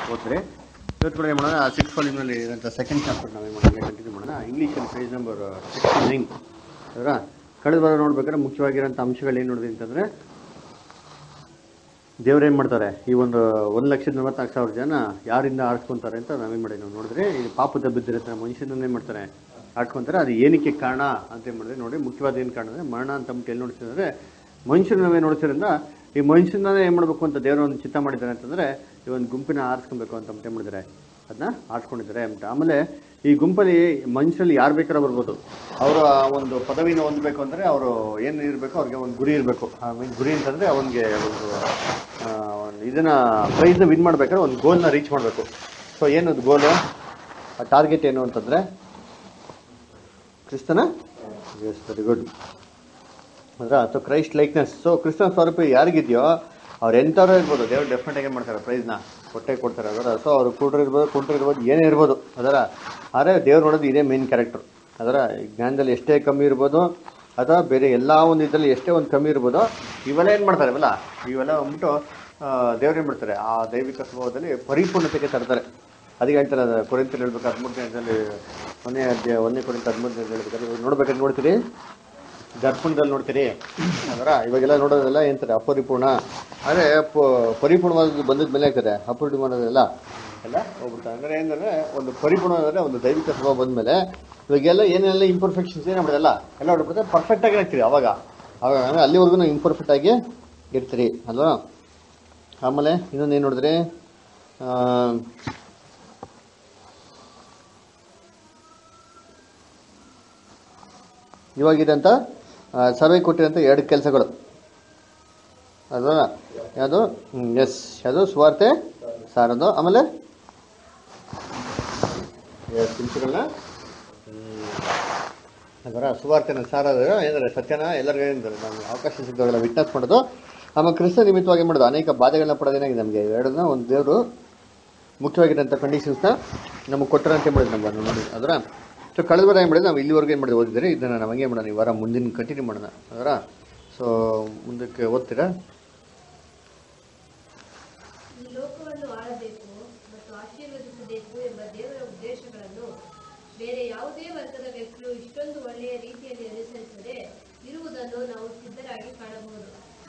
ಓದ್ರಿ. ಇವತ್ತು ಕೂಡ ಏನು ಮಾಡೋಣ, 6th ವಾಲ್ಯೂಮ್ನಲ್ಲಿ ಇರೋಂಥ ಸೆಕೆಂಡ್ ಚಾಪ್ಟರ್ ನಾವೇನು ಮಾಡೋಣ ಕಂಟಿನ್ಯೂ ಮಾಡೋಣ. ಇಂಗ್ಲೀಷಲ್ಲಿ ಪೇಜ್ ನಂಬರ್ 69 ಅದರ ಕಳೆದ ವಾರ ನೋಡ್ಬೇಕಾದ್ರೆ ಮುಖ್ಯವಾಗಿರೋಂಥ ಅಂಶಗಳು ಏನು ನೋಡಿದ್ವಿ ಅಂತಂದರೆ, ದೇವ್ರು ಏನು ಮಾಡ್ತಾರೆ, ಈ ಒಂದು 1,44,000 ಜನ ಯಾರಿಂದ ಆಡ್ಸ್ಕೊತಾರೆ ಅಂತ ನಾವೇನು ಮಾಡಿ ನಾವು ನೋಡಿದ್ರೆ, ಈ ಪಾಪದ ಬಿದ್ದಿರುತ್ತೆ ಮನುಷ್ಯನನ್ನೇ ಮಾಡ್ತಾರೆ ಆಡ್ಕೊತಾರೆ. ಅದು ಏನಕ್ಕೆ ಕಾರಣ ಅಂತ ಏನು ಮಾಡಿದ್ರೆ ನೋಡಿ, ಮುಖ್ಯವಾದ ಏನು ಕಾರಣ ಅಂದರೆ ಮರಣ ಅಂತ ಎಲ್ಲಿ ನೋಡ್ತಿದ್ರೆ, ಮನುಷ್ಯನ ನಾವೇನು ನೋಡ್ತಿರೋದ್ರಿಂದ ಈ ಮನುಷ್ಯನೇ ಏನು ಮಾಡಬೇಕು ಅಂತ ದೇವರು ಒಂದು ಚಿತ್ತ ಮಾಡಿದ್ದಾರೆ ಅಂತಂದರೆ, ಈ ಒಂದು ಗುಂಪಿನ ಆರಿಸ್ಕೊಬೇಕು ಅಂತ ಏನು ಮಾಡಿದ್ದಾರೆ, ಅದನ್ನ ಆಡ್ಸ್ಕೊಂಡಿದ್ದಾರೆ ಅಂತ. ಆಮೇಲೆ ಈ ಗುಂಪಲ್ಲಿ ಮನುಷ್ಯರಲ್ಲಿ ಯಾರು ಬೇಕಾದ್ರೂ ಬರ್ಬೋದು. ಅವರ ಒಂದು ಪದವಿನ ಹೊಂದಬೇಕು ಅಂದರೆ ಅವರು ಏನು ಇರಬೇಕು, ಅವ್ರಿಗೆ ಒಂದು ಗುರಿ ಇರಬೇಕು. ಗುರಿ ಅಂತಂದರೆ ಅವನಿಗೆ ಒಂದು ಇದನ್ನು ಪ್ರೈಸ್ನ ವಿನ್ ಮಾಡ್ಬೇಕಾದ್ರೆ ಒಂದು ಗೋಲ್ನ ರೀಚ್ ಮಾಡಬೇಕು. ಸೊ ಏನದು ಗೋಲು, ಆ ಟಾರ್ಗೆಟ್ ಏನು ಅಂತಂದರೆ ಕ್ರಿಸ್ತನ, ಎಸ್ ವೆರಿ ಗುಡ್ ಅಂದ್ರೆ ಸೊ ಕ್ರೈಸ್ಟ್ ಲೈಕ್ನೆಸ್. ಸೊ ಕ್ರಿಸ್ತನ ಸ್ವರೂಪ ಯಾರಿಗಿದೆಯೋ ಅವ್ರು ಎಂಥವ್ರು ಇರ್ಬೋದು, ದೇವ್ರು ಡೆಫಿನೆಟಾಗಿ ಏನು ಮಾಡ್ತಾರೆ, ಪ್ರೈಸ್ನ ಕೊಡ್ತಾರೆ ಅದರ. ಸೊ ಅವ್ರು ಕುಂಟ್ರಿರ್ಬೋದು ಏನೇ ಇರ್ಬೋದು ಅದರ. ಆದರೆ ದೇವ್ರು ನೋಡೋದು ಇದೇ ಮೇನ್ ಕ್ಯಾರೆಕ್ಟರ್ ಅದರ. ಜ್ಞಾನದಲ್ಲಿ ಎಷ್ಟೇ ಕಮ್ಮಿ ಇರ್ಬೋದು ಅಥವಾ ಬೇರೆ ಎಲ್ಲ ಒಂದು ಇದರಲ್ಲಿ ಎಷ್ಟೇ ಒಂದು ಕಮ್ಮಿ ಇರ್ಬೋದು, ಇವೆಲ್ಲ ಏನು ಮಾಡ್ತಾರೆ, ಇವೆಲ್ಲ ಅಂದ್ಬಿಟ್ಟು ದೇವ್ರು ಏನು ಮಾಡ್ತಾರೆ, ಆ ದೈವಿಕ ಸ್ವಭಾವದಲ್ಲಿ ಪರಿಪೂರ್ಣತೆಗೆ ತರ್ತಾರೆ. ಅದಕ್ಕೆ ಹೇಳ್ತಾರೆ, ಅದು ಕೊರಿಂಥರಲ್ಲಿ ಹೇಳ್ಬೇಕು 13ನೇ ಒಂದನೇ ಕೊರಿಂಥ 13ನೇ ಹೇಳ್ಬೇಕಾದ್ರೆ ನೋಡ್ಬೇಕಾದ್ರೆ ನೋಡ್ತೀರಿ, ದರ್ಪಣದಲ್ಲಿ ನೋಡ್ತೀರಿ ಅದರ. ಇವಾಗೆಲ್ಲ ನೋಡೋದೆಲ್ಲ ಏನಂತಾರೆ, ಅಪರಿಪೂರ್ಣ. ಆದರೆ ಪರಿಪೂರ್ಣವಾದ ಬಂದಿದ ಮೇಲೆ ಆಗ್ತಾರೆ ಅಪರಿಪೂರ್ಣದೆಲ್ಲ ಎಲ್ಲ ಹೋಗ್ಬಿಡ್ತಾರೆ. ಅಂದರೆ ಏನಂದರೆ ಒಂದು ಪರಿಪೂರ್ಣವಾದರೆ ಒಂದು ದೈವಿಕ ಸ್ವಭಾವ ಬಂದಮೇಲೆ ಇವಾಗೆಲ್ಲ ಏನೆಲ್ಲ ಇಂಪರ್ಫೆಕ್ಷನ್ಸ್ ಏನಾಗ್ಬಿಡೋದಲ್ಲ ಎಲ್ಲ ಹೊಡ್ಬಿಡ್ತಾರೆ, ಪರ್ಫೆಕ್ಟಾಗಿ ಆಗ್ತೀರಿ ಅವಾಗ ಅಲ್ಲಿವರೆಗೂ ಇಂಪರ್ಫೆಕ್ಟಾಗಿ ಇರ್ತೀರಿ ಅಲ್ವಾ. ಆಮೇಲೆ ಇನ್ನೊಂದು ಏನು ನೋಡಿದ್ರಿ, ಇವಾಗಿದಂಥ ಸಭೆ ಕೊಟ್ಟಿರೋಂಥ 2 ಕೆಲಸಗಳು ಅಲ್ವಾ. ಯಾವುದು, ಎಸ್, ಯಾವುದು ಸುವಾರ್ತೆ ಸಾರೋದು, ಆಮೇಲೆ ಕೆಲಸಗಳನ್ನ ಅದರ ಸುವಾರ್ತೆನ ಸಾರೋದು ಏನಂದರೆ ಸತ್ಯನ ಎಲ್ಲರಿಗೂ ಏನಂತಾರೆ, ನಮ್ಗೆ ಅವಕಾಶ ಸಿಗ್ತಾವೆಲ್ಲ ವಿಟ್ನೆಸ್ ಮಾಡೋದು. ಆಮೇಲೆ ಕ್ರಿಸ್ತ ನಿಮಿತ್ತವಾಗಿ ಮಾಡೋದು, ಅನೇಕ ಬಾಧೆಗಳನ್ನ ಪಡೋದೇನಾಗಿದೆ ನಮಗೆ. ಎರಡನ್ನ ಒಂದು ದೇವರು ಮುಖ್ಯವಾಗಿರೋಂಥ ಕಂಡೀಷನ್ಸ್ನ ನಮಗೆ ಕೊಟ್ಟರಂತೆ ಮಾಡಿದ್ರು ನಮ್ಮ ನೋಡಿ ಅದರ. ಸೊ ಕಳೆದ ವಾರ ಏನು ಮಾಡಿದ್ರೆ ನಾವು ಇಲ್ಲಿವರೆಗೂ ಏನು ಮಾಡಿದ್ರೆ ಓದಿದರೆ, ಇದನ್ನು ನಾವು ಹಂಗೆ ಮಾಡೋಣ, ಈ ವಾರ ಮುಂದಿನ ಕಂಟಿನ್ಯೂ ಮಾಡೋಣ ಅದರ. ಸೊ ಮುಂದಕ್ಕೆ ಓದ್ತೀರಾ. ಈ ಲೋಕವನ್ನು ಆಳಬೇಕು ಮತ್ತು ಆಶೀರ್ವದಿಸಬೇಕು ಎಂಬ ದೇವರ ಉದ್ದೇಶಗಳನ್ನು ಬೇರೆ ಯಾವುದೇ ವರ್ಗದ ವ್ಯಕ್ತಿಯು ಇಷ್ಟೊಂದು ಒಳ್ಳೆಯ ರೀತಿಯಲ್ಲಿ ಅನುಸರಿಸದೆ ಇರುವುದನ್ನು ನಾವು ಸಿದ್ಧರಾಗಿ ಕಾಣಬಹುದು.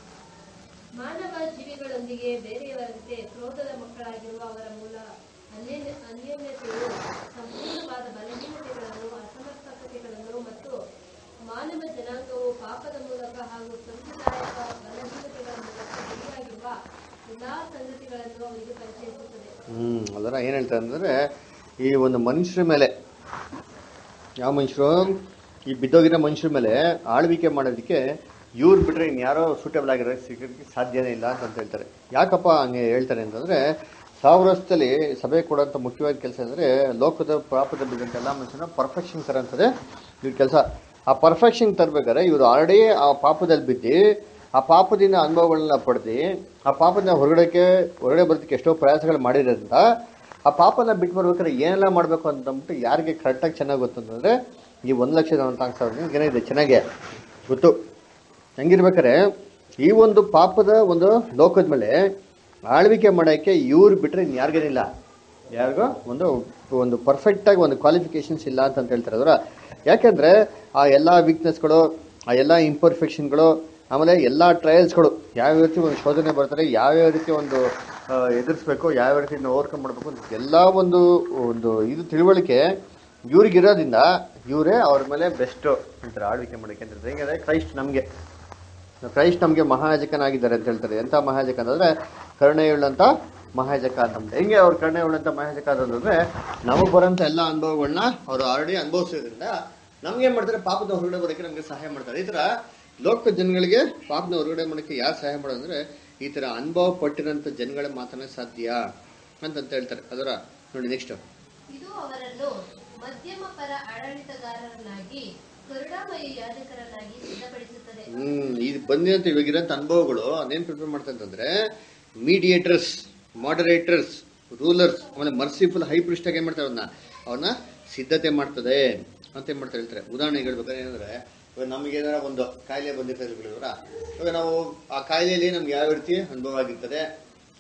ಮಾನವ ಜೀವಿಗಳೊಂದಿಗೆ ಬೇರೆಯವರಂತೆ ಕ್ರೋಧದ ಮಕ್ಕಳಾಗಿರುವ ಅವರ ಮೂಲ ಅನ್ಯೋನ್ಯತೆಯು ಸಂಪೂರ್ಣವಾದ ಬಲಹೀನತೆಗಳನ್ನು, ಅಸಮರ್ಪಕತೆಗಳನ್ನು ಮತ್ತು ಮಾನವ ಜನಾಂಗವು ಪಾಪದ ಮೂಲಕ ಹಾಗೂ ಸಂಪ್ರದಾಯಕ ಬಲಹೀನತೆಗಳ ಮೂಲಕ ಗುರಿಯಾಗಿರುವ ಎಲ್ಲಾ ಸಂಗತಿಗಳನ್ನು ಅವರಿಗೆ ಪರಿಚಯಿಸುತ್ತದೆ. ಅದರ ಏನು ಹೇಳ್ತಾರೆ ಅಂದರೆ, ಈ ಒಂದು ಮನುಷ್ಯರ ಮೇಲೆ, ಯಾವ ಮನುಷ್ಯರು, ಈ ಬಿದ್ದೋಗಿರೋ ಮನುಷ್ಯರ ಮೇಲೆ ಆಳ್ವಿಕೆ ಮಾಡೋದಕ್ಕೆ ಇವ್ರು ಬಿಟ್ಟರೆ ಇನ್ಯಾರೋ ಸೂಟೇಬಲ್ ಆಗಿರೋ ಸಿಗೋದಕ್ಕೆ ಸಾಧ್ಯನೇ ಇಲ್ಲ ಅಂತ ಹೇಳ್ತಾರೆ. ಯಾಕಪ್ಪ ಹಂಗೆ ಹೇಳ್ತಾರೆ ಅಂತಂದರೆ, 1000 ವರ್ಷದಲ್ಲಿ ಸಭೆ ಕೊಡೋಂಥ ಮುಖ್ಯವಾದ ಕೆಲಸ ಅಂದರೆ ಲೋಕದ ಪಾಪದ ಬಿದ್ದಂಥ ಎಲ್ಲ ಮನುಷ್ಯನ ಪರ್ಫೆಕ್ಷನ್ ತರೋಂಥದ್ದೇ ಇವ್ರ ಕೆಲಸ. ಆ ಪರ್ಫೆಕ್ಷನ್ ತರಬೇಕಾದ್ರೆ ಇವರು ಆಲ್ರೆಡಿ ಆ ಪಾಪದಲ್ಲಿ ಬಿದ್ದು ಆ ಪಾಪದಿಂದ ಅನುಭವಗಳನ್ನ ಪಡೆದು ಆ ಪಾಪದಿಂದ ಹೊರಗಡೆ ಬರೋದಕ್ಕೆ ಎಷ್ಟೋ ಪ್ರಯಾಸಗಳು ಮಾಡಿರೋದ್ರಿಂದ ಆ ಪಾಪನ ಬಿಟ್ಟು ಬರ್ಬೇಕಾದ್ರೆ ಏನೆಲ್ಲ ಮಾಡಬೇಕು ಅಂತಂದ್ಬಿಟ್ಟು ಯಾರಿಗೆ ಕರೆಕ್ಟಾಗಿ ಚೆನ್ನಾಗಿ ಗೊತ್ತು ಅಂತಂದರೆ, ಈ 1,44,000 ಏನಿದೆ ಚೆನ್ನಾಗೆ ಗೊತ್ತು. ಹೆಂಗಿರ್ಬೇಕಾರೆ ಈ ಒಂದು ಪಾಪದ ಒಂದು ಲೋಕದ ಮೇಲೆ ಆಳ್ವಿಕೆ ಮಾಡೋಕ್ಕೆ ಇವ್ರು ಬಿಟ್ಟರೆ ಇನ್ನು ಯಾರಿಗೇನಿಲ್ಲ, ಯಾರಿಗೋ ಒಂದು ಪರ್ಫೆಕ್ಟಾಗಿ ಒಂದು ಕ್ವಾಲಿಫಿಕೇಷನ್ಸ್ ಇಲ್ಲ ಅಂತ ಹೇಳ್ತಾರೆ ಅದರ. ಯಾಕೆಂದರೆ ಆ ಎಲ್ಲ ವೀಕ್ನೆಸ್ಗಳು, ಆ ಎಲ್ಲ ಇಂಪರ್ಫೆಕ್ಷನ್ಗಳು, ಆಮೇಲೆ ಎಲ್ಲ ಟ್ರಯಲ್ಸ್ಗಳು, ಯಾವ್ಯಾವ ರೀತಿ ಒಂದು ಶೋಧನೆ ಬರ್ತಾರೆ, ಯಾವ್ಯಾವ ರೀತಿ ಒಂದು ಎದುರಿಸ್ಬೇಕು, ಯಾವ್ಯಾವ ರೀತಿ ಓವರ್ಕಮ್ ಮಾಡಬೇಕು, ಎಲ್ಲ ಒಂದು ಇದು ತಿಳುವಳಿಕೆ ಇವ್ರಿಗಿರೋದ್ರಿಂದ ಇವರೇ ಅವ್ರ ಮೇಲೆ ಬೆಸ್ಟು ಅಂತಾರೆ ಆಳ್ವಿಕೆ ಮಾಡೋಕ್ಕೆ ಅಂತ. ಹೇಗೆ ಕ್ರೈಸ್ಟ್ ನಮಗೆ ಮಹಾಯಾಜಕನಾಗಿದ್ದಾರೆ ಅಂತ ಹೇಳ್ತಾರೆ. ಎಂಥ ಮಹಾಯಾಜಕ ಅಂತಂದರೆ ಕರುಣೆಯುಳ್ಳಂಥ ಮಹಾಯಾಜಕ ಅಂತ. ಹೆಂಗೆ ಅವ್ರು ಕರುಣೆಯುಳ್ಳಂಥ ಮಹಾಯಾಜಕ ಅಂತಂದರೆ, ನಮಗೆ ಬರೋಂಥ ಎಲ್ಲ ಅನುಭವಗಳನ್ನ ಅವರು ಆಲ್ರೆಡಿ ಅನುಭವಿಸೋದ್ರಿಂದ ನಮ್ಗೇನು ಮಾಡ್ತಾರೆ, ಪಾಪದ ಹೊರಗಡೆ ಬರೋಕ್ಕೆ ನಮಗೆ ಸಹಾಯ ಮಾಡ್ತಾರೆ. ಈ ಥರ ಲೋಕ ಜನಗಳಿಗೆ ಪಾಪದ ಹೊರಗಡೆ ಮಾಡೋಕ್ಕೆ ಯಾರು ಸಹಾಯ ಮಾಡೋದಂದರೆ, ಈ ಥರ ಅನುಭವ ಪಟ್ಟಿರೋಂಥ ಜನಗಳೇ ಮಾತ್ರ ಸಾಧ್ಯ ಅಂತ ಹೇಳ್ತಾರೆ ಅದರ. ನೋಡಿ ನೆಕ್ಸ್ಟ್, ಇದು ಅವರನ್ನು ಮಧ್ಯಮ ಪರ ಆಡಳಿತಗಾರರನ್ನಾಗಿ ಕರುಣಾಮಯ ಯಾಜಕರನ್ನಾಗಿ ಸಿದ್ಧಪಡಿಸುತ್ತದೆ. ಇದು ಬಂದಿರಂತ ಇವಾಗಿರೋಂಥ ಅನುಭವಗಳು ಅದೇನು ಪ್ರಿಪೇರ್ ಮಾಡ್ತಾರೆ ಅಂತಂದ್ರೆ, ಮೀಡಿಯೇಟರ್ಸ್, ಮಾಡರೇಟರ್ಸ್, ರೂಲರ್ಸ್, ಆಮೇಲೆ ಮರ್ಸಿಫುಲ್ ಹೈ ಪ್ರಿಸ್ಟಾಗಿ ಏನು ಮಾಡ್ತಾರೆ, ಅವ್ರನ್ನ ಸಿದ್ಧತೆ ಮಾಡ್ತದೆ ಅಂತ ಏನು ಮಾಡ್ತಾರೆ ಹೇಳ್ತಾರೆ. ಉದಾಹರಣೆಗೆ ಹೇಳ್ಬೇಕಾದ್ರೆ ಏನಂದ್ರೆ, ಇವಾಗ ನಮಗೇನಾರ ಒಂದು ಕಾಯಿಲೆ ಬಂದಿರ್ತಾರೆ ಇವಾಗ ನಾವು ಆ ಕಾಯಿಲೆಯಲ್ಲಿ ನಮ್ಗೆ ಯಾವ ರೀತಿ ಅನುಭವ ಆಗಿರ್ತದೆ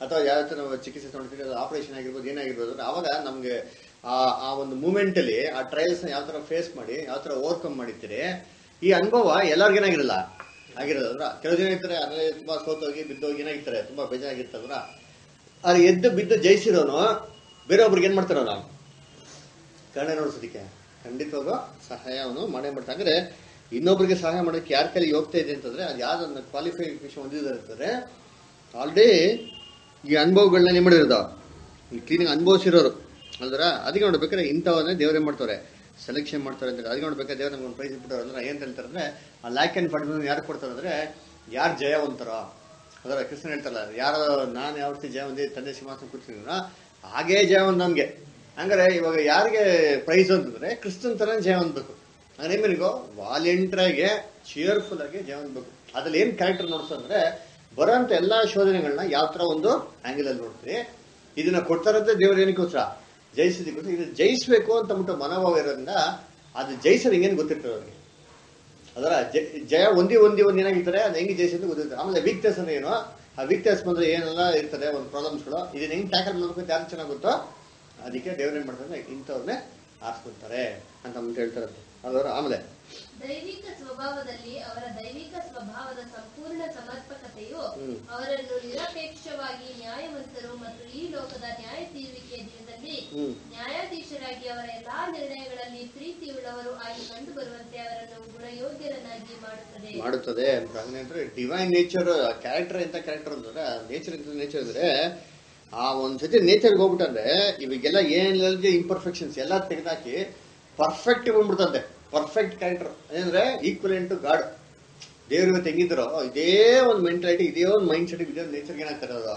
ಅಥವಾ ಯಾವ ತರ ನಾವು ಚಿಕಿತ್ಸೆ ತಗೊಳ್ತೀವಿ, ಅದು ಆಪರೇಷನ್ ಆಗಿರ್ಬೋದು, ಏನಾಗಿರ್ಬೋದು, ಆವಾಗ ನಮ್ಗೆ ಆ ಒಂದು ಮೂಮೆಂಟ್ ಅಲ್ಲಿ ಆ ಟ್ರಯಲ್ಸ್ ನ ಯಾವ ತರ ಫೇಸ್ ಮಾಡಿ ಯಾವ ತರ ಓವರ್ಕಮ್ ಮಾಡಿರ್ತೀರಿ, ಈ ಅನುಭವ ಎಲ್ಲರಿಗೇನಾಗಿರಲ್ಲ ಆಗಿರೋದ್ರ. ಕೆಲವು ಜನ ಇರ್ತಾರೆ ಅದರಲ್ಲಿ ತುಂಬಾ ಸೋತೋಗಿ ಬಿದ್ದೋಗಿ ಏನಾಗಿರ್ತಾರೆ, ತುಂಬಾ ಬೇಜಾರಾಗಿರ್ತಾರ. ಅದು ಎದ್ದು ಬಿದ್ದು ಜಯಿಸಿರೋನು ಬೇರೆಯೊಬ್ರಿಗೆ ಏನ್ ಮಾಡ್ತಾರ ನಾವು ಕರುಣೆ ನೋಡ್ಸೋದಿಕ್ಕೆ ಖಂಡಿತವಾಗೂ ಸಹಾಯವನ್ನು ಮಾಡೇ ಮಾಡ್ತಾರೆ. ಅಂದ್ರೆ ಇನ್ನೊಬ್ರಿಗೆ ಸಹಾಯ ಮಾಡೋಕ್ಕೆ ಯಾರ ಕೈಲಿ ಹೋಗ್ತಾ ಇದೆ ಅಂತಂದ್ರೆ ಅದು ಯಾವ್ದನ್ನ ಕ್ವಾಲಿಫಿಕೇಶನ್ ಹೊಂದಿದ್ದಾರೆ, ಆಲ್ರೆಡಿ ಈ ಅನುಭವಗಳನ್ನ ಏನ್ ಮಾಡಿರೋದು, ಈ ಕ್ಲೀನಿಂಗ್ ಅನುಭವಿಸಿರೋರು ಅಲ್ದ್ರ. ಅದಕ್ಕೆ ನೋಡ್ಬೇಕಾದ್ರೆ ಇಂಥವನ್ನೇ ದೇವರೇ ಮಾಡ್ತಾರೆ, ಸೆಲೆಕ್ಷನ್ ಮಾಡ್ತಾರೆ ಅಂತ. ಅದಕ್ಕೆ ನೋಡ್ಬೇಕಾದ್ರೆ ದೇವ್ರ ನಮ್ಗೆ ಒಂದು ಪ್ರೈಸ್ ಇಟ್ಬಿಟ್ಟಾರೆ ಅಂದ್ರೆ ಏನ್ ಹೇಳ್ತಾರೆ ಅಂದ್ರೆ, ಆ ಲ್ಯಾಕ್ ಅಂಡ್ ಫಾರ್ಟಿ ಯಾರು ಕೊಡ್ತಾರೆ ಅಂದ್ರೆ ಯಾರು ಜಯವಂತರೋ ಅದರ. ಕೃಷ್ಣ ಹೇಳ್ತಾರಲ್ಲ, ಯಾರು ನಾನು ಯಾವ ರೀತಿ ಜಯ ಹೊಂದಿ ತಂದೆ ಸಿಂಹಾಸನ ಕೂತಿದ್ದೀನೋ ಹಾಗೇ ಜಯ ಹೊಂದ್ ನಮ್ಗೆ. ಹಂಗಾರೆ ಇವಾಗ ಯಾರಿಗೆ ಪ್ರೈಸ್ ಅಂತಂದ್ರೆ ಕ್ರಿಸ್ತನ್ ತರ ಜಯ ಹೊಂದ್ಬೇಕು. ಅಂದ್ರೆ ಏನಿಗೋ ವಾಲೆಂಟಿಯರ್ ಆಗಿ ಚೇರ್ಫುಲ್ ಆಗಿ ಜಯ ಹೊಂದ್ಬೇಕು. ಅದ್ರಲ್ಲಿ ಏನ್ ಕ್ಯಾರೆಕ್ಟರ್ ನೋಡ್ಸಂದ್ರೆ ಬರೋಂತ ಎಲ್ಲಾ ಶೋಧನೆಗಳನ್ನ ಯಾವ ತರ ಒಂದು ಆಂಗಲ್ ಅಲ್ಲಿ ನೋಡ್ತೀರಿ. ಇದನ್ನ ಕೊಡ್ತಾರಂತೆ ದೇವ್ರ ಏನಕ್ಕೋಸ್ಕರ ಜಯಿಸೋದಕ್ಕೋಸ್ಕರ. ಇದು ಜಯಿಸ್ಬೇಕು ಅಂತ ಅಂದ್ಬಿಟ್ಟು ಮನೋಭಾವ ಇರೋದ್ರಿಂದ ಅದು ಜಯಿಸೋದು ಹಿಂಗೇನು ಗೊತ್ತಿರ್ತದೆ ಅವ್ರಿಗೆ. ಅದರ ಜಯ ಒಂದಿ ಏನಾಗಿರ್ತಾರೆ, ಅದು ಹೆಂಗೆ ಜಯಿಸೋದು ಗೊತ್ತಿರ್ತದೆ. ಆಮೇಲೆ ವೀಕ್ನೆಸ್ ಅಂದ್ರೆ ಏನು, ಆ ವೀಕ್ನೆಸ್ ಬಂದ್ರೆ ಏನೆಲ್ಲ ಇರ್ತದೆ ಒಂದು ಪ್ರಾಬ್ಲಮ್ಸ್ಗಳು, ಇದನ್ನ ಹೆಂಗ್ ಟ್ಯಾಕಲ್ ಮಾಡ್ಬೇಕು ಯಾರು ಚೆನ್ನಾಗಿ ಗೊತ್ತೋ ಅದಕ್ಕೆ ದೇವ್ರ ಏನ್ ಮಾಡ್ತಾರೆ ಇಂಥವ್ರನ್ನೇ ಆರಿಸ್ಕೊಳ್ತಾರೆ ಅಂತ ಹೇಳ್ತಾರಂತೆ. ಅದರ ಆಮೇಲೆ ದೈವಿಕ ಸ್ವಭಾವದಲ್ಲಿ ಅವರ ದೈವಿಕ ಸ್ವಭಾವದ ಸಂಪೂರ್ಣ ಸಮರ್ಪಕತೆಯು ಅವರನ್ನು ನಿರಪೇಕ್ಷವಾಗಿ ನ್ಯಾಯವಂತರು ಮತ್ತು ಈ ಲೋಕದ ನ್ಯಾಯ ತೀರುವಿಕೆಯ ದಿನದಲ್ಲಿ ನ್ಯಾಯಾಧೀಶರಾಗಿ ಅವರ ಎಲ್ಲಾ ನಿರ್ಣಯಗಳಲ್ಲಿ ಪ್ರೀತಿಯುಳ್ಳವರು ಆಗಿ ಕಂಡು ಬರುವಂತೆ ಅವರನ್ನು ಗುಣಯೋಗ್ಯರನ್ನಾಗಿ ಮಾಡುತ್ತದೆ. ಅಂದ್ರೆ ಡಿವೈನ್ ನೇಚರ್ ಕ್ಯಾರೆಕ್ಟರ್ ಎಂತ ಕ್ಯಾರೆಕ್ಟರ್ ಅಂದ್ರೆ ನೇಚರ್ ಎಂತ ನೇಚರ್ ಅಂದ್ರೆ ಆ ಒಂದ್ಸತಿ ನೇಚರ್ಗೆ ಹೋಗ್ಬಿಟ್ಟಂದ್ರೆ ಇವಾಗೆಲ್ಲ ಏನಿಲ್ಲದೆ ಇಂಪರ್ಫೆಕ್ಷನ್ಸ್ ಎಲ್ಲ ತೆಗೆದಾಕಿ ಪರ್ಫೆಕ್ಟ್ ಬಂದ್ಬಿಡ್ತಂತೆ. ಪರ್ಫೆಕ್ಟ್ ಕ್ಯಾರೆಕ್ಟರ್ ಏನಂದ್ರೆ ಈಕ್ವಲೆಂಟ್ ಟು ಗಾಡ್. ದೇವ್ರ ಇವತ್ತು ಹೆಂಗಿದ್ರು ಇದೇ ಒಂದು ಮೆಂಟಾಲಿಟಿ, ಇದೇ ಒಂದು ಮೈಂಡ್ ಸೆಟ್, ಇದೇ ಒಂದು ನೇಚರ್ಗೆ ಏನಾಗ್ತಾರೆ ಅದು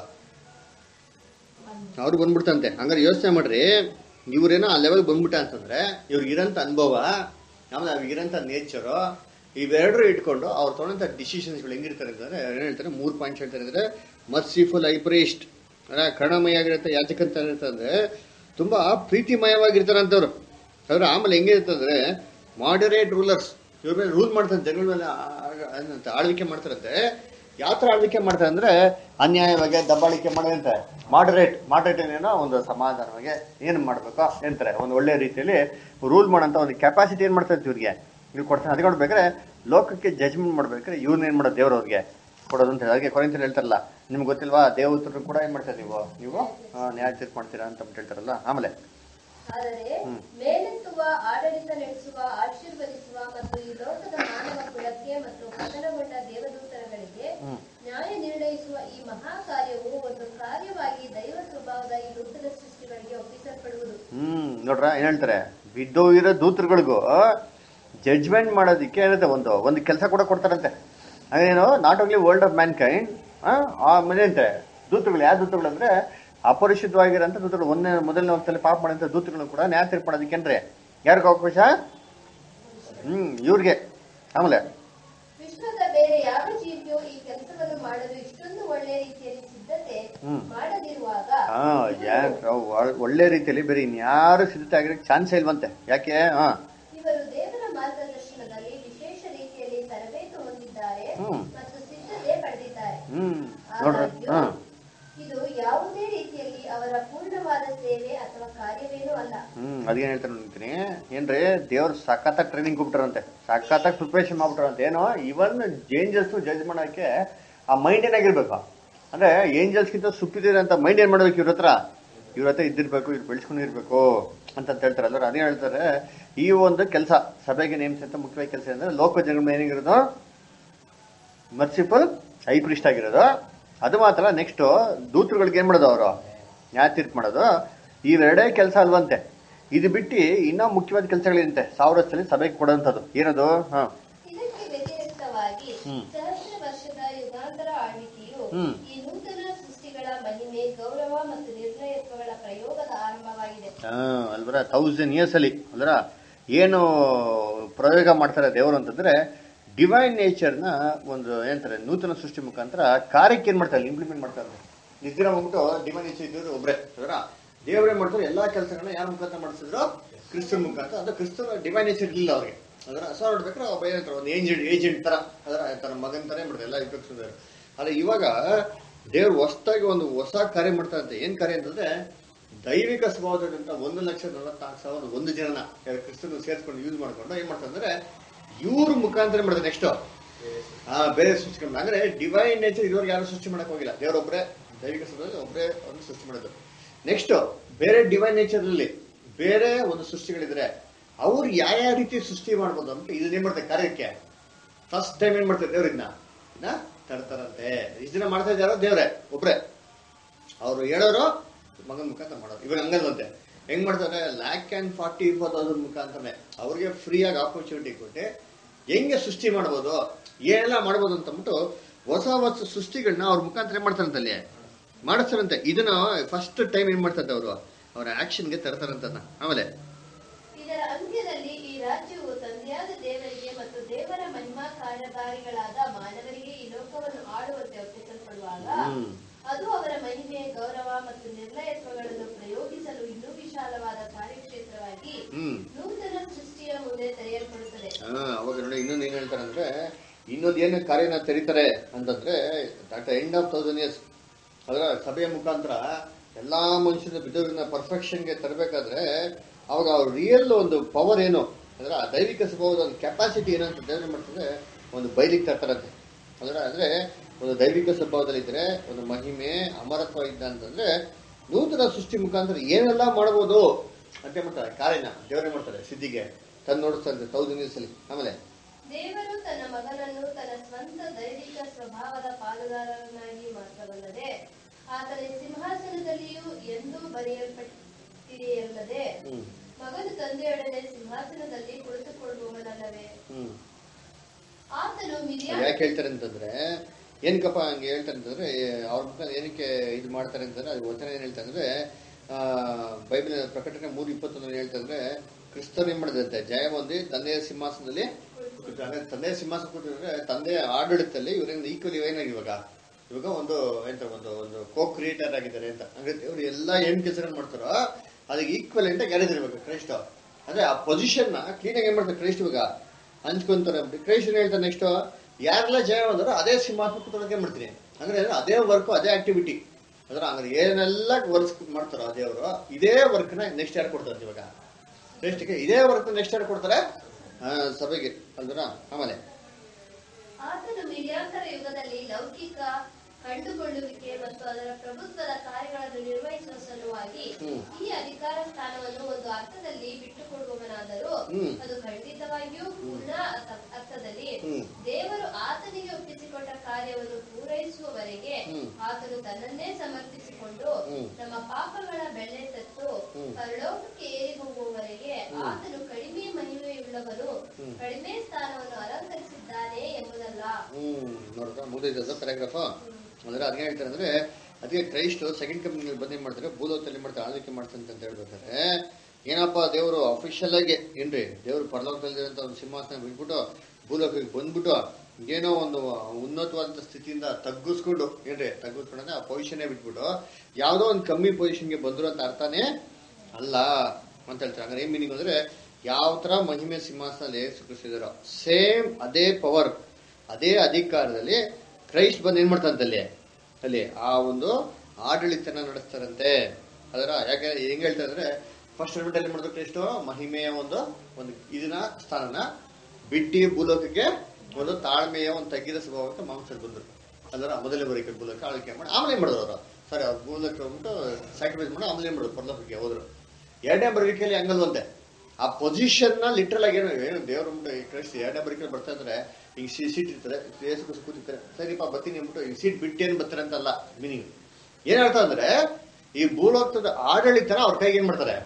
ಅವ್ರು ಬಂದ್ಬಿಡ್ತಂತೆ. ಹಂಗಾರೆ ಯೋಚನೆ ಮಾಡ್ರಿ, ಇವ್ರೇನೋ ಆ ಲೆವೆಲ್ ಬಂದ್ಬಿಟ್ಟ ಅಂತಂದ್ರೆ ಇವ್ರಿಗಿರಂತ ಅನುಭವ, ಆಮೇಲೆ ಅವ್ರಿಗಿರಂತ ನೇಚರು, ಇವೆರಡರು ಇಟ್ಕೊಂಡು ಅವ್ರು ತೊಗೊಂಡಂತ ಡಿಸಿಷನ್ಸ್ಗಳು ಹೆಂಗಿರ್ತಾರೆ ಅಂತಂದ್ರೆ ಏನ್ ಹೇಳ್ತಾರೆ, 3 ಪಾಯಿಂಟ್ಸ್ ಹೇಳ್ತಾರೆ ಅಂದ್ರೆ ಮರ್ಸಿಫುಲ್ ಹೈಪ್ರಿಸ್ಟ್, ಕರುಣಾಮಯ ಆಗಿರುತ್ತೆ, ಯಾಜಕಂತ ಇರ್ತಂದ್ರೆ ತುಂಬಾ ಪ್ರೀತಿಮಯವಾಗಿರ್ತಾರಂತವ್ರು. ಅವ್ರು ಆಮೇಲೆ ಹೆಂಗಿರ್ತಂದ್ರೆ ಮಾಡರೇಟ್ ರೂಲರ್ಸ್, ಇವ್ರ ಮೇಲೆ ರೂಲ್ ಮಾಡ್ತಾರೆ, ಜನಗಳ ಮೇಲೆ ಆಳ್ವಿಕೆ ಮಾಡ್ತಾರಂತೆ. ಯಾವ ತರ ಆಳ್ವಿಕೆ ಮಾಡ್ತಾರೆ ಅಂದ್ರೆ ಅನ್ಯಾಯವಾಗಿ ದಬ್ಬಾಳಿಕೆ ಮಾಡೋದಂತೆ. ಮಾಡರೇಟ್ ಏನೇನೋ ಒಂದು ಸಮಾಧಾನವಾಗಿ ಏನ್ ಮಾಡ್ಬೇಕೋ ಏನಂತಾರೆ ಒಂದು ಒಳ್ಳೆ ರೀತಿಯಲ್ಲಿ ರೂಲ್ ಮಾಡೋಂತ ಒಂದು ಕೆಪಾಸಿಟಿ ಏನ್ ಮಾಡ್ತಾರೆ ಇವ್ರಿಗೆ ಇವ್ರು ಕೊಡ್ತಾರೆ. ಅದಕ್ಕೆ ನೋಡ್ಬೇಕಾದ್ರೆ ಲೋಕಕ್ಕೆ ಜಜ್ಮೆಂಟ್ ಮಾಡ್ಬೇಕಾದ್ರೆ ಇವ್ರನ್ನ ಏನ್ ಮಾಡೋದು ದೇವ್ರವ್ರಿಗೆ ಕೊಡೋದು ಅಂತ. ಹಾಗೆ ಕೊರಿಂಥರಲ್ಲಿ ಹೇಳ್ತಾರಲ್ಲ, ನಿಮ್ಗೆ ಗೊತ್ತಿಲ್ವಾ ದೇವತರು ಕೂಡ ಏನ್ ಮಾಡ್ತಾರೆ ನೀವು ನ್ಯಾಯ ತೀರ್ಪು ಮಾಡ್ತೀರಾ ಅಂತ ಹೇಳ್ತಾರಲ್ಲ. ಆಮೇಲೆ ಆದರೆ ಮೇಲೆತ್ತುವ, ಆಡಳಿತ ನಡೆಸುವ, ಆಶೀರ್ವದಿಸುವ ಮತ್ತು ಈ ಲೋಕದ ಮಾನವ ಕುಲಕ್ಕೆ ಮತ್ತು ಪತನಗೊಂಡ ದೇವದೂತರುಗಳಿಗೆ ನ್ಯಾಯ ನಿರ್ಣಯಿಸುವ ಈ ಮಹಾ ಕಾರ್ಯವು ಒಂದು ಕಾರ್ಯವಾಗಿ ದೈವ ಸ್ವಭಾವದ ಈ ಲೋಕದ ಸೃಷ್ಟಿಗಳಿಗೆ ಒಪ್ಪಿಸಲ್ಪಡುವುದು. ನೋಡ್ರ ಏನ್ ಹೇಳ್ತಾರೆ, ಬಿದ್ದೋಗಿರೋ ದೂತರುಗಳಿಗೂ ಜಡ್ಜ್ಮೆಂಟ್ ಮಾಡೋದಿಕ್ಕೆ ಏನಂತೆ ಒಂದು ಕೆಲಸ ಕೂಡ ಕೊಡ್ತಾರಂತೆ. ಅದೇನು not only world of mankind, ಆಮೇಲೆ ಅಂತೆ ದೂತರುಗಳು. ಯಾವ ದೂತರುಗಳು ಅಂದ್ರೆ ಅಪರಿಶುದ್ಧವಾಗಿರೋಂಥ ದೂತರುಗಳು, ಮೊದಲನೇ ಒಂದ್ಸಲ ಪಾಪ ಮಾಡೋಂಥ ದೂತರುಗಳು ಕೂಡ ನ್ಯಾಯ ತೀರ್ಪು ಮಾಡೋದಕ್ಕೇನ್ರಿ ಯಾರಿಗ ಅವಕಾಶ? ಇವ್ರಿಗೆ. ಆಮೇಲೆ ವಿಶ್ವದ ಬೇರೆ ಯಾವ ಜೀವಿಯು ಈ ಕೆಲಸವನ್ನು ಮಾಡಲು ಇಷ್ಟೊಂದು ಒಳ್ಳೆ ರೀತಿಯಲ್ಲಿ ಸಿದ್ಧತೆ ಮಾಡದಿರುವಾಗ ಒಳ್ಳೆ ರೀತಿಯಲ್ಲಿ ಬೇರೆ ಇನ್ಯಾರು ಸಿದ್ಧತೆ ಆಗಿರೋಕ್ಕೆ ಚಾನ್ಸ್ ಇಲ್ವಂತೆ. ಯಾಕೆ? ಇವರು ದೇವರ ಮಾರ್ಗದರ್ಶನದಲ್ಲಿ ವಿಶೇಷ ರೀತಿಯಲ್ಲಿ ತರಬೇತಿ ಹೊಂದಿದ್ದಾರೆ ಮತ್ತು ಸಿದ್ಧತೆ ಪಡೆದಿದ್ದಾರೆ. ನೋಡ್ರಿ, ಇದು ಯಾವುದೇ ರೀತಿಯಲ್ಲಿ ಅವರ ಪೂರ್ಣವಾದ ಸೇವೆ ಅಥವಾ ಕಾರ್ಯವೇನೂ ಅಲ್ಲ. ಅದೇನ್ ಹೇಳ್ತಾರೆ ನೋಡ್ತೀನಿ ಏನ್ರಿ, ದೇವ್ರು ಸಖತ್ತಾಗಿ ಟ್ರೈನಿಂಗ್ ಕೊಟ್ಬಿಟ್ಟಾರಂತೆ, ಸಖತ್ತಾಗಿ ಪ್ರಿಪರೇಷನ್ ಮಾಡ್ಬಿಟ್ಟಾರಂತೆ. ಏನೋ ಇವನ್ ಏಂಜಲ್ಸ್ ಜಡ್ಜ್ ಮಾಡೋಕೆ ಆ ಮೈಂಡ್ ಏನಾಗಿರ್ಬೇಕು ಅಂದ್ರೆ ಏಂಜಲ್ಸ್ಗಿಂತ ಸುಪ್ಪಿದ್ದೀರ ಅಂತ ಮೈಂಡ್ ಏನ್ ಮಾಡ್ಬೇಕು ಇವ್ರ ಹತ್ರ ಇದ್ದಿರ್ಬೇಕು, ಇವ್ರು ಬೆಳೆಸ್ಕೊಂಡಿರ್ಬೇಕು ಅಂತ ಹೇಳ್ತಾರಲ್ಲ. ಅದೇ ಹೇಳ್ತಾರೆ ಈ ಒಂದು ಕೆಲಸ ಸಭೆಗೆ ನೇಮಿಸಿದಂತ ಮುಖ್ಯವಾಗಿ ಕೆಲಸ ಅಂದ್ರೆ ಲೋಕ ಜನಗಳ ಏನಾಗಿರೋದು ಮರ್ಸಿಫುಲ್ ಹೈಪ್ರಿಸ್ಟ್ ಆಗಿರೋದು. ಅದು ಮಾತ್ರ ನೆಕ್ಸ್ಟ್ ದೂತರುಗಳಿಗೆ ಏನ್ ಮಾಡೋದು ಅವರು ನ್ಯಾಯ ತೀರ್ಪು ಮಾಡೋದು. ಇವೆರಡೇ ಕೆಲಸ ಅಲ್ವಂತೆ. ಇದು ಬಿಟ್ಟು ಇನ್ನೂ ಮುಖ್ಯವಾದ ಕೆಲಸಗಳಿಂತೆ 1000 ವರ್ಷದಲ್ಲಿ ಸಭೆಗೆ ಕೊಡೋಂಥದ್ದು. ಏನದು? ಇದಕ್ಕೆ ವ್ಯತಿರಿಕ್ತವಾಗಿ ಸಹಸ್ರ ವರ್ಷದ ಯುಗಾಂತರ ಆಳ್ವಿಕೆಯು ಈ ನೂತನ ಸೃಷ್ಟಿಗಳ ಮಹಿಮೆ, ಗೌರವ ಮತ್ತು ನಿರ್ಣಯತ್ವಗಳ ಪ್ರಯೋಗದ ಆರಂಭವಾಗಿದೆ. ಅಲ್ವರ 1000 years ಅಲ್ಲಿ ಅಲ್ವರ ಏನು ಪ್ರಯೋಗ ಮಾಡ್ತಾರೆ ದೇವರು ಅಂತಂದ್ರೆ ಡಿವೈನ್ ನೇಚರ್ನ ಒಂದು ಏನಂತಾರೆ ನೂತನ ಸೃಷ್ಟಿ ಮುಖಾಂತರ ಕಾರ್ಯಕ್ಕೆ ಏನ್ ಮಾಡ್ತಾರೆ, ಇಂಪ್ಲಿಮೆಂಟ್ ಮಾಡ್ತಾರೆ. ನಿದ್ದಿನ ಹೋಗ್ಬಿಟ್ಟು ಡಿವೈನ್ ನೇಚರ್ ಇದ್ದವರು ಒಬ್ರೆ ಅದರ ದೇವರೇ ಮಾಡ್ತಾರೆ. ಎಲ್ಲಾ ಕೆಲಸಗಳನ್ನ ಯಾರ ಮುಖಾಂತರ ಮಾಡಿಸಿದ್ರು? ಕ್ರಿಸ್ತನ ಮುಖಾಂತರ. ಅದು ಕ್ರಿಸ್ತನ ಡಿವೈನ್ ನೇಚರ್ ಇಲ್ಲ ಅವ್ರಿಗೆ. ಅದರ ಹೊಸ ನೋಡ್ಬೇಕಾದ್ರೆ ಒಬ್ಬ ಏನಂತಾರೆ ಒಂದು ಏಜೆಂಟ್ ತರ ಅದರ ತನ್ನ ಮಗನ ತರ ಮಾಡ್ತಾರೆ ಎಲ್ಲ ಉಪಯೋಗಿಸಿದ್ರು. ಆದ್ರೆ ಇವಾಗ ದೇವ್ರು ಹೊಸದಾಗಿ ಒಂದು ಹೊಸ ಕಾರ್ಯ ಮಾಡ್ತಾರಂತೆ. ಏನ್ ಕಾರ್ಯ ಅಂತಂದ್ರೆ ದೈವಿಕ ಸ್ವಭಾವದಂತ 1,44,000 ಒಂದು ಜನನ ಕ್ರಿಸ್ತನ ಸೇರ್ಸ್ಕೊಂಡು ಯೂಸ್ ಮಾಡ್ಕೊಂಡು ಏನ್ ಮಾಡ್ತಾರೆ ಇವ್ರ ಮುಖಾಂತರ ಮಾಡ್ತಾರೆ. ನೆಕ್ಸ್ಟ್ ಬೇರೆ ಸೃಷ್ಟಿ ಅಂದ್ರೆ ಡಿವೈನ್ ನೇಚರ್ ಇದುವರೆಗೆ ಯಾರು ಸೃಷ್ಟಿ ಮಾಡಕ್ ಹೋಗಿಲ್ಲ. ದೇವರೊಬ್ಬರೇ ದೈವಿಕ ಸ್ವಭಾವದಲ್ಲಿ ಒಬ್ಬರೇ ಒಂದು ಸೃಷ್ಟಿ ಮಾಡೋದು. ನೆಕ್ಸ್ಟ್ ಬೇರೆ ಡಿವೈನ್ ನೇಚರ್ ಅಲ್ಲಿ ಬೇರೆ ಒಂದು ಸೃಷ್ಟಿಗಳಿದ್ರೆ ಅವ್ರು ಯಾವ ರೀತಿ ಸೃಷ್ಟಿ ಮಾಡ್ಬೋದು ಅಂತ ಇದನ್ನೇನ್ ಮಾಡ್ತಾರೆ ಕಾರ್ಯಕ್ಕೆ ಫಸ್ಟ್ ಟೈಮ್ ಏನ್ ಮಾಡ್ತಾರೆ ದೇವ್ರನ್ನ ತರ್ತಾರಂತೆ. ಇಷ್ಟು ದಿನ ಮಾಡ್ತಾ ಇದ್ದಾರೋ ದೇವ್ರೆ ಒಬ್ರೆ, ಅವ್ರು ಹೇಳೋರು ಮಗನ ಮುಖಾಂತರ ಮಾಡೋರು. ಇವಾಗ ಹಂಗಲ್ವಂತೆ. ಹೆಂಗ್ ಮಾಡ್ತಾರೆ 1,40,000 ಮುಖಾಂತರನೇ ಅವ್ರಿಗೆ ಫ್ರೀ ಆಗಿ ಆಪರ್ಚುನಿಟಿ ಕೊಟ್ಟು ಹೆಂಗೆ ಸೃಷ್ಟಿ ಮಾಡ್ಬೋದು ಏನೆಲ್ಲ ಮಾಡ್ಬೋದು ಅಂತಂದ್ಬಿಟ್ಟು ಹೊಸ ಹೊಸ ಸೃಷ್ಟಿಗಳನ್ನ ಅವ್ರ ಮುಖಾಂತರ ಏನ್ ಮಾಡ್ತಾರಂತಲ್ಲಿ ಮಾಡಿಸ್ತಾರಂತೆ. ಇದನ್ನ ಫಸ್ಟ್ ಟೈಮ್ ಏನ್ ಮಾಡ್ತಾರೆ ಅವರು ಅವ್ರ ಆಕ್ಷನ್ಗೆ ತರ್ತಾರಂತನ್ನ. ಆಮೇಲೆ ಇದರ ಅಂತ್ಯದಲ್ಲಿ ಈ ರಾಜ್ಯವು ತಂದೆಯಾದ ದೇವರಿಗೆ ಮತ್ತು ದೇವರ ಮಹಿಮಾ ಕಾರ್ಯಭಾರಿಗಳಾದ ಮಾನವರಿಗೆ ಈ ಲೋಕವನ್ನು ಆಳುವಂತೆ ಒಪ್ಪಿಸಲ್ಪಡುವಾಗ ಅದು ಅವರ ಮಹಿಮೆ ಗೌರವ ಮತ್ತು ನಿರ್ಣಯತ್ವಗಳನ್ನು ಪ್ರಯೋಗಿಸಲು ಇನ್ನೂ ವಿಶಾಲವಾದ ಕಾರ್ಯಕ್ಷೇತ್ರವಾಗಿ ನೂತನ ಸೃಷ್ಟಿಯ ಮುಂದೆ ತೆರೆಯಲ್ಪಡುತ್ತದೆ. ಅವಾಗ ನೋಡಿ ಇನ್ನೊಂದು ಏನ್ ಹೇಳ್ತಾರೆ ಅಂದ್ರೆ ಇನ್ನೊಂದು ಏನು ಕಾರ್ಯನ ತೆರೀತಾರೆ ಅಂತಂದ್ರೆ ಅಟ್ ಎಂಡ್ ಆಫ್ 1000 years ಅದರ ಸಭೆಯ ಮುಖಾಂತರ ಎಲ್ಲಾ ಮನುಷ್ಯನ ಬಿದ್ದೋರಿನ ಪರ್ಫೆಕ್ಷನ್ಗೆ ತರಬೇಕಾದ್ರೆ ಅವಾಗ ಅವ್ರ ರಿಯಲ್ ಒಂದು ಪವರ್ ಏನು ಅಂದ್ರೆ ಆ ದೈವಿಕ ಸ್ವಭಾವದ ಒಂದು ಕೆಪಾಸಿಟಿ ಏನಂತ ದೇವರೇ ಮಾಡ್ತಾರೆ ಒಂದು ಬಯಲಿಗೆ ತರ್ತಾರಂತೆ. ಅಂದ್ರೆ ಒಂದು ದೈವಿಕ ಸ್ವಭಾವದಲ್ಲಿ ಇದ್ರೆ ಒಂದು ಮಹಿಮೆ ಅಮರತ್ವ ಇದ್ದ ಅಂತಂದ್ರೆ ನೂತನ ಸೃಷ್ಟಿ ಮುಖಾಂತರ ಏನೆಲ್ಲ ಮಾಡ್ಬೋದು ಅಂತ ಮಾಡ್ತಾರೆ ಕಾರ್ಯನ ದೇವರೇ ಮಾಡ್ತಾರೆ ಸಿದ್ಧಿಗೆ ತಂದು ನೋಡಿಸ್ತಾರೆ 1000 years ಅಲ್ಲಿ. ಆಮೇಲೆ ದೇವರು ತನ್ನ ಮಗನನ್ನು ತನ್ನ ಸ್ವಂತ ದೈವಿಕ ಸ್ವಭಾವದ ಪಾಲುದಾರನಾಗಿ ಮಾತ್ರವಲ್ಲದೆ ಆತನ ಸಿಂಹಾಸನದಲ್ಲಿಯೂ ಎಂದೂ ಬರೆಯಲ್ಪಟ್ಟಿದೆಯಲ್ಲದೆ ಮಗನು ತಂದೆಯೊಡನೆ ಸಿಂಹಾಸನದಲ್ಲಿ ಕುಳಿತುಕೊಳ್ಳುವವನಲ್ಲವೇ. ಆತನು ಯಾಕೆ ಹೇಳ್ತಾರೆ ಅಂತಂದ್ರೆ ಏನಕ್ಕಪ್ಪ ಹಂಗೆ ಹೇಳ್ತಾರೆ ಅಂತಂದ್ರೆ ಅವ್ರ ಮುಖಾಂತರ ಏನಕ್ಕೆ ಇದು ಮಾಡ್ತಾರೆ ಅಂತಂದ್ರೆ ಅದು ವಚನ ಏನ್ ಹೇಳ್ತಾರೆ ಅಂದ್ರೆ ಬೈಬಲ್ ಪ್ರಕಟಣೆ 3:21 ಹೇಳ್ತಂದ್ರೆ ಕ್ರಿಸ್ತರು ಏನ್ ಮಾಡಿದಂತೆ ಜಯ ಹೊಂದಿ ತಂದೆಯ ಸಿಂಹಾಸನದಲ್ಲಿ ತಂದೆಯ ಸಿಂಹಾಸನ ಕೂತಿದ್ರೆ ತಂದೆಯ ಆಡಳಿತದಲ್ಲಿ ಇವರಿಂದ ಈಕ್ವಲಿ ಏನಾಗಿ ಇವಾಗ ಒಂದು ಎಂತ ಒಂದು ಕೋ ಕ್ರಿಯೇಟರ್ ಆಗಿದ್ದಾರೆ ಅಂತ. ಅಂದ್ರೆ ಇವ್ರು ಎಲ್ಲಾ ಏನ್ ಕೆಲಸ ಮಾಡ್ತಾರೋ ಅದಕ್ಕೆ ಈಕ್ವಲ್ ಅಂತ ಯಾರಿದ್ರು ಇವಾಗ ಕ್ರೈಸ್ತ ಅಂದ್ರೆ ಆ ಪೊಸಿಷನ್ ನ ಕ್ಲೀನ್ ಆಗಿ ಏನ್ ಮಾಡ್ತಾರೆ ಕ್ರೈಸ್ಟ್ ಇವಾಗ ಹಂಚ್ಕೊಂತಾರೆ. ಕ್ರೈಸ್ಟ್ ಏನ್ ಹೇಳ್ತಾರೆ ನೆಕ್ಸ್ಟ್ ಯಾರೆಲ್ಲ ಜಯ ಹೊಂದಾರೋ ಅದೇ ಸಿಂಹಾಸನ ಕೂತ್ಕೊಳ್ಳೋಕೆ ಮಾಡ್ತೀನಿ ಅಂದ್ರೆ ಅದೇ ವರ್ಕ್ ಅದೇ ಆಕ್ಟಿವಿಟಿ ಅಂದ್ರೆ ಹಂಗಾರೆ ಏನೆಲ್ಲ ವರ್ಕ್ ಮಾಡ್ತಾರೋ ದೇವರು ಇದೇ ವರ್ಕ್ ನ ನೆಕ್ಸ್ಟ್ ಯಾರು ಕೊಡ್ತಾರೆ ಇವಾಗ ಕ್ರೈಸ್ಟ್ಗೆ ಇದೇ ವರ್ಕ್ ನೆಕ್ಸ್ಟ್ ಯಾರು ಕೊಡ್ತಾರೆ ಸಭೆಗೆ ಅಲ್ದ್ರ. ಆಮೇಲೆ ಆತನು ಮಿಲಿಯಾಂತರ ಯುಗದಲ್ಲಿ ಲೌಕಿಕ ಕಂಡುಕೊಳ್ಳುವಿಕೆ ಮತ್ತು ಅದರ ಪ್ರಭುತ್ವದ ಕಾರ್ಯಗಳನ್ನು ನಿರ್ವಹಿಸುವ ಸಲುವಾಗಿ ಈ ಅಧಿಕಾರ ಸ್ಥಾನವನ್ನು ಒಂದು ಅರ್ಥದಲ್ಲಿ ಬಿಟ್ಟುಕೊಡುವವನಾದರೂ ಅದು ಖಂಡಿತವಾಗಿಯೂ ಪೂರ್ಣ ಅರ್ಥದಲ್ಲಿ ದೇವರು ಆತನಿಗೆ ಒಪ್ಪಿಸಿಕೊಂಡ ಕಾರ್ಯವನ್ನು ಪೂರೈಸುವವರೆಗೆ ಆತನು ತನ್ನನ್ನೇ ಸಮರ್ಪಿಸಿಕೊಂಡು ನಮ್ಮ ಪಾಪಗಳ ಬೆಲೆ ತತ್ತು ಪರಲೋಕಕ್ಕೆ ಏರಿ ಹೋಗುವವರೆಗೆ ಆತನು ಕಡಿಮೆ ಮಹಿಮೆಯುಳ್ಳವನು ಕಡಿಮೆ ಸ್ಥಾನವನ್ನು ಅಲಂಕರಿಸಿದ್ದಾನೆ ಎಂಬುದಲ್ಲ. ನೋಡ್ತಾ ಮುಗಿದ ಪ್ಯಾರಾಗ್ರಾಫ್ ಅಂದ್ರೆ ಅದ್ಗೆ ಹೇಳ್ತಾರೆ ಅಂದ್ರೆ ಅದಕ್ಕೆ ಕ್ರೈಸ್ಟ್ ಸೆಕೆಂಡ್ ಕಮಿಂಗ್ ಬಂದ್ ಮಾಡ್ತಾರೆ ಭೂಲೋಕದಲ್ಲಿ ಮಾಡ್ತಾರೆ ಆಳ್ವಿಕೆ ಮಾಡ್ತಾರೆ ಅಂತ ಹೇಳ್ಬೇಕಾದ್ರೆ ಏನಪ್ಪಾ ದೇವರು ಅಫಿಷಿಯಲ್ ಆಗಿ ಏನ್ರಿ ದೇವ್ರು ಪರಲೋಕದಲ್ಲಿರುವಂತ ಒಂದು ಸಿಂಹಾಸನ ಬಿಟ್ಬಿಟ್ಟು ಭೂಲೋಕಕ್ಕೆ ಬಂದ್ಬಿಟ್ಟು ಏನೋ ಒಂದು ಉನ್ನತವಾದಂತ ಸ್ಥಿತಿಯಿಂದ ತಗ್ಗಿಸ್ಕೊಂಡು ಅಂದ್ರೆ ಆ ಪೊಸಿಷನ್ ಬಿಟ್ಬಿಟ್ಟು ಯಾವ್ದೋ ಒಂದು ಕಮ್ಮಿ ಪೊಸಿಷನ್ಗೆ ಬಂದ್ರು ಅಂತ ಅರ್ಥನೇ ಅಲ್ಲ ಅಂತ ಹೇಳ್ತಾರೆ. ಹಂಗಾರೆ ಏನ್ ಮೀನಿಂಗ್ ಅಂದ್ರೆ ಯಾವ ತರ ಮಹಿಮೆ ಸಿಂಹಾಸನಲ್ಲಿ ಸುಖಿಸಿದಾರೋ ಸೇಮ್ ಅದೇ ಪವರ್ ಅದೇ ಅಧಿಕಾರದಲ್ಲಿ ಕ್ರೈಸ್ಟ್ ಬಂದು ಏನ್ ಮಾಡ್ತಾರಂತೆ ಅಲ್ಲಿ ಆ ಒಂದು ಆಡಳಿತನ ನಡೆಸ್ತಾರಂತೆ. ಅದರ ಯಾಕೆ ಹೆಂಗ್ ಹೇಳ್ತಾ ಇದ್ರೆ ಫಸ್ಟ್ ಅಲ್ಲಿ ಮಾಡಿದ್ರು ಕ್ರೈಸ್ಟ್ ಮಹಿಮೆಯ ಒಂದು ಇದನ್ನ ಸ್ಥಾನನ ಬಿಟ್ಟಿ ಭೂಲೋಕಕ್ಕೆ ಒಂದು ತಾಳ್ಮೆಯ ಒಂದು ತಗ್ಗಿದ ಸ್ವಭಾವಕ್ಕೆ ಮಾಂಸದಲ್ಲಿ ಬಂದ್ರು. ಅದರ ಮೊದಲೇ ಬರೀಕ ಭೂಲೋಕ ಆಳ್ವಿಕೆ ಮಾಡಿ ಆಮೇಲೆ ಏನ್ ಮಾಡಿದ್ರು ಅವರು ಸರಿ ಅವ್ರು ಭೂಲೋಕ ಹೋಗ್ಬಿಟ್ಟು ಸ್ಯಾಕ್ರಿಫೈಸ್ ಮಾಡಿ ಆಮೇಲೆ ಏನ್ ಮಾಡಿದ್ರು ಪರಲೋಕಕ್ಕೆ ಹೋದ್ರು. ಎರಡನೇ ಬರೀಕೆಯಲ್ಲಿ ಹಂಗಲ್ವಂತೆ ಆ ಪೊಸಿಷನ್ ನ ಲಿಟ್ರಲ್ ಆಗಿ ಏನು ದೇವ್ರ ಕ್ರೈಸ್ಟ್ ಎರಡನೇ ಬರೀಕೆಯಲ್ಲಿ ಬರ್ತಾ ಇದ್ರೆ ಈಗ ಸೀಟ್ ಇರ್ತಾರೆ ಕೂತಿರ್ತಾರೆ ಸರಿಪಾ ಬರ್ತೀನಿ ಅಂದ್ಬಿಟ್ಟು ಈ ಸೀಟ್ ಬಿಟ್ಟೇನು ಬರ್ತಾರೆ ಅಂತಲ್ಲ ಮೀನಿಂಗ್ ಏನರ್ಥ ಅಂದ್ರೆ ಈ ಭೂಲೋಕದ ಆಡಳಿತನ ಅವ್ರ ಕೈಗೆ ಏನ್ ಮಾಡ್ತಾರೆ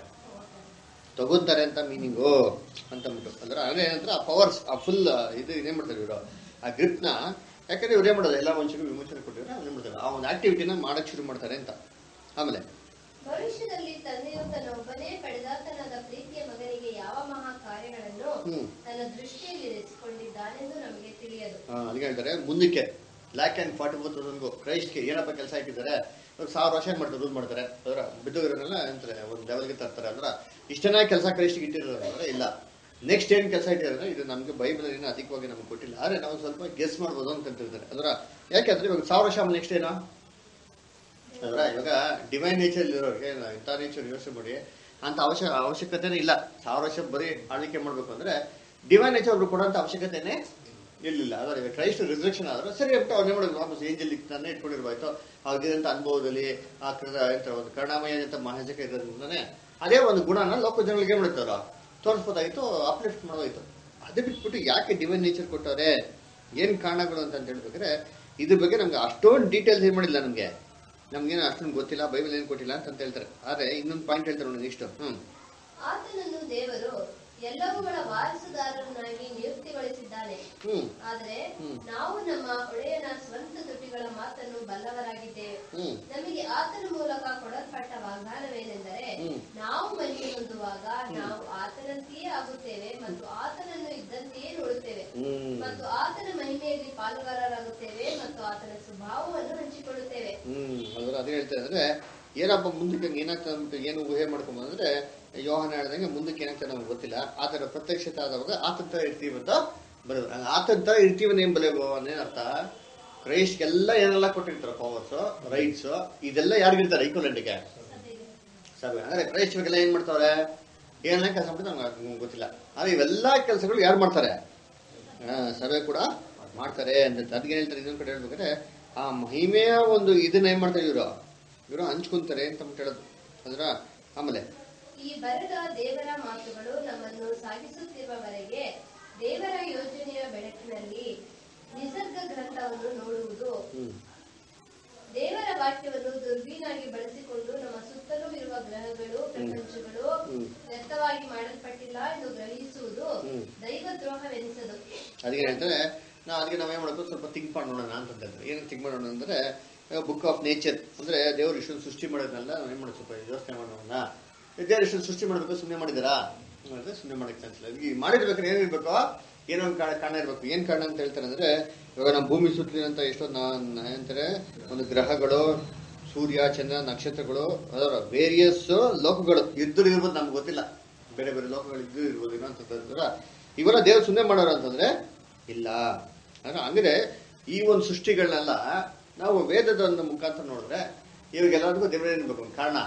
ತಗೊಂತಾರೆ ಅಂತ ಮೀನಿಂಗು ಅಂತಂದ್ಬಿಟ್ಟು ಅಂದ್ರೆ ಅಂದ್ರೆ ಏನಂದ್ರೆ ಆ ಪವರ್ಸ್ ಆ ಫುಲ್ ಇದು ಇದೇನ್ ಮಾಡ್ತಾರೆ ಇವರು ಆ ಗ್ರಿಪ್ ನ ಯಾಕಂದ್ರೆ ಇವ್ರು ಏನ್ ಮಾಡೋದು ಎಲ್ಲ ಮನುಷ್ಯರು ವಿಮೋಚನೆ ಕೊಟ್ಟಿದ್ರೆ ಏನ್ ಮಾಡ್ತಾರೆ ಆ ಒಂದು ಆಕ್ಟಿವಿಟಿನ ಮಾಡಕ್ ಶುರು ಮಾಡ್ತಾರೆ ಅಂತ. ಆಮೇಲೆ ಭವಿಷ್ಯದಲ್ಲಿ ತಂದೆಯು ತನ್ನ ಒಬ್ಬನೇ ಪಡೆದಾತನಾದ ಪ್ರೀತಿಯ ಮಗನಿಗೆ ಯಾವ ಮಹಾ ಕಾರ್ಯಗಳನ್ನು ತನ್ನ ದೃಷ್ಟಿಯಲ್ಲಿ ಇರಿಸಿಕೊಂಡಿದ್ದಾನೆಂದು ನಮಗೆ ತಿಳಿಯದು. ಅದಕ್ಕೆ ಹೇಳ್ತಾರೆ ಮುಂದಕ್ಕೆ 1,40,000 ಕ್ರೈಸ್ಟ್ಗೆ ಏನಪ್ಪ ಕೆಲಸ ಹಾಕಿದ್ದಾರೆ 1000 ವರ್ಷ ಮಾಡ್ತಾರೆ ರೂಲ್ ಮಾಡ್ತಾರೆ ಅದರ ಬಿದ್ದೋಗಿರೋರೆಲ್ಲ ಅಂತಾರೆ ಒಂದು ಲೆವೆಲ್ಗೆ ತರ್ತಾರೆ ಅಂದ್ರೆ ಇಷ್ಟನೇ ಕೆಲಸ ಕ್ರೈಸ್ಟ್ಗೆ ಇಟ್ಟಿರೋರು ಅಂದ್ರೆ ಇಲ್ಲ ನೆಕ್ಸ್ಟ್ ಏನ್ ಕೆಲಸ ಇಟ್ಟಿದ್ದಾರೆ ಇದು ನಮ್ಗೆ ಬೈಬಲ್ ಏನು ಅಧಿಕವಾಗಿ ನಮ್ಗೆ ಕೊಟ್ಟಿಲ್ಲ ಆದ್ರೆ ನಾವು ಸ್ವಲ್ಪ ಗೆಸ್ ಮಾಡ್ಬೋದು ಅಂತ ಹೇಳ್ತಾರೆ. ಅದರ ಯಾಕೆಂದ್ರೆ ಇವಾಗ 1000 ವರ್ಷ ನೆಕ್ಸ್ಟ್ ಏನೋ ಅದರ ಇವಾಗ ಡಿವೈನ್ ನೇಚರ್ ಇರೋರಿಗೆ ಇಂಥ ನೇಚರ್ ಯೋಚನೆ ಮಾಡಿ ಅಂತ ಅವಶ್ಯಕತೆನೇ ಇಲ್ಲ. 1000 ವರ್ಷ ಬರೀ ಆಳ್ವಿಕೆ ಮಾಡ್ಬೇಕು ಅಂದ್ರೆ ಡಿವೈನ್ ನೇಚರ್ ಒಬ್ರು ಕೊಡೋಂಥ ಅವಶ್ಯಕತೆನೇ ಇರಲಿಲ್ಲ. ಅದರ ಕ್ರೈಸ್ಟ್ ರಿಸರ್ವೇಷನ್ ಆದ್ರೆ ಸರಿ ಅಂತ ಅವ್ರನ್ನೇ ಮಾಡೋದು, ವಾಪಸ್ ಏಂಜಲ್ ತಾನೇ ಇಟ್ಕೊಂಡಿರ್ಬಾಯ್ತು. ಆಗಿದಂಥ ಅನುಭವದಲ್ಲಿ ಆ ಒಂದು ಕರುಣಾಮಯ ಅಂತ ಮಹಾಜಕ ಇರೋದ್ರಿಂದಾನೆ ಅದೇ ಒಂದು ಗುಣನ ಲೋಕ ಜನಗಳಿಗೆ ಮಾಡ್ತಾರ ತೋರಿಸ್ಬೋದಾಗಿತ್ತು, ಅಪ್ಲಿಫ್ಟ್ ಮಾಡೋದಾಯ್ತು. ಅದೇ ಬಿಟ್ಬಿಟ್ಟು ಯಾಕೆ ಡಿವೈನ್ ನೇಚರ್ ಕೊಟ್ಟವ್ರೆ, ಏನ್ ಕಾರಣಗಳು ಅಂತ ಹೇಳ್ಬೇಕಾದ್ರೆ ಇದ್ರ ಬಗ್ಗೆ ನಮ್ಗೆ ಅಷ್ಟೊಂದು ಡೀಟೇಲ್ಸ್ ಏನ್ ಮಾಡಿಲ್ಲ, ನಮ್ಗೇನು ಅಷ್ಟೊಂದು ಗೊತ್ತಿಲ್ಲ, ಬೈಬಲ್ ಏನ್ ಕೊಟ್ಟಿಲ್ಲ ಅಂತ ಹೇಳ್ತಾರೆ. ಆದ್ರೆ ಇನ್ನೊಂದು ಪಾಯಿಂಟ್ ಹೇಳ್ತಾರೆ ನೋಡಿ ಇಷ್ಟು. ಆತನನ್ನು ದೇವರು ಎಲ್ಲವುಗಳ ವಾರಸುದಾರನಾಗಿ ನಿಯುಕ್ತಿಗೊಳಿಸಿದ್ದಾನೆ. ಆದರೆ ನಾವು ನಮ್ಮ ಒಡೆಯನ ಸ್ವಂತ ತುಟಿಗಳ ಮಾತನ್ನು ಬಲ್ಲವರಾಗಿದ್ದೇವೆ. ನಮಗೆ ಆತನ ಮೂಲಕ ಕೊಡಲ್ಪಟ್ಟ ವಾಗ್ದಾನವೇನೆಂದರೆ, ನಾವು ಮಹಿಮೆ ಹೊಂದುವಾಗ ನಾವು ಆತನಂತೆಯೇ ಆಗುತ್ತೇವೆ ಮತ್ತು ಆತನನ್ನು ಇದ್ದಂತೆಯೇ ನೋಡುತ್ತೇವೆ ಮತ್ತು ಆತನ ಮಹಿಮೆಯಲ್ಲಿ ಪಾಲುಗಾರರಾಗುತ್ತೇವೆ ಮತ್ತು ಆತನ ಸ್ವಭಾವವನ್ನು ಹಂಚಿಕೊಳ್ಳುತ್ತೇವೆ. ಅದೇ ಹೇಳ್ತಾ ಇದ್ರೆ ಏನಪ್ಪ ಮುಂದಕ್ಕೆ ಏನಾಗ್ತದೆ, ಏನು ಊಹೆ ಮಾಡ್ಕೊಂಬಂದ್ರೆ ಯೋಹಾನ ಹೇಳ್ದಂಗೆ ಮುಂದಕ್ಕೆ ಏನಾಗ್ತದೆ ನಮ್ಗೆ ಗೊತ್ತಿಲ್ಲ. ಆತರ ಪ್ರತ್ಯಕ್ಷತೆ ಆದವಾಗ ಆತಂತ ಇರ್ತೀವಿ ಅಂತ ಬರೋದು. ಆತಂತ ಇರ್ತೀವನ್ನ ಏನ್ ಬಲೇನೇನರ್ಥ, ಕ್ರೈಸ್ಟ್ಗೆಲ್ಲ ಏನೆಲ್ಲ ಕೊಟ್ಟಿರ್ತಾರ ಪವರ್ಸ್, ರೈಟ್ಸ್, ಇದೆಲ್ಲ ಯಾರಿಗಿರ್ತಾರೆ ಈಕ್ವಲೆಂಟ್ಗೆ ಸಭೆ. ಅಂದ್ರೆ ಕ್ರೈಸ್ಟ್ ಇವಾಗೆಲ್ಲ ಏನ್ ಮಾಡ್ತಾವ್ರೆ, ಏನೆಲ್ಲ ಕೆಲಸ ಮಾಡ್ತಾರೆ ನಮ್ಗೆ ಗೊತ್ತಿಲ್ಲ. ಆದ್ರೆ ಇವೆಲ್ಲಾ ಕೆಲಸಗಳು ಯಾರು ಮಾಡ್ತಾರೆ, ಸಭೆ ಕೂಡ ಮಾಡ್ತಾರೆ ಅಂತ. ಅದಕ್ಕೆ ಹೇಳ್ತಾರೆ ಇನ್ನೊಂದ್ ಕಡೆ ಹೇಳ್ಬೇಕಾದ್ರೆ ಆ ಮಹಿಮೆಯ ಒಂದು ಇದನ್ನ ಏನ್ ಮಾಡ್ತಾರೆ ಇವರು ಹಂಚ್ಕೊಂತಾರೆ ಅಂತ ಹೇಳೋದು. ಅದ್ರ ಆಮೇಲೆ ಈ ಬರೆದ ದೇವರ ಮಾತುಗಳು ನಮ್ಮನ್ನು ಸಾಗಿಸುತ್ತಿರುವವರೆಗೆ ದೇವರ ಯೋಜನೆಯ ಬೆಳಕಿನಲ್ಲಿ ನಿಸರ್ಗ ಗ್ರಂಥವನ್ನು ನೋಡುವುದು, ದೇವರ ವಾಕ್ಯವನ್ನು ದುರ್ಬೀನಾಗಿ ಬಳಸಿಕೊಂಡು ನಮ್ಮ ಸುತ್ತಲೂ ಇರುವ ಗ್ರಹಗಳು, ಪ್ರಪಂಚಗಳು ವ್ಯರ್ಥವಾಗಿ ಮಾಡಲ್ಪಟ್ಟಿಲ್ಲ ಎಂದು ಗ್ರಹಿಸುವುದು ದೈವದ್ರೋಹವೆನಿಸದು. ಅದಕ್ಕೆ ಹೇಳ್ತಾರೆ ಅದಕ್ಕೆ ನಾವೇನ್ ಮಾಡಬೇಕು, ಸ್ವಲ್ಪ ಥಿಂಕ್ ಮಾಡೋಣ ಅಂತ ಹೇಳ್ತಾರೆ. ಏನಕ್ಕೆ ಥಿಂಕ್ ಮಾಡೋಣ ಅಂದ್ರೆ ಬುಕ್ ಆಫ್ ನೇಚರ್ ಅಂದ್ರೆ ದೇವರು ಇಷ್ಟೊಂದು ಸೃಷ್ಟಿ ಮಾಡೋದನ್ನೆಲ್ಲ ನಾವೇನ್ ಮಾಡೋದು, ಸ್ವಲ್ಪ ಯೋಚನೆ ಮಾಡೋಣ. ದೇವರು ಇಷ್ಟೊಂದು ಸೃಷ್ಟಿ ಮಾಡಬೇಕು, ಸುಮ್ಮನೆ ಮಾಡಿದಾರಾ ಅಂದ್ರೆ ಸುಮ್ಮನೆ ಮಾಡಕ್ಕೆ ಅನ್ಸಲ್ಲ. ಈಗ ಮಾಡಿರ್ಬೇಕಾದ್ರೆ ಏನಿರ್ಬೇಕು, ಏನೋ ಒಂದು ಕಾರಣ ಇರ್ಬೇಕು. ಏನ್ ಕಾರಣ ಅಂತ ಹೇಳ್ತಾರೆ ಅಂದ್ರೆ ಇವಾಗ ನಮ್ಮ ಭೂಮಿ ಸುತ್ತಲಿನಂತ ಎಷ್ಟೊಂದು ಏನಂತಾರೆ ಒಂದು ಗ್ರಹಗಳು, ಸೂರ್ಯ, ಚಂದ್ರ, ನಕ್ಷತ್ರಗಳು, ಅದರ ವೇರಿಯಸ್ ಲೋಕಗಳು ಇರ್ಬೋದು, ನಮ್ಗೆ ಗೊತ್ತಿಲ್ಲ. ಬೇರೆ ಬೇರೆ ಲೋಕಗಳು ಇರ್ಬೋದು ಏನೋ ಅಂತ ಇವೆಲ್ಲ ದೇವ್ರು ಸುಮ್ಮನೆ ಮಾಡೋರು ಅಂತಂದ್ರೆ ಇಲ್ಲ. ಹಂಗಂದ್ರೆ ಈ ಒಂದು ಸೃಷ್ಟಿಗಳನ್ನೆಲ್ಲ ನಾವು ವೇದದ ಒಂದು ಮುಖಾಂತರ ನೋಡಿದ್ರೆ ಇವಾಗೆಲ್ಲರಿಗೂ ದೇವರೇ ಇರ್ಬೇಕು ಒಂದು ಕಾರಣ,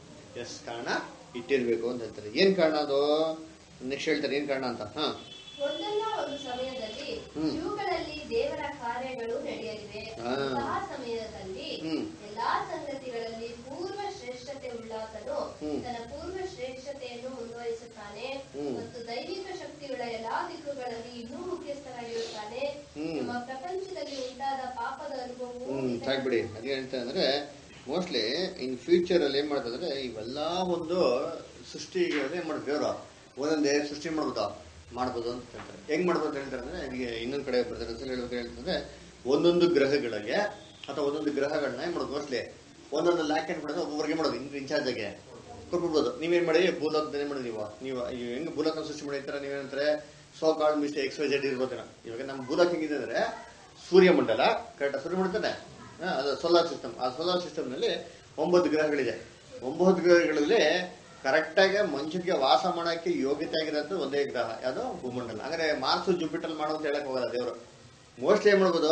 ಕಾರಣ ಇಟ್ಟಿರ್ಬೇಕು ಅಂತ ಹೇಳ್ತಾರೆ. ಏನ್ ಕಾರಣ ಅದು ನೆಕ್ಸ್ಟ್ ಹೇಳ್ತಾರೆ, ಏನ್ ಕಾರಣ ಅಂತ. ಒಂದಲ್ಲ ಒಂದು ಸಮಯದಲ್ಲಿ ಇವುಗಳಲ್ಲಿ ದೇವರ ಕಾರ್ಯಗಳು ನಡೆಯಲಿವೆ. ಆ ಸಮಯದಲ್ಲಿ ಎಲ್ಲಾ ಸಂಗತಿಗಳಲ್ಲಿ ಪೂರ್ವ ಶ್ರೇಷ್ಠತೆ ಉಳ್ಳಾತನು ತನ್ನ ಪೂರ್ವ ಶ್ರೇಷ್ಠತೆಯನ್ನು ಮುಂದುವರಿಸುತ್ತಾನೆ ಮತ್ತು ದೈವಿಕ ಶಕ್ತಿಗಳ ಎಲ್ಲಾ ದಿಕ್ಕುಗಳಲ್ಲಿ ಇನ್ನೂ ಮುಖ್ಯಸ್ಥರಾಗಿರುತ್ತಾನೆ. ನಮ್ಮ ಪ್ರಪಂಚದಲ್ಲಿ ಉಂಟಾದ ಪಾಪದ ಅನುಭವವು ಸಾಕ್ಬಿಡಿ. ಅದೇ ಹೇಳ್ತಾ ಅಂದ್ರೆ ಮೋಸ್ಟ್ಲಿ ಇನ್ ಫ್ಯೂಚರ್ ಅಲ್ಲಿ ಏನ್ ಮಾಡ್ತಂದ್ರೆ ಇವೆಲ್ಲಾ ಒಂದು ಸೃಷ್ಟಿಗಳು ಏನ್ ಮಾಡ್ತಾರೆ, ದೇವ್ರು ಒಂದೊಂದೇ ಸೃಷ್ಟಿ ಮಾಡ್ಬೋದು ಅಂತ ಹೇಳ್ತಾರೆ. ಹೆಂಗ್ ಮಾಡ್ಬೋದು ಅಂತ ಹೇಳ್ತಾರೆ ಅಂದ್ರೆ ಈಗ ಇನ್ನೊಂದ್ ಕಡೆ ಬರ್ತಾರೆ ಹೇಳ್ಬೇಕು ಹೇಳ್ತಂದ್ರೆ ಒಂದೊಂದು ಗ್ರಹಗಳಿಗೆ ಅಥವಾ ಒಂದೊಂದು ಗ್ರಹಗಳನ್ನ ಏನ್ ಮಾಡೋದು, ಮೋಸ್ಟ್ಲಿ ಒಂದೊಂದು ಲ್ಯಾಕ್ ಏನ್ ಮಾಡೋದು ಒಬ್ಬೊಬ್ಬರಿಗೆ ಮಾಡೋದು, ಇನ್ಚಾರ್ಜ್ ಆಗಿ ಕೊಟ್ಬಿಡ್ಬೋದು. ನೀವೇನ್ ಮಾಡಿ ಭೂಲೋಕದ ಏನ್ ಮಾಡಿ ನೀವು ಹೆಂಗ್ ಭೂಲೋಕ ಸೃಷ್ಟಿ ಮಾಡಿರ್ತಾರ, ನೀವೇನಂತಾರೆ ಸೋ ಕಾಲ್ಡ್ ಮಿಸ್ಟೇಕ್ XYZ ಇರ್ಬೋದೇನೋ. ಇವಾಗ ನಮ್ಮ ಭೂಲೋಕ ಹೆಂಗಿದೆ ಅಂದ್ರೆ ಸೂರ್ಯಮಂಡಲ ಕರೆಕ್ಟ್, ಸೂರ್ಯಮಂಡಲನೇ ಅದು ಸೋಲಾರ್ ಸಿಸ್ಟಮ್. ಆ ಸೋಲಾರ್ ಸಿಸ್ಟಮ್ ನಲ್ಲಿ 9 ಗ್ರಹಗಳಿದೆ. 9 ಗ್ರಹಗಳಲ್ಲಿ ಕರೆಕ್ಟ್ ಆಗಿ ಮನುಷ್ಯನಿಗೆ ವಾಸ ಮಾಡಕ್ಕೆ ಯೋಗ್ಯತೆ ಆಗಿರೋದು ಒಂದೇ ಗ್ರಹ, ಯಾವುದು ಭೂಮಂಡಲ. ಅಂದ್ರೆ ಮಾರ್ಸ್ ಜುಪಿಟರ್ ಮಾಡೋ ಅಂತ ಹೇಳಕ್ ಹೋಗಲ್ಲ ದೇವರು. ಮೋಸ್ಟ್ಲಿ ಏನ್ ಮಾಡ್ಬೋದು,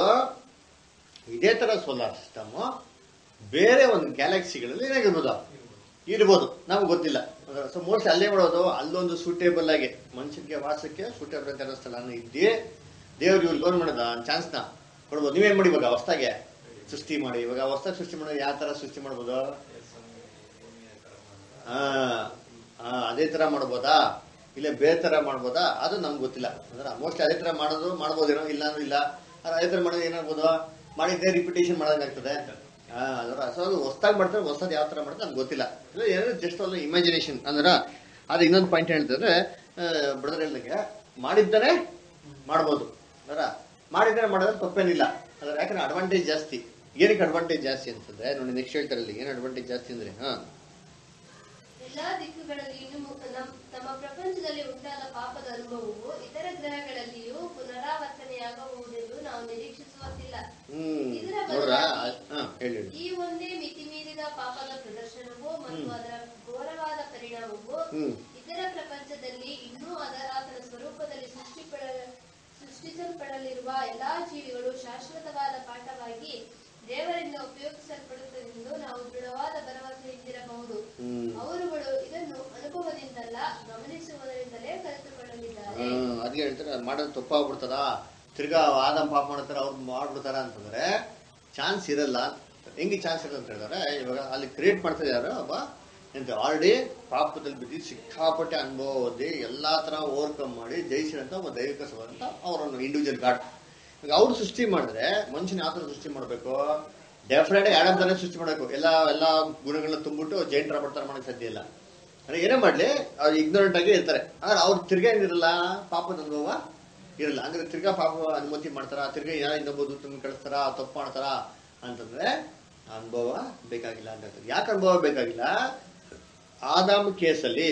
ಇದೇ ತರ ಸೋಲಾರ್ ಸಿಸ್ಟಮ್ ಬೇರೆ ಒಂದು ಗ್ಯಾಲಕ್ಸಿಗಳಲ್ಲಿ ಏನಾಗಿರ್ಬೋದು, ಇರ್ಬೋದು, ನಮ್ಗೆ ಗೊತ್ತಿಲ್ಲ. ಸೊ ಮೋಸ್ಟ್ಲಿ ಅಲ್ಲೇ ಮಾಡೋದು, ಅಲ್ಲೊಂದು ಸೂಟೇಬಲ್ ಆಗಿ ಮನುಷ್ಯನಿಗೆ ವಾಸಕ್ಕೆ ಸೂಟೇಬಲ್ ಅಂತ ಅನ್ನೋ ಸ್ಥಳ ಇದ್ದೇ ದೇವ್ರು ಇವ್ರು ಗೌರ್ ಮಾಡೋದ ಚಾನ್ಸ್ನ ಕೊಡ್ಬೋದು. ನೀವೇನ್ ಮಾಡಿ ಇವಾಗ ಹೊಸದಾಗೆ ಸೃಷ್ಟಿ ಮಾಡಿ, ಇವಾಗ ಹೊಸದಾಗಿ ಸೃಷ್ಟಿ ಮಾಡೋದು ಯಾವ ತರ ಸೃಷ್ಟಿ ಮಾಡ್ಬೋದು, ಅದೇ ತರ ಮಾಡ್ಬೋದಾ ಇಲ್ಲ ಬೇರೆ ತರ ಮಾಡ್ಬೋದಾ, ಅದು ನಮ್ಗೆ ಗೊತ್ತಿಲ್ಲ. ಅಂದ್ರೆ ಮೋಸ್ಟ್ಲಿ ಅದೇ ತರ ಮಾಡ್ಬೋದೇನೋ, ಇಲ್ಲ ಅಂದ್ರೆ ಇಲ್ಲ. ಅದೇ ತರ ಮಾಡೋದು ಏನಾಗ್ಬೋದು, ಮಾಡಿದ್ದೇ ರಿಪಿಟೇಷನ್ ಮಾಡೋದಾಗ್ತದೆ. ಸೊ ಅದು ಹೊಸದಾಗಿ ಮಾಡ್ತಾರೆ, ಹೊಸದ್ ಯಾವ ತರ ಮಾಡ್ತಾರೆ ನಮ್ಗೆ ಗೊತ್ತಿಲ್ಲ. ಏನೋ ಜಸ್ಟ್ ಒಂದು ಇಮ್ಯಾಜಿನೇಷನ್ ಅಂದ್ರ. ಅದು ಇನ್ನೊಂದು ಪಾಯಿಂಟ್ ಹೇಳ್ತಂದ್ರೆ ಬ್ರದರ್ ಹೇಳ್ದಂಗೆ ಮಾಡಿದ್ದಾನೆ ಮಾಡ್ಬೋದು, ಅದರ ಮಾಡಿದ್ರೆ ಮಾಡೋದ್ರೆ ತಪ್ಪೇನಿಲ್ಲ. ಅದ್ರ ಯಾಕಂದ್ರೆ ಅಡ್ವಾಂಟೇಜ್ ಜಾಸ್ತಿ. ಏನಕ್ಕೆ ಅಡ್ವಾಂಟೇಜ್ ಜಾಸ್ತಿ ಅಂತಂದ್ರೆ ನೋಡಿ ನೆಕ್ಸ್ಟ್ ಹೇಳ್ತಾರಲ್ಲಿ ಏನ್ ಅಡ್ವಾಂಟೇಜ್ ಜಾಸ್ತಿ ಅಂದ್ರೆ ಎಲ್ಲಾ ದಿಕ್ಕುಗಳಲ್ಲಿ ನಮ್ಮ ಪ್ರಪಂಚದಲ್ಲಿ ಉಂಟಾದ ಪಾಪದ ಅನುಭವವು ಇತರ ಗ್ರಹಗಳಲ್ಲಿಯೂ ಪುನರಾವರ್ತನೆಯಾಗಬಹುದೆಂದು ನಾವು ನಿರೀಕ್ಷಿಸುವಂತಿಲ್ಲ. ಇದರ ಬದಲಾಗಿ ಈ ಒಂದೇ ಮಿತಿಮೀರಿದ ಪಾಪದ ಪ್ರದರ್ಶನವು ಮತ್ತು ಅದರ ಘೋರವಾದ ಪರಿಣಾಮವು ಇತರ ಪ್ರಪಂಚದಲ್ಲಿ ಇನ್ನೂ ಆತನ ಸ್ವರೂಪದಲ್ಲಿ ಸೃಷ್ಟಿಸಲ್ಪಡಲಿರುವ ಎಲ್ಲಾ ಜೀವಿಗಳು ಶಾಶ್ವತವಾದ ಪಾಠವಾಗಿ ದೇವರಿಂದ ಉಪಯೋಗಿಸಲ್ಪಡುತ್ತದೆಂದು ನಾವು ಗಮನಿಸುವುದರಿಂದಲೇ ಕಲಿತುಕೊಳ್ಳಲಿದ್ದಾರೆ. ಅದಕ್ಕೆ ಹೇಳ್ತಾರೆ ಅದು ಮಾಡೋದು ತಪ್ಪಾಗ್ಬಿಡ್ತದ, ತಿರ್ಗಾ ಆದಮ್ ಪಾಪ ಮಾಡ್ತಾರ ಅವ್ರು ಮಾಡ್ಬಿಡ್ತಾರ ಅಂತಂದ್ರೆ ಚಾನ್ಸ್ ಇರಲ್ಲ. ಹೆಂಗೆ ಚಾನ್ಸ್ ಇರಲ್ಲ ಅಂತ ಹೇಳಿದ್ರೆ, ಇವಾಗ ಅಲ್ಲಿ ಕ್ರಿಯೇಟ್ ಮಾಡ್ತಾ ಇದಾರೆ ಒಬ್ಬ ಎಂತ ಆಲ್ರೆಡಿ ಪಾಪದಲ್ಲಿ ಬಿದ್ದು ಸಿಕ್ಕಾಪಟ್ಟೆ ಅನುಭವ ಓದಿ ಎಲ್ಲಾ ತರ ಓವರ್ಕಮ್ ಮಾಡಿ ಜಯಿಸಿರಂತ ಒಬ್ಬ ದೈವಿಕ ಅಂತ ಅವರನ್ನು ಇಂಡಿವಿಜುವಲ್ ಗಾಡ್. ಈಗ ಅವ್ರು ಸೃಷ್ಟಿ ಮಾಡಿದ್ರೆ ಮನುಷ್ಯನ ಯಾವ ತರ ಸೃಷ್ಟಿ ಮಾಡ್ಬೇಕು? ಡೆಫಿನೆಟ್ ಆಗಿ ಆಡಮ್ ತಾನೇ ಸೃಷ್ಟಿ ಮಾಡಬೇಕು. ಎಲ್ಲಾ ಗುಣಗಳನ್ನ ತುಂಬಿಟ್ಟು ಜೈಂಟ್ ರಾಬರ್ಟ್ ತರ ಮಾಡಕ್ ಸಾಧ್ಯ ಇಲ್ಲ. ಅಂದ್ರೆ ಏನೇ ಮಾಡ್ಲಿ ಅವ್ರು ಇಗ್ನೋರೆಂಟ್ ಆಗಿ ಇರ್ತಾರೆ. ಆದ್ರೆ ಅವ್ರು ತಿರ್ಗಾ ಏನಿರಲ್ಲ, ಪಾಪದ ಅನುಭವ ಇರಲ್ಲ. ಹಂಗಾದ್ರೆ ತಿರ್ಗಾ ಪಾಪ ಅನುಮತಿ ಮಾಡ್ತಾರ, ತಿರ್ಗಾ ಏನೋ ಇನ್ನೊಬ್ಬ ದೂತನ ಕಳಿಸ್ತಾರ, ತಪ್ಪು ಮಾಡ್ತಾರ ಅಂತಂದ್ರೆ ಅನುಭವ ಬೇಕಾಗಿಲ್ಲ ಅಂತ ಹೇಳ್ತಾರೆ. ಯಾಕೆ ಅನುಭವ ಬೇಕಾಗಿಲ್ಲ? ಆದಾಮ್ ಕೇಸಲ್ಲಿ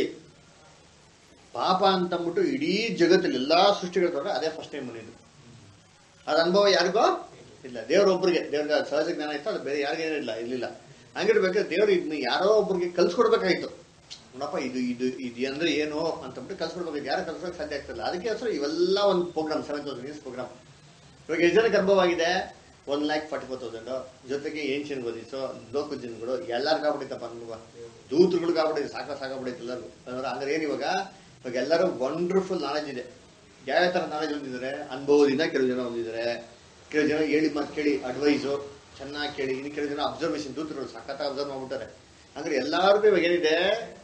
ಪಾಪ ಅಂತಂದ್ಬಿಟ್ಟು ಇಡೀ ಜಗತ್ತಲ್ಲಿ ಎಲ್ಲಾ ಸೃಷ್ಟಿಗಳು ಅದೇ ಫಸ್ಟ್ ಟೈಮ್ ಬಂದಿದ್ದು. ಅದ ಅನುಭವ ಯಾರಿಗೋ ಇಲ್ಲ, ದೇವ್ರೊಬ್ರಿಗೆ. ದೇವ್ರಿಗೆ ಸಹಜ ಜ್ಞಾನ ಇತ್ತು, ಅದು ಬೇರೆ ಯಾರಿಗೇನಿಲ್ಲ ಇರ್ಲಿಲ್ಲ. ಹಂಗಿರ್ಬೇಕಾದ್ರೆ ದೇವ್ರು ಇದನ್ನ ಯಾರೋ ಒಬ್ರಿಗೆ ಕಲ್ಸ್ಕೊಡ್ಬೇಕಾಯ್ತು. ನೋಡಪ್ಪ ಇದು ಇದು ಇದು ಅಂದ್ರೆ ಏನು ಅಂತಂದ್ಬಿಟ್ಟು ಕಲ್ಸ್ಕೊಡ್ಬೇಕು. ಯಾರು ಕಲ್ಸ್ಕೊಳಕ್ ಸಾಧ್ಯ ಆಗ್ತಿಲ್ಲ. ಅದಕ್ಕೆ ಹೆಸರು ಇವೆಲ್ಲ ಒಂದು ಪ್ರೋಗ್ರಾಮ್, 7,000 years ಪ್ರೋಗ್ರಾಮ್. ಇವಾಗ ಎಷ್ಟು ಜನಕ್ಕೆ ಅನುಭವ ಆಗಿದೆ? 1,44,000. ಜೊತೆಗೆ ಏನ್ಷಿಯನ್ ಓದಿಸೋ ಲೋಕ ಜನಗಳು ಎಲ್ಲರಿಗೂ ಆಗ್ಬಿಟ್ಟಿತ್ತಪ್ಪ ಅನುಭವ. ದೂತರುಗಳಿಗೆ ಆಗ್ಬಿಟ್ಟಿದೆ, ಸಾಕಾಗ್ಬಿಟ್ಟಿತ್ತು ಎಲ್ಲರಿಗೂ. ಅಂದ್ರೆ ಹಂಗಾರೆ ಏನ್ ಇವಾಗ ಎಲ್ಲರೂ ವಂಡರ್ಫುಲ್ ನಾಲೆಜ್ ಇದೆ. ಯಾವ ತರ ನಾಲೆಜ್ ಹೊಂದಿದ್ದಾರೆ? ಅನುಭವದಿಂದ ಕೆಲವು ಜನ ಹೊಂದಿದ್ದಾರೆ, ಕೆಲವು ಜನ ಹೇಳಿ ಮಾತು ಕೇಳಿ ಅಡ್ವೈಸು ಚೆನ್ನಾಗಿ ಕೇಳಿ, ಇನ್ನು ಕೆಲವು ಜನ ಅಬ್ಸರ್ವೇಷನ್, ದೂತರುಗಳು ಸಖತ್ ಅಬ್ಸರ್ವ್ ಮಾಡ್ಬಿಟ್ಟಾರೆ. ಅಂದ್ರೆ ಎಲ್ಲಾರ್ಗು ಇವಾಗ ಏನಿದೆ,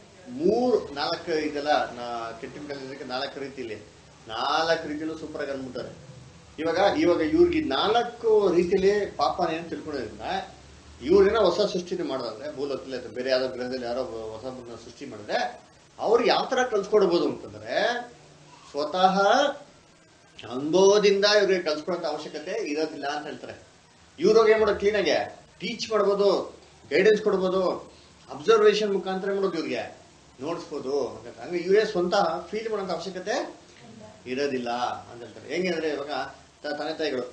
3-4 ಇದೆಲ್ಲ ಕೆಟ್ಟಿನ ಕಲಿಯೋದಕ್ಕೆ 4 ರೀತಿಲಿ 4 ರೀತಿಲೂ ಸೂಪರ್ ಆಗಿ ಅಂದ್ಬಿಟ್ಟಾರೆ. ಇವಾಗ ಇವ್ರಿಗೆ 4 ರೀತಿಯಲ್ಲಿ ಪಾಪನ ಏನು ತಿಳ್ಕೊಳ್ಳೋದ್ರಿಂದ ಇವ್ರೇನೋ ಹೊಸ ಸೃಷ್ಟಿನ ಮಾಡೋದಂದ್ರೆ ಭೂಲೋಕದಲ್ಲಿ ಅಥವಾ ಬೇರೆ ಯಾವ್ದೋ ಗ್ರಹದಲ್ಲಿ ಯಾರೋ ಹೊಸ ಸೃಷ್ಟಿ ಮಾಡಿದ್ರೆ ಅವ್ರಿಗೆ ಯಾವ ತರ ಕಲ್ಸ್ಕೊಡ್ಬೋದು ಅಂತಂದ್ರೆ, ಸ್ವತಃ ಅನುಭವದಿಂದ ಇವ್ರಿಗೆ ಕಲ್ಸ್ಕೊಡೋಂಥ ಅವಶ್ಯಕತೆ ಇರೋದಿಲ್ಲ ಅಂತ ಹೇಳ್ತಾರೆ. ಇವ್ರಿಗೆ ಏನ್ ಮಾಡೋದು? ಕ್ಲೀನಾಗೆ ಟೀಚ್ ಮಾಡ್ಬೋದು, ಗೈಡೆನ್ಸ್ ಕೊಡ್ಬೋದು, ಅಬ್ಸರ್ವೇಷನ್ ಮುಖಾಂತರ ಮಾಡೋದು, ಇವ್ರಿಗೆ ನೋಡ್ಸ್ಬೋದು. ಹಂಗೆ ಇವರೇ ಸ್ವಂತ ಫೀಲ್ ಮಾಡೋಂಥ ಅವಶ್ಯಕತೆ ಇರೋದಿಲ್ಲ ಅಂತ ಹೇಳ್ತಾರೆ. ಹೆಂಗೆ ಅಂದ್ರೆ ಇವಾಗ ತಂದೆ ತಾಯಿಗಳು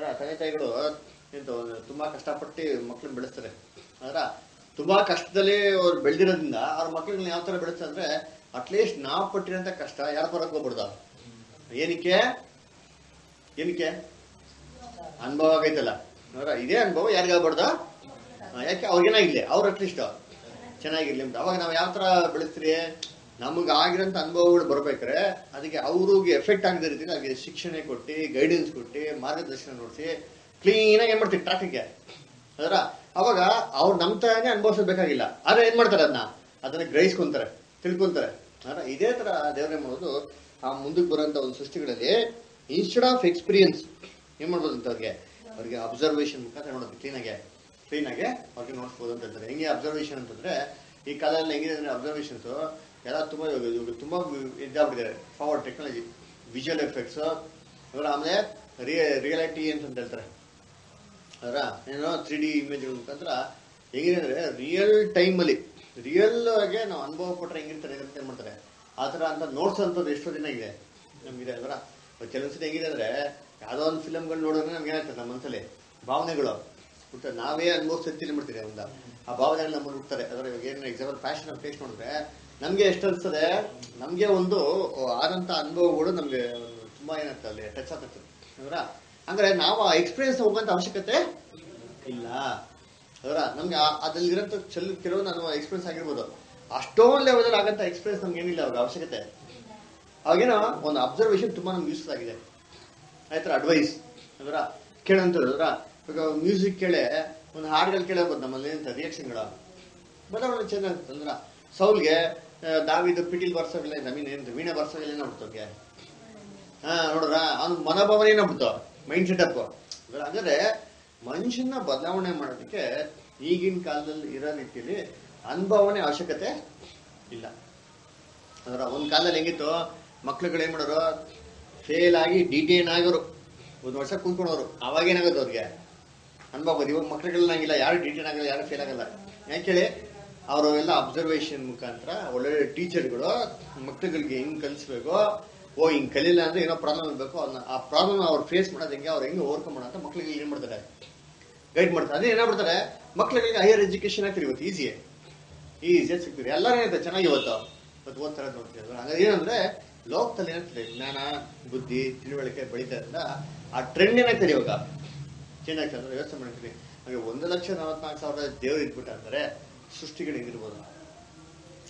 ಎಂತ ತುಂಬಾ ಕಷ್ಟಪಟ್ಟು ಮಕ್ಳನ್ನ ಬೆಳೆಸ್ತಾರೆ. ಅದರ ತುಂಬಾ ಕಷ್ಟದಲ್ಲಿ ಅವ್ರು ಬೆಳೆದಿರೋದ್ರಿಂದ ಅವ್ರ ಮಕ್ಳನ್ನ ಯಾವ ತರ ಬೆಳೆಸ್ತಾರೆ ಅಂದ್ರೆ, ಅಟ್ಲೀಸ್ಟ್ ನಾವು ಪಟ್ಟಿರೋಂಥ ಕಷ್ಟ ಯಾರ ಪರಕ್ಕೆ ಹೋಗ್ಬಿಡ್ದ. ಏನಕ್ಕೆ ಅನುಭವ ಆಗೈತಲ್ಲ, ಇದೇ ಅನುಭವ ಯಾರಿಗಾಗ್ಬಾರ್ದ? ಯಾಕೆ ಅವ್ರಿಗೇನಾಗಿರ್ಲಿ, ಅವ್ರು ಅಟ್ಲೀಸ್ಟ್ ಚೆನ್ನಾಗಿರ್ಲಿ ಅಂತ. ಅವಾಗ ನಾವು ಯಾವ ತರ ಬೆಳೆಸ್ತೀರಿ? ನಮಗೆ ಆಗಿರೋಂಥ ಅನುಭವಗಳು ಬರ್ಬೇಕಾರೆ ಅದಕ್ಕೆ ಅವ್ರಿಗೆ ಎಫೆಕ್ಟ್ ಆಗದೆ ರೀತಿಯಲ್ಲಿ ಅದಕ್ಕೆ ಶಿಕ್ಷಣ ಕೊಟ್ಟು, ಗೈಡೆನ್ಸ್ ಕೊಟ್ಟು, ಮಾರ್ಗದರ್ಶನ ನೋಡಿಸಿ ಕ್ಲೀನಾಗಿ ಏನ್ ಮಾಡ್ತೀವಿ ಟ್ರಾಫಿಕ್ಗೆ. ಅದರ ಅವಾಗ ಅವ್ರು ನಮ್ಮ ತರನೇ ಅನುಭವಿಸಬೇಕಾಗಿಲ್ಲ. ಆದ್ರೆ ಏನ್ ಮಾಡ್ತಾರೆ? ಅದನ್ನ ಗ್ರಹಿಸ್ಕೊಂತಾರೆ, ತಿಳ್ಕೊಂತಾರೆ. ಅಂದ್ರೆ ಇದೇ ತರ ದೇವ್ರೆ ಮಾಡೋದು. ಆ ಮುಂದಕ್ಕೆ ಬರೋಂಥ ಒಂದು ಸೃಷ್ಟಿಗಳಲ್ಲಿ ಇನ್ಸ್ಟೆಡ್ ಆಫ್ ಎಕ್ಸ್ಪೀರಿಯನ್ಸ್ ಏನ್ ಮಾಡ್ಬೋದು ಅಂತ ಅವ್ರಿಗೆ ಅಬ್ಸರ್ವೇಷನ್ ಮುಖಾಂತರ ನೋಡೋದು, ಕ್ಲೀನಾಗೆ ಅವ್ರಿಗೆ ನೋಡ್ಬೋದು ಅಂತ ಹೇಳ್ತಾರೆ. ಹೆಂಗೆ ಅಬ್ಸರ್ವೇಷನ್ ಅಂತಂದ್ರೆ, ಈ ಕಾಲದಲ್ಲಿ ಹೆಂಗಿದೆ ಅಂದ್ರೆ ಅಬ್ಸರ್ವೇಷನ್ಸ್ ಎಲ್ಲ ತುಂಬಾ ತುಂಬಾ ಇದಾಗ್ಬಿಟ್ಟಿದ್ದಾರೆ. ಫಾರ್ವರ್ಡ್ ಟೆಕ್ನಾಲಜಿ, ವಿಜುವಲ್ ಎಫೆಕ್ಟ್ಸ್, ಆಮೇಲೆ ರಿಯಾಲಿಟಿ ಅಂತ ಹೇಳ್ತಾರೆ. ಅದರ ಏನೋ 3D ಇಮೇಜ್ ಮುಖಾಂತರ ಹೆಂಗಿದೆ ಅಂದ್ರೆ ರಿಯಲ್ ಟೈಮಲ್ಲಿ ರಿಯಲ್ ಆಗಿ ನಾವು ಅನುಭವ ಕೊಟ್ಟರೆ ಹೆಂಗಿರ್ತಾರೆ ಅಂತ ಏನ್ ಮಾಡ್ತಾರೆ ಆ ಥರ ಅಂತ ನೋಡ್ಸೋಂಥದ್ದು ಎಷ್ಟೋ ದಿನ ಇದೆ ನಮ್ಗಿದೆ. ಅದರ ಕೆಲವೊಂದ್ಸತಿ ಹೆಂಗಿದೆ ಅಂದ್ರೆ ಯಾವುದೋ ಒಂದು ಫಿಲಮ್ಗಳು ನೋಡಿದ್ರೆ ನಮ್ಗೆ ಏನಾಗ್ತದೆ, ನಮ್ಮ ಮನಸ್ಸಲ್ಲಿ ಭಾವನೆಗಳು ಹುಡ್ತಾರೆ. ನಾವೇ ಅನುಭವಿಸ್ತೀನಿ ಮಾಡ್ತೀವಿ ಒಂದು ಆ ಭಾವನೆಗಳು ನಮ್ಮನ್ನು ಹುಡ್ತಾರೆ. ಅದರ ಇವಾಗ ಏನು ಎಕ್ಸಾಂಪಲ್ ಫ್ಯಾಷನ್ ಆಫ್ ಟೇಸ್ಟ್ ನೋಡಿದ್ರೆ ನಮ್ಗೆ ಎಷ್ಟು ಅನಿಸ್ತದೆ, ನಮ್ಗೆ ಒಂದು ಆದಂಥ ಅನುಭವಗಳು ನಮ್ಗೆ ತುಂಬಾ ಏನಾಗ್ತದೆ ಅಲ್ಲಿ ಟಚ್ ಆಗ್ತದೆ. ಅದರ ಅಂದ್ರೆ ನಾವು ಆ ಎಕ್ಸ್ಪೀರಿಯನ್ಸ್ ಹೋಗುವಂತ ಅವಶ್ಯಕತೆ ಇಲ್ಲ. ಅದರ ನಮ್ಗೆ ಅದ್ರಲ್ಲಿರೋಂಥ ಕೆಲವು ನಾನು ಎಕ್ಸ್ಪೀರಿಯನ್ಸ್ ಆಗಿರ್ಬೋದು, ಅಷ್ಟೊಂದು ಲೆವೆಲ್ ಆಗಂತ ಎಕ್ಸ್ಪೀರಿಯನ್ಸ್ ನಮ್ಗೆ ಏನಿಲ್ಲ ಅವಾಗ ಅವಶ್ಯಕತೆ. ಅವಾಗೇನೋ ಒಂದು ಅಬ್ಸರ್ವೇಷನ್ ತುಂಬಾ ನಮ್ಗೆ ಯೂಸ್ಫುಲ್ ಆಗಿದೆ. ಆಯ್ತರ ಅಡ್ವೈಸ್ ಅದರ ಕೇಳಂತದ್ದು. ಅದರ ಇವಾಗ ಮ್ಯೂಸಿಕ್ ಕೇಳೆ ಒಂದು ಹಾಡುಗಳು ಕೇಳಬಹುದು, ನಮ್ಮಲ್ಲಿ ಏನಂತ ರಿಯಾಕ್ಷನ್ಗಳು ಬದಲಾವಣೆ ಚೆನ್ನಾಗಿರುತ್ತೆ. ಅಂದ್ರ ಸೌಲ್ಗೆ ದಾವಿದು ಪಿಟೀಲ್ ಬರ್ಸೋಗಿಲ್ಲ, ನಮೀನ್ ವೀಣೆ ಬರ್ಸೋಗಿಲ್ಲ ಏನಾಗ್ಬಿಡ್ತವ್ಗೆ. ನೋಡ್ರ ಅವ್ನ ಮನೋಭಾವನೆ ಏನಾಗ್ಬಿಡ್ತು, ಮೈಂಡ್ ಸೆಟಪ್. ಹಾಗಾದ್ರೆ ಮನುಷ್ಯನ ಬದಲಾವಣೆ ಮಾಡೋದಕ್ಕೆ ಈಗಿನ ಕಾಲದಲ್ಲಿ ಇರೋ ರೀತಿಯಲ್ಲಿ ಅನುಭವನೆ ಅವಶ್ಯಕತೆ ಇಲ್ಲ. ಅದರ ಒಂದ್ ಕಾಲದಲ್ಲಿ ಹೆಂಗಿತ್ತು, ಮಕ್ಳುಗಳು ಏನ್ ಮಾಡೋರು, ಫೇಲ್ ಆಗಿ ಡಿಟೇನ್ ಆಗೋರು, 1 ವರ್ಷ ಕೂತ್ಕೊಂಡವ್ರು. ಅವಾಗ ಏನಾಗೋದು ಅವ್ರಿಗೆ ಅನುಭವ. ಇವಾಗ ಮಕ್ಳುಗಳನ್ನಾಗಿಲ್ಲ, ಯಾರು ಡಿಟೇನ್ ಆಗಲ್ಲ, ಯಾರು ಫೇಲ್ ಆಗಲ್ಲ. ಯಾಕೇಳಿ ಅವರು ಎಲ್ಲ ಅಬ್ಸರ್ವೇಷನ್ ಮುಖಾಂತರ ಒಳ್ಳೊಳ್ಳೆ ಟೀಚರ್ಗಳು ಮಕ್ಳುಗಳಿಗೆ ಹೆಂಗ್ ಕಲಿಸ್ಬೇಕು, ಹಿಂಗ್ ಕಲಿಲ್ಲ ಅಂದ್ರೆ ಏನೋ ಪ್ರಾಬ್ಲಮ್ ಇರಬೇಕು, ಆ ಪ್ರಾಬ್ಲಮ್ ಅವ್ರು ಫೇಸ್ ಮಾಡೋದು ಹೆಂಗೆ, ಅವ್ರು ಹೆಂಗೆ ಓವರ್ಕಮ್ ಮಾಡೋ ಅಂತ ಮಕ್ಳಿಗೆ ಏನ್ ಮಾಡ್ತಾರೆ, ಗೈಡ್ ಮಾಡ್ತಾರೆ. ಅದೇ ಏನಾಗ್ಬಿಡ್ತಾರೆ, ಮಕ್ಳಿಗೆ ಹೈಯರ್ ಎಜುಕೇಶನ್ ಆಗ್ತಿರಿ ಇವತ್ತು ಈಸಿಯಾಗಿ ಸಿಗ್ತೀರಿ. ಎಲ್ಲರೂ ಏನಾಯ್ತು ಚೆನ್ನಾಗಿ ಇವತ್ತು ಓದ್ತಾರೆ ನೋಡ್ತೀವಿ. ಹಾಗಾದ್ರೆ ಏನಂದ್ರೆ ಲೋಕದಲ್ಲಿ ಏನಾಗ್ತದೆ, ಜ್ಞಾನ ಬುದ್ಧಿ ತಿಳುವಳಿಕೆ ಬೆಳೀತಾರಿಂದ ಆ ಟ್ರೆಂಡ್ ಏನಾಗ್ತದೆ ಇವಾಗ ಚೇಂಜ್ ಆಗ್ತದೆ. ಅಂದ್ರೆ ವ್ಯವಸ್ಥೆ ಮಾಡ್ತೀವಿ. ಹಾಗೆ 1,44,000 ದೇವ್ರು ಇದ್ಬಿಟ್ಟ ಅಂದ್ರೆ ಸೃಷ್ಟಿಗಳು ಹೆಂಗಿರ್ಬೋದು.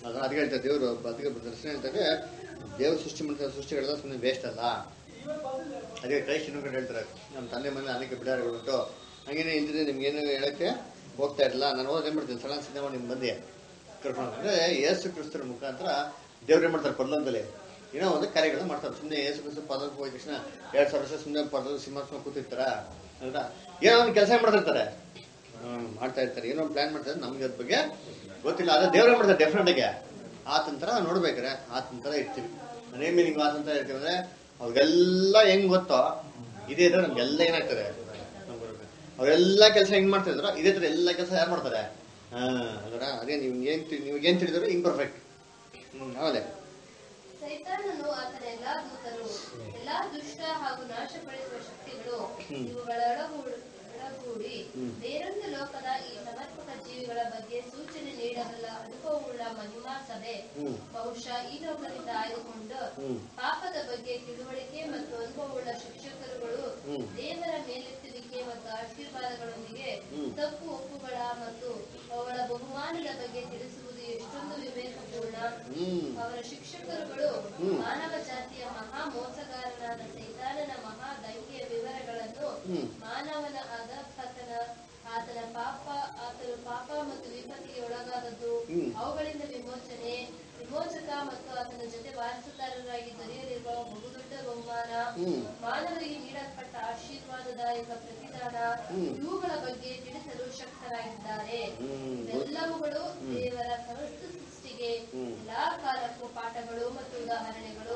ಅದಕ್ಕೆ ಹೇಳ್ತಾರೆ ದೇವರು ಅದಕ್ಕೆ ದರ್ಶನ ಹೇಳ್ತಾರೆ ದೇವ್ರ ಸೃಷ್ಟಿ ಮಾಡಿದ ಸೃಷ್ಟಿಗಳೆಲ್ಲ ಸುಮ್ಮನೆ ವೇಸ್ಟ್ ಅಲ್ಲ. ಅದೇ ಕ್ರೈಸ್ಟ್ ಇನ್ನೊಂದು ಹೇಳ್ತಾರೆ ನಮ್ಮ ತಂದೆ ಮನೆ ಅನೇಕ ಬಿಡಾರಗಳು ಉಂಟು ಹಂಗೇನೆ ಇಲ್ದಿದ್ರೆ ನಿಮ್ಗೇನು ಹೇಳಕ್ಕೆ ಹೋಗ್ತಾ ಇರಲಿಲ್ಲ. ನಾನು ಹೋದ್ರೆ ಏನು ಮಾಡ್ತೀನಿ ಸಡನ್ ಸಿನಿಮಾ ನಿಮ್ಮ ಬಂದೆ ಕರ್ಕೊಂಡು ಅಂದರೆ ಯೇಸು ಕ್ರಿಸ್ತರ ಮುಖಾಂತರ ದೇವ್ರು ಏನು ಮಾಡ್ತಾರೆ ಪರ್ಲೋಕದಲ್ಲಿ ಏನೋ ಒಂದು ಕಾರ್ಯಗಳನ್ನ ಮಾಡ್ತಾರೆ. ಸುಮ್ಮನೆ ಯೇಸು ಕ್ರಿಸ್ತ ಪದಕ್ಕೆ ಹೋದ ತಕ್ಷಣ 2000 ವರ್ಷ ಸುಮ್ಮನೆ ಪದದ ಸಿಂಹಾಸನ ಕೂತಿರ್ತಾರ ಹೌದಾ? ಏನೋ ಒಂದು ಕೆಲಸ ಮಾಡ್ತಿರ್ತಾರೆ ಮಾಡ್ತಾ ಇರ್ತಾರೆ, ಏನೋ ಒಂದು ಪ್ಲಾನ್ ಮಾಡ್ತಾರೆ, ನಮ್ಗೆ ಅದ್ರ ಬಗ್ಗೆ ಗೊತ್ತಿಲ್ಲ. ಅದೇ ದೇವ್ರು ಮಾಡ್ತಾರೆ ಡೆಫಿನೆಟ್ ಆಗಿ ಆತನ ಥರ ನೋಡ್ಬೇಕಾರೆ ಆತನ ಥರ ಇರ್ತೀವಿ. ಅದೇ ಮೀನಿಂಗ್ ಆತನ ಥರ ಇರ್ತೀವಿ ಅಂದರೆ ಅವ್ರಿಗೆಲ್ಲ ಹೆಂಗ್ ಗೊತ್ತೋ ಇದೇ ಥರ ನಮ್ಗೆಲ್ಲ ಏನಾಗ್ತದೆ ಅವರೆಲ್ಲ ಕೆಲಸ ಹೆಂಗ್ ಮಾಡ್ತಾ ಇದ್ರು ಇದೇ ಥರ ಎಲ್ಲ ಕೆಲಸ ಯಾರು ಮಾಡ್ತಾರೆ. ಅದರ ಅದೇ ನೀವೇನ್ ತಿಳಿದ್ರು ಇಂಪರ್ಫೆಕ್ಟ್. ಆಮೇಲೆ ಸೈತಾನನು ಆತನ ಎಲ್ಲಾ ದೂತರು ಎಲ್ಲಾ ದುಷ್ಟ ಹಾಗೂ ನಾಶಪಡಿಸುವ ಶಕ್ತಿಗಳು ಇವುಗಳ ಒಳಗೂಡಿ ಬೇರೊಂದು ಲೋಕದ ಈ ಸಮರ್ಪಕ ಜೀವಿಗಳ ಬಗ್ಗೆ ಸೂಚನೆ ನೀಡಬಲ್ಲ ಅನುಭವವುಳ್ಳ ಮಹಿಮಾ ಸಭೆ ಬಹುಶಃ ಈ ಲೋಕದಿಂದ ಆಯ್ದುಕೊಂಡು ಪಾಪದ ಬಗ್ಗೆ ತಿಳುವಳಿಕೆ ಮತ್ತು ಅನುಭವವುಳ್ಳ ಶಿಕ್ಷಕರುಗಳು ದೇವರ ಮೇಲೆತ್ತುವಿಕೆ ಮತ್ತು ಆಶೀರ್ವಾದಗಳೊಂದಿಗೆ ತಪ್ಪು ಒಪ್ಪುಗಳ ಮತ್ತು ಅವುಗಳ ಬಹುಮಾನದ ಬಗ್ಗೆ ತಿಳಿಸುವುದು ಎಷ್ಟೊಂದು ವಿವೇಕಪೂರ್ಣ. ಅವರ ಶಿಕ್ಷಕರುಗಳು ಮಾನವ ಜಾತಿಯ ಮಹಾ ಮೋಸಗಾರನಾದ ಸೈತಾನನ ಮಹಾ ದಂಗೆಯ ವಿವರಗಳನ್ನು ಮಾನವನ ಅಧಪತನ ಆತನು ಪಾಪ ಮತ್ತು ವಿಪತ್ತಿಗೆ ಒಳಗಾದದ್ದು ಅವುಗಳಿಂದ ವಿಮೋಚಕ ಮತ್ತು ಆತನ ಜೊತೆ ವಾರಸುದಾರರಾಗಿ ದೊರೆಯಲಿರುವ ಬಹುದೊಡ್ಡ ಬಹುಮಾನ ಮಾನವರಿಗೆ ನೀಡಲ್ಪಟ್ಟ ಆಶೀರ್ವಾದದಾಯಕ ಪ್ರತಿದಾನ ಇವುಗಳ ಬಗ್ಗೆ ತಿಳಿಸಲು ಶಕ್ತರಾಗಿದ್ದಾರೆ. ಇವೆಲ್ಲವುಗಳು ದೇವರ ಸಮಸ್ತ ಸೃಷ್ಟಿಗೆ ಎಲ್ಲಾ ಕಾಲಕ್ಕೂ ಪಾಠಗಳು ಮತ್ತು ಉದಾಹರಣೆಗಳು.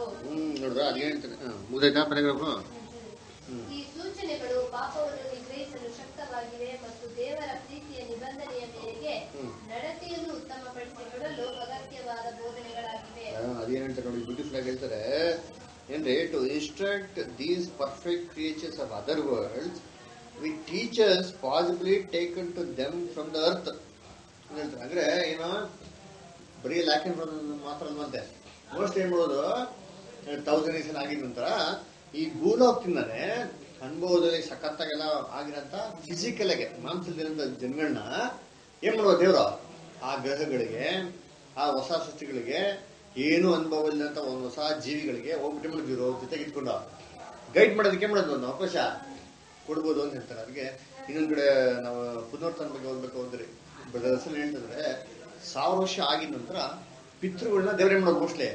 ಈ ಸೂಚನೆಗಳು ಪಾಪವನ್ನು ನಿಗ್ರಹಿಸಲು ಶಕ್ತವಾಗಿವೆ ಮತ್ತು ದೇವರ ಪ್ರೀತಿಯ ನಿಬಂಧನೆಯ ಮೇರೆಗೆ ನಡತೆಯನ್ನು ಉತ್ತಮಪಡಿಸಿಕೊಳ್ಳಲು ಅಗತ್ಯವಾದ ಬೋಧನೆಗಳಾಗಿವೆ. ಅದೇನ್ ಹೇಳ್ತಾರೆ ನೋಡಿ, ಬ್ಯೂಟಿಫುಲ್ ಆಗಿ ಹೇಳ್ತಾರೆ ಏನ್ರಿ, to instruct these perfect creatures of other worlds with teachers possibly taken to them from the earth ಹೇಳ್ತಾರೆ. ಅಂದ್ರೆ ಏನೋ ಬರೀ ಲ್ಯಾಕೆನ್ ಮಾತ್ರ ಅಲ್ವಂತೆ, ಮೋಸ್ಟ್ ಏನ್ ಮಾಡೋದು 1000 years ಆಗಿದ ನಂತರ ಈ ಭೂಲೋಕದಿಂದಾನೆ ಅನುಭವದಲ್ಲಿ ಸಖತ್ತಾಗೆಲ್ಲ ಆಗಿರೋಂಥ ಫಿಸಿಕಲ್ ಆಗಿ ಮಾಂಸದಿರೋಂಥ ಜನಗಳನ್ನ ಏನ್ ಮಾಡೋದು ದೇವ್ರು ಆ ಗ್ರಹಗಳಿಗೆ ಆ ಹೊಸ ಸೃಷ್ಟಿಗಳಿಗೆ ಏನು ಅನುಭವ ಇಲ್ಲಂತ ಒಂದು ಹೊಸ ಜೀವಿಗಳಿಗೆ ಹೋಗ್ಬಿಟ್ಟು ಮಾಡಿದ್ರು ಜೊತೆಗೆ ಇಟ್ಕೊಂಡು ಗೈಡ್ ಮಾಡೋದಕ್ಕೆ ಮಾಡೋದು ಒಂದು ಅವಕಾಶ ಕೊಡ್ಬೋದು ಅಂತ ಹೇಳ್ತಾರೆ. ಅದಕ್ಕೆ ಇನ್ನೊಂದ್ ಕಡೆ ನಾವು ಪುನರ್ತನ ಬಗ್ಗೆ ಹೋಗ್ಬೇಕು ಹೋದ್ರಿ ಹೆಸರು ಹೇಳ್ತಂದ್ರೆ 1000 ವರ್ಷ ಆಗಿದ ನಂತರ ಪಿತೃಗಳನ್ನ ದೇವ್ರೇನ್ ಮಾಡೋದು ಮೋಸ್ಟ್ಲಿ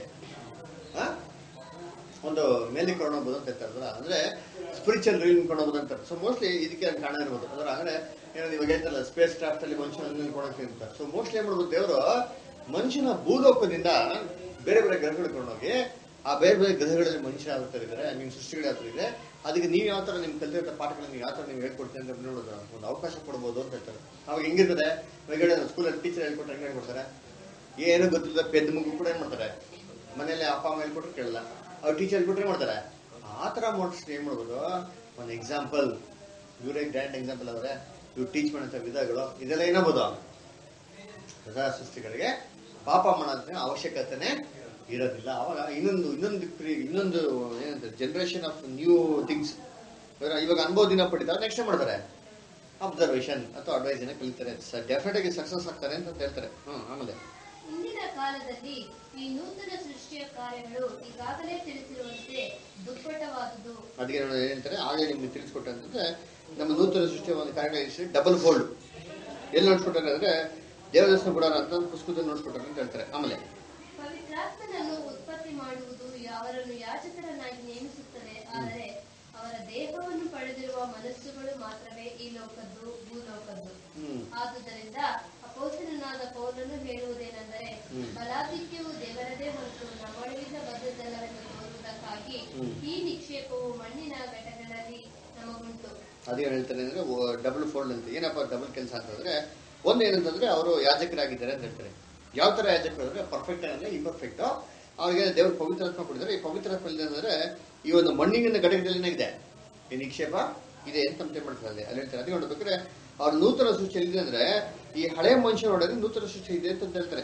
ಒಂದು ಮೇಲೆ ಕೊಂಡೋಗ್ಬೋದು ಅಂತ ಹೇಳ್ತಾರಲ್ಲ, ಅಂದ್ರೆ ಸ್ಪಿರಿಚುವಲ್ ರೀಲ್ ಕೊಂಡೋಗ್ಬೋದು ಅಂತಾರೆ. ಸೊ ಮೋಸ್ಟ್ಲಿ ಇದಕ್ಕೆ ಕಾರಣ ಇರ್ಬೋದು. ಅಂದ್ರೆ ಅಂದ್ರೆ ಏನೋ ಇವಾಗ ಹೇಳ್ತಾರಲ್ಲ ಸ್ಪೇಸ್ ಕ್ರಾಫ್ಟ್ ಅಲ್ಲಿ ಮನುಷ್ಯನ ಕೊಂಡೋಗ್ತೀನಿ ಅಂತ. ಸೊ ಮೋಸ್ಟ್ಲಿ ಏನ್ ಮಾಡ್ಬೋದು ದೇವರು ಮನುಷ್ಯನ ಭೂಲೋಕದಿಂದ ಬೇರೆ ಬೇರೆ ಗ್ರಹಗಳಿಗೆ ಕೊಂಡೋಗಿ ಆ ಬೇರೆ ಬೇರೆ ಗ್ರಹಗಳಲ್ಲಿ ಮನುಷ್ಯ ಯಾವ ತರ ಇದ್ದಾರೆ, ನಿಮ್ ಸೃಷ್ಟಿಗಳು ಯಾವ ತರ ಇದೆ, ಅದಕ್ಕೆ ನೀವು ಯಾವ ತರ ನಿಮ್ ಕಲಿತಿರೋ ಪಾಠಗಳನ್ನ ಯಾವ ತರ ನೀವು ಹೇಳ್ಕೊಡ್ತೀವಿ ಅಂತ ನೋಡೋದು ಒಂದು ಅವಕಾಶ ಕೊಡ್ಬೋದು ಅಂತ ಹೇಳ್ತಾರೆ. ಅವಾಗ ಹೆಂಗಿರ್ತದೆ, ಇವಾಗ ಸ್ಕೂಲಲ್ಲಿ ಟೀಚರ್ ಹೇಳ್ಕೊಟ್ರೆ ಹೆಂಗ್ ಹೇಳ್ಕೊಡ್ತಾರೆ, ಏನು ಗೊತ್ತಿಲ್ಲ ಪೆದ್ದು ಮಗು ಕೂಡ ಏನ್ ಮಾಡ್ತಾರೆ, ಮನೇಲಿ ಅಪ್ಪ ಅಮ್ಮ ಹೇಳ್ಕೊಟ್ರೆ ಕೇಳಲ್ಲ, ಅವ್ರು ಟೀಚರ್ ಹೇಳ್ಕೊಟ್ರೆ ಮಾಡ್ತಾರೆ. ಆ ತರ ಮೋಟ್ಸ್ ಏನ್ ಮಾಡ್ಬೋದು, ಒಂದು ಎಕ್ಸಾಂಪಲ್ ಇವರೇ ಗ್ರ್ಯಾಂಡ್ ಎಕ್ಸಾಂಪಲ್ ಅವರೇ ಇವ್ರು ಟೀಚ್ ಮಾಡೋ ವಿಧಗಳು ಇದೆಲ್ಲ ಏನಾಗ್ಬೋದು ಹೊಸ ಸೃಷ್ಟಿಗಳಿಗೆ ಪಾಪ ಮಾಡೋದ್ರ ಅವಶ್ಯಕತೆನೇ ಇರೋದಿಲ್ಲ. ಅವಾಗ ಇನ್ನೊಂದು ಏನಂತಾರೆ ಜನರೇಷನ್ ಆಫ್ ನ್ಯೂ ಥಿಂಗ್ಸ್ ಇವಾಗ ಅನುಭವ ದಿನ ಪಡಿತಾರೆ, ನೆಕ್ಸ್ಟ್ ಮಾಡ್ತಾರೆ ಅಬ್ಸರ್ವೇಷನ್ ಅಥವಾ ಅಡ್ವೈಸ್ ಏನ ಕಲಿತಾರೆ, ಡೆಫಿನೆಟ್ ಆಗಿ ಸಕ್ಸಸ್ ಆಗ್ತಾರೆ ಅಂತ ಹೇಳ್ತಾರೆ. ಆಮೇಲೆ ಇಂದಿನ ಕಾಲದಲ್ಲಿ ಈ ನೂತನ ಸೃಷ್ಟಿಯ ಕಾರ್ಯಗಳು ಈಗಾಗಲೇ ತಿಳಿಸಿರುವಂತೆ ದುಪ್ಪಟವಾದುದು. ಅದಕ್ಕೆ ಏನಂತಾರೆ ಆಗಲೇ ನಿಮ್ಗೆ ತಿಳಿಸ್ಕೊಟ್ಟಂತಂದ್ರೆ ನಮ್ಮ ನೂತನ ಸೃಷ್ಟಿಯ ಒಂದು ಕಾರ್ಯಗಳು ಡಬಲ್ ಫೋಲ್ಡ್ ಎಲ್ಲಿ ನೋಡ್ಸ್ಕೊಟ್ಟಾರೆ ಅಂದ್ರೆ ದೇವದರ್ಶನ ಬಿಡೋಣ ಅಂತ ಪುಸ್ತಕದಲ್ಲಿ ನೋಡ್ಸ್ಕೊಟ್ಟಾರೆ ಅಂತ ಹೇಳ್ತಾರೆ. ಆಮೇಲೆ ಪವಿತ್ರಾತ್ಮನನ್ನು ಉತ್ಪತ್ತಿ ಮಾಡುವುದು ಅವರನ್ನು ಯಾಜಕರನ್ನಾಗಿ ನೇಮಿಸುತ್ತದೆ, ಆದರೆ ಅವರ ದೇಹವನ್ನು ಪಡೆದಿರುವ ಮನಸ್ಸುಗಳು ಮಾತ್ರವೇ ಈ ಲೋಕದ್ದು ಭೂಲೋಕದ್ದು. ಆದುದರಿಂದ ಅಪೊಸ್ತಲನಾದ ಪೌಲನು ಹೇಳುವುದೇನೆಂದರೆ, ಬಲಾಧಿಕ್ಯವು ದೇವರದೇ ಹೊರತು ನಮ್ಮೊಳಗಿಂದ ಬಂದದ್ದಲ್ಲವೆಂದು ತೋರುವುದಕ್ಕಾಗಿ ಈ ನಿಕ್ಷೇಪವು ಮಣ್ಣಿನ ಘಟಗಳಲ್ಲಿ ನಮಗುಂಟು. ಅದೇನು ಹೇಳ್ತಾರೆ ಅಂದ್ರೆ ಡಬಲ್ ಫೋಲ್ಡ್ ಅಂತ. ಏನಪ್ಪ ಡಬಲ್ ಕೆಲಸ ಅಂತಂದ್ರೆ, ಒಂದು ಏನಂತಂದ್ರೆ ಅವರು ಯಾಜಕರಾಗಿದ್ದಾರೆ ಅಂತ ಹೇಳ್ತಾರೆ. ಯಾವ ತರ ಯಾಜಕರು ಅಂದ್ರೆ ಪರ್ಫೆಕ್ಟ್ ಅಂದ್ರೆ ಇಂಪರ್ಫೆಕ್ಟ್. ಅವ್ರಿಗೆ ದೇವರು ಪವಿತ್ರಾತ್ಮ ಕೊಟ್ಟಿದ್ದಾರೆ. ಈ ಪವಿತ್ರಾತ್ಮ ಅಂದ್ರೆ ಈ ಒಂದು ಮಣ್ಣಿನ ಘಟಕದಲ್ಲಿ ಇದೆ ಈ ನಿಕ್ಷೇಪ ಇದೆ ಅಂತ ಮಾಡ್ತಾರೆ. ಅಲ್ಲಿ ಹೇಳ್ತಾರೆ. ಅದಕ್ಕೆ ನೋಡ್ಬೇಕಾದ್ರೆ ಅವ್ರ ನೂತನ ಸೃಷ್ಟಿ ಅಂದ್ರೆ ಈ ಹಳೆ ಮನುಷ್ಯ ನೋಡಿದ್ರೆ ನೂತನ ಸೃಷ್ಟಿ ಇದೆ ಅಂತ ಹೇಳ್ತಾರೆ.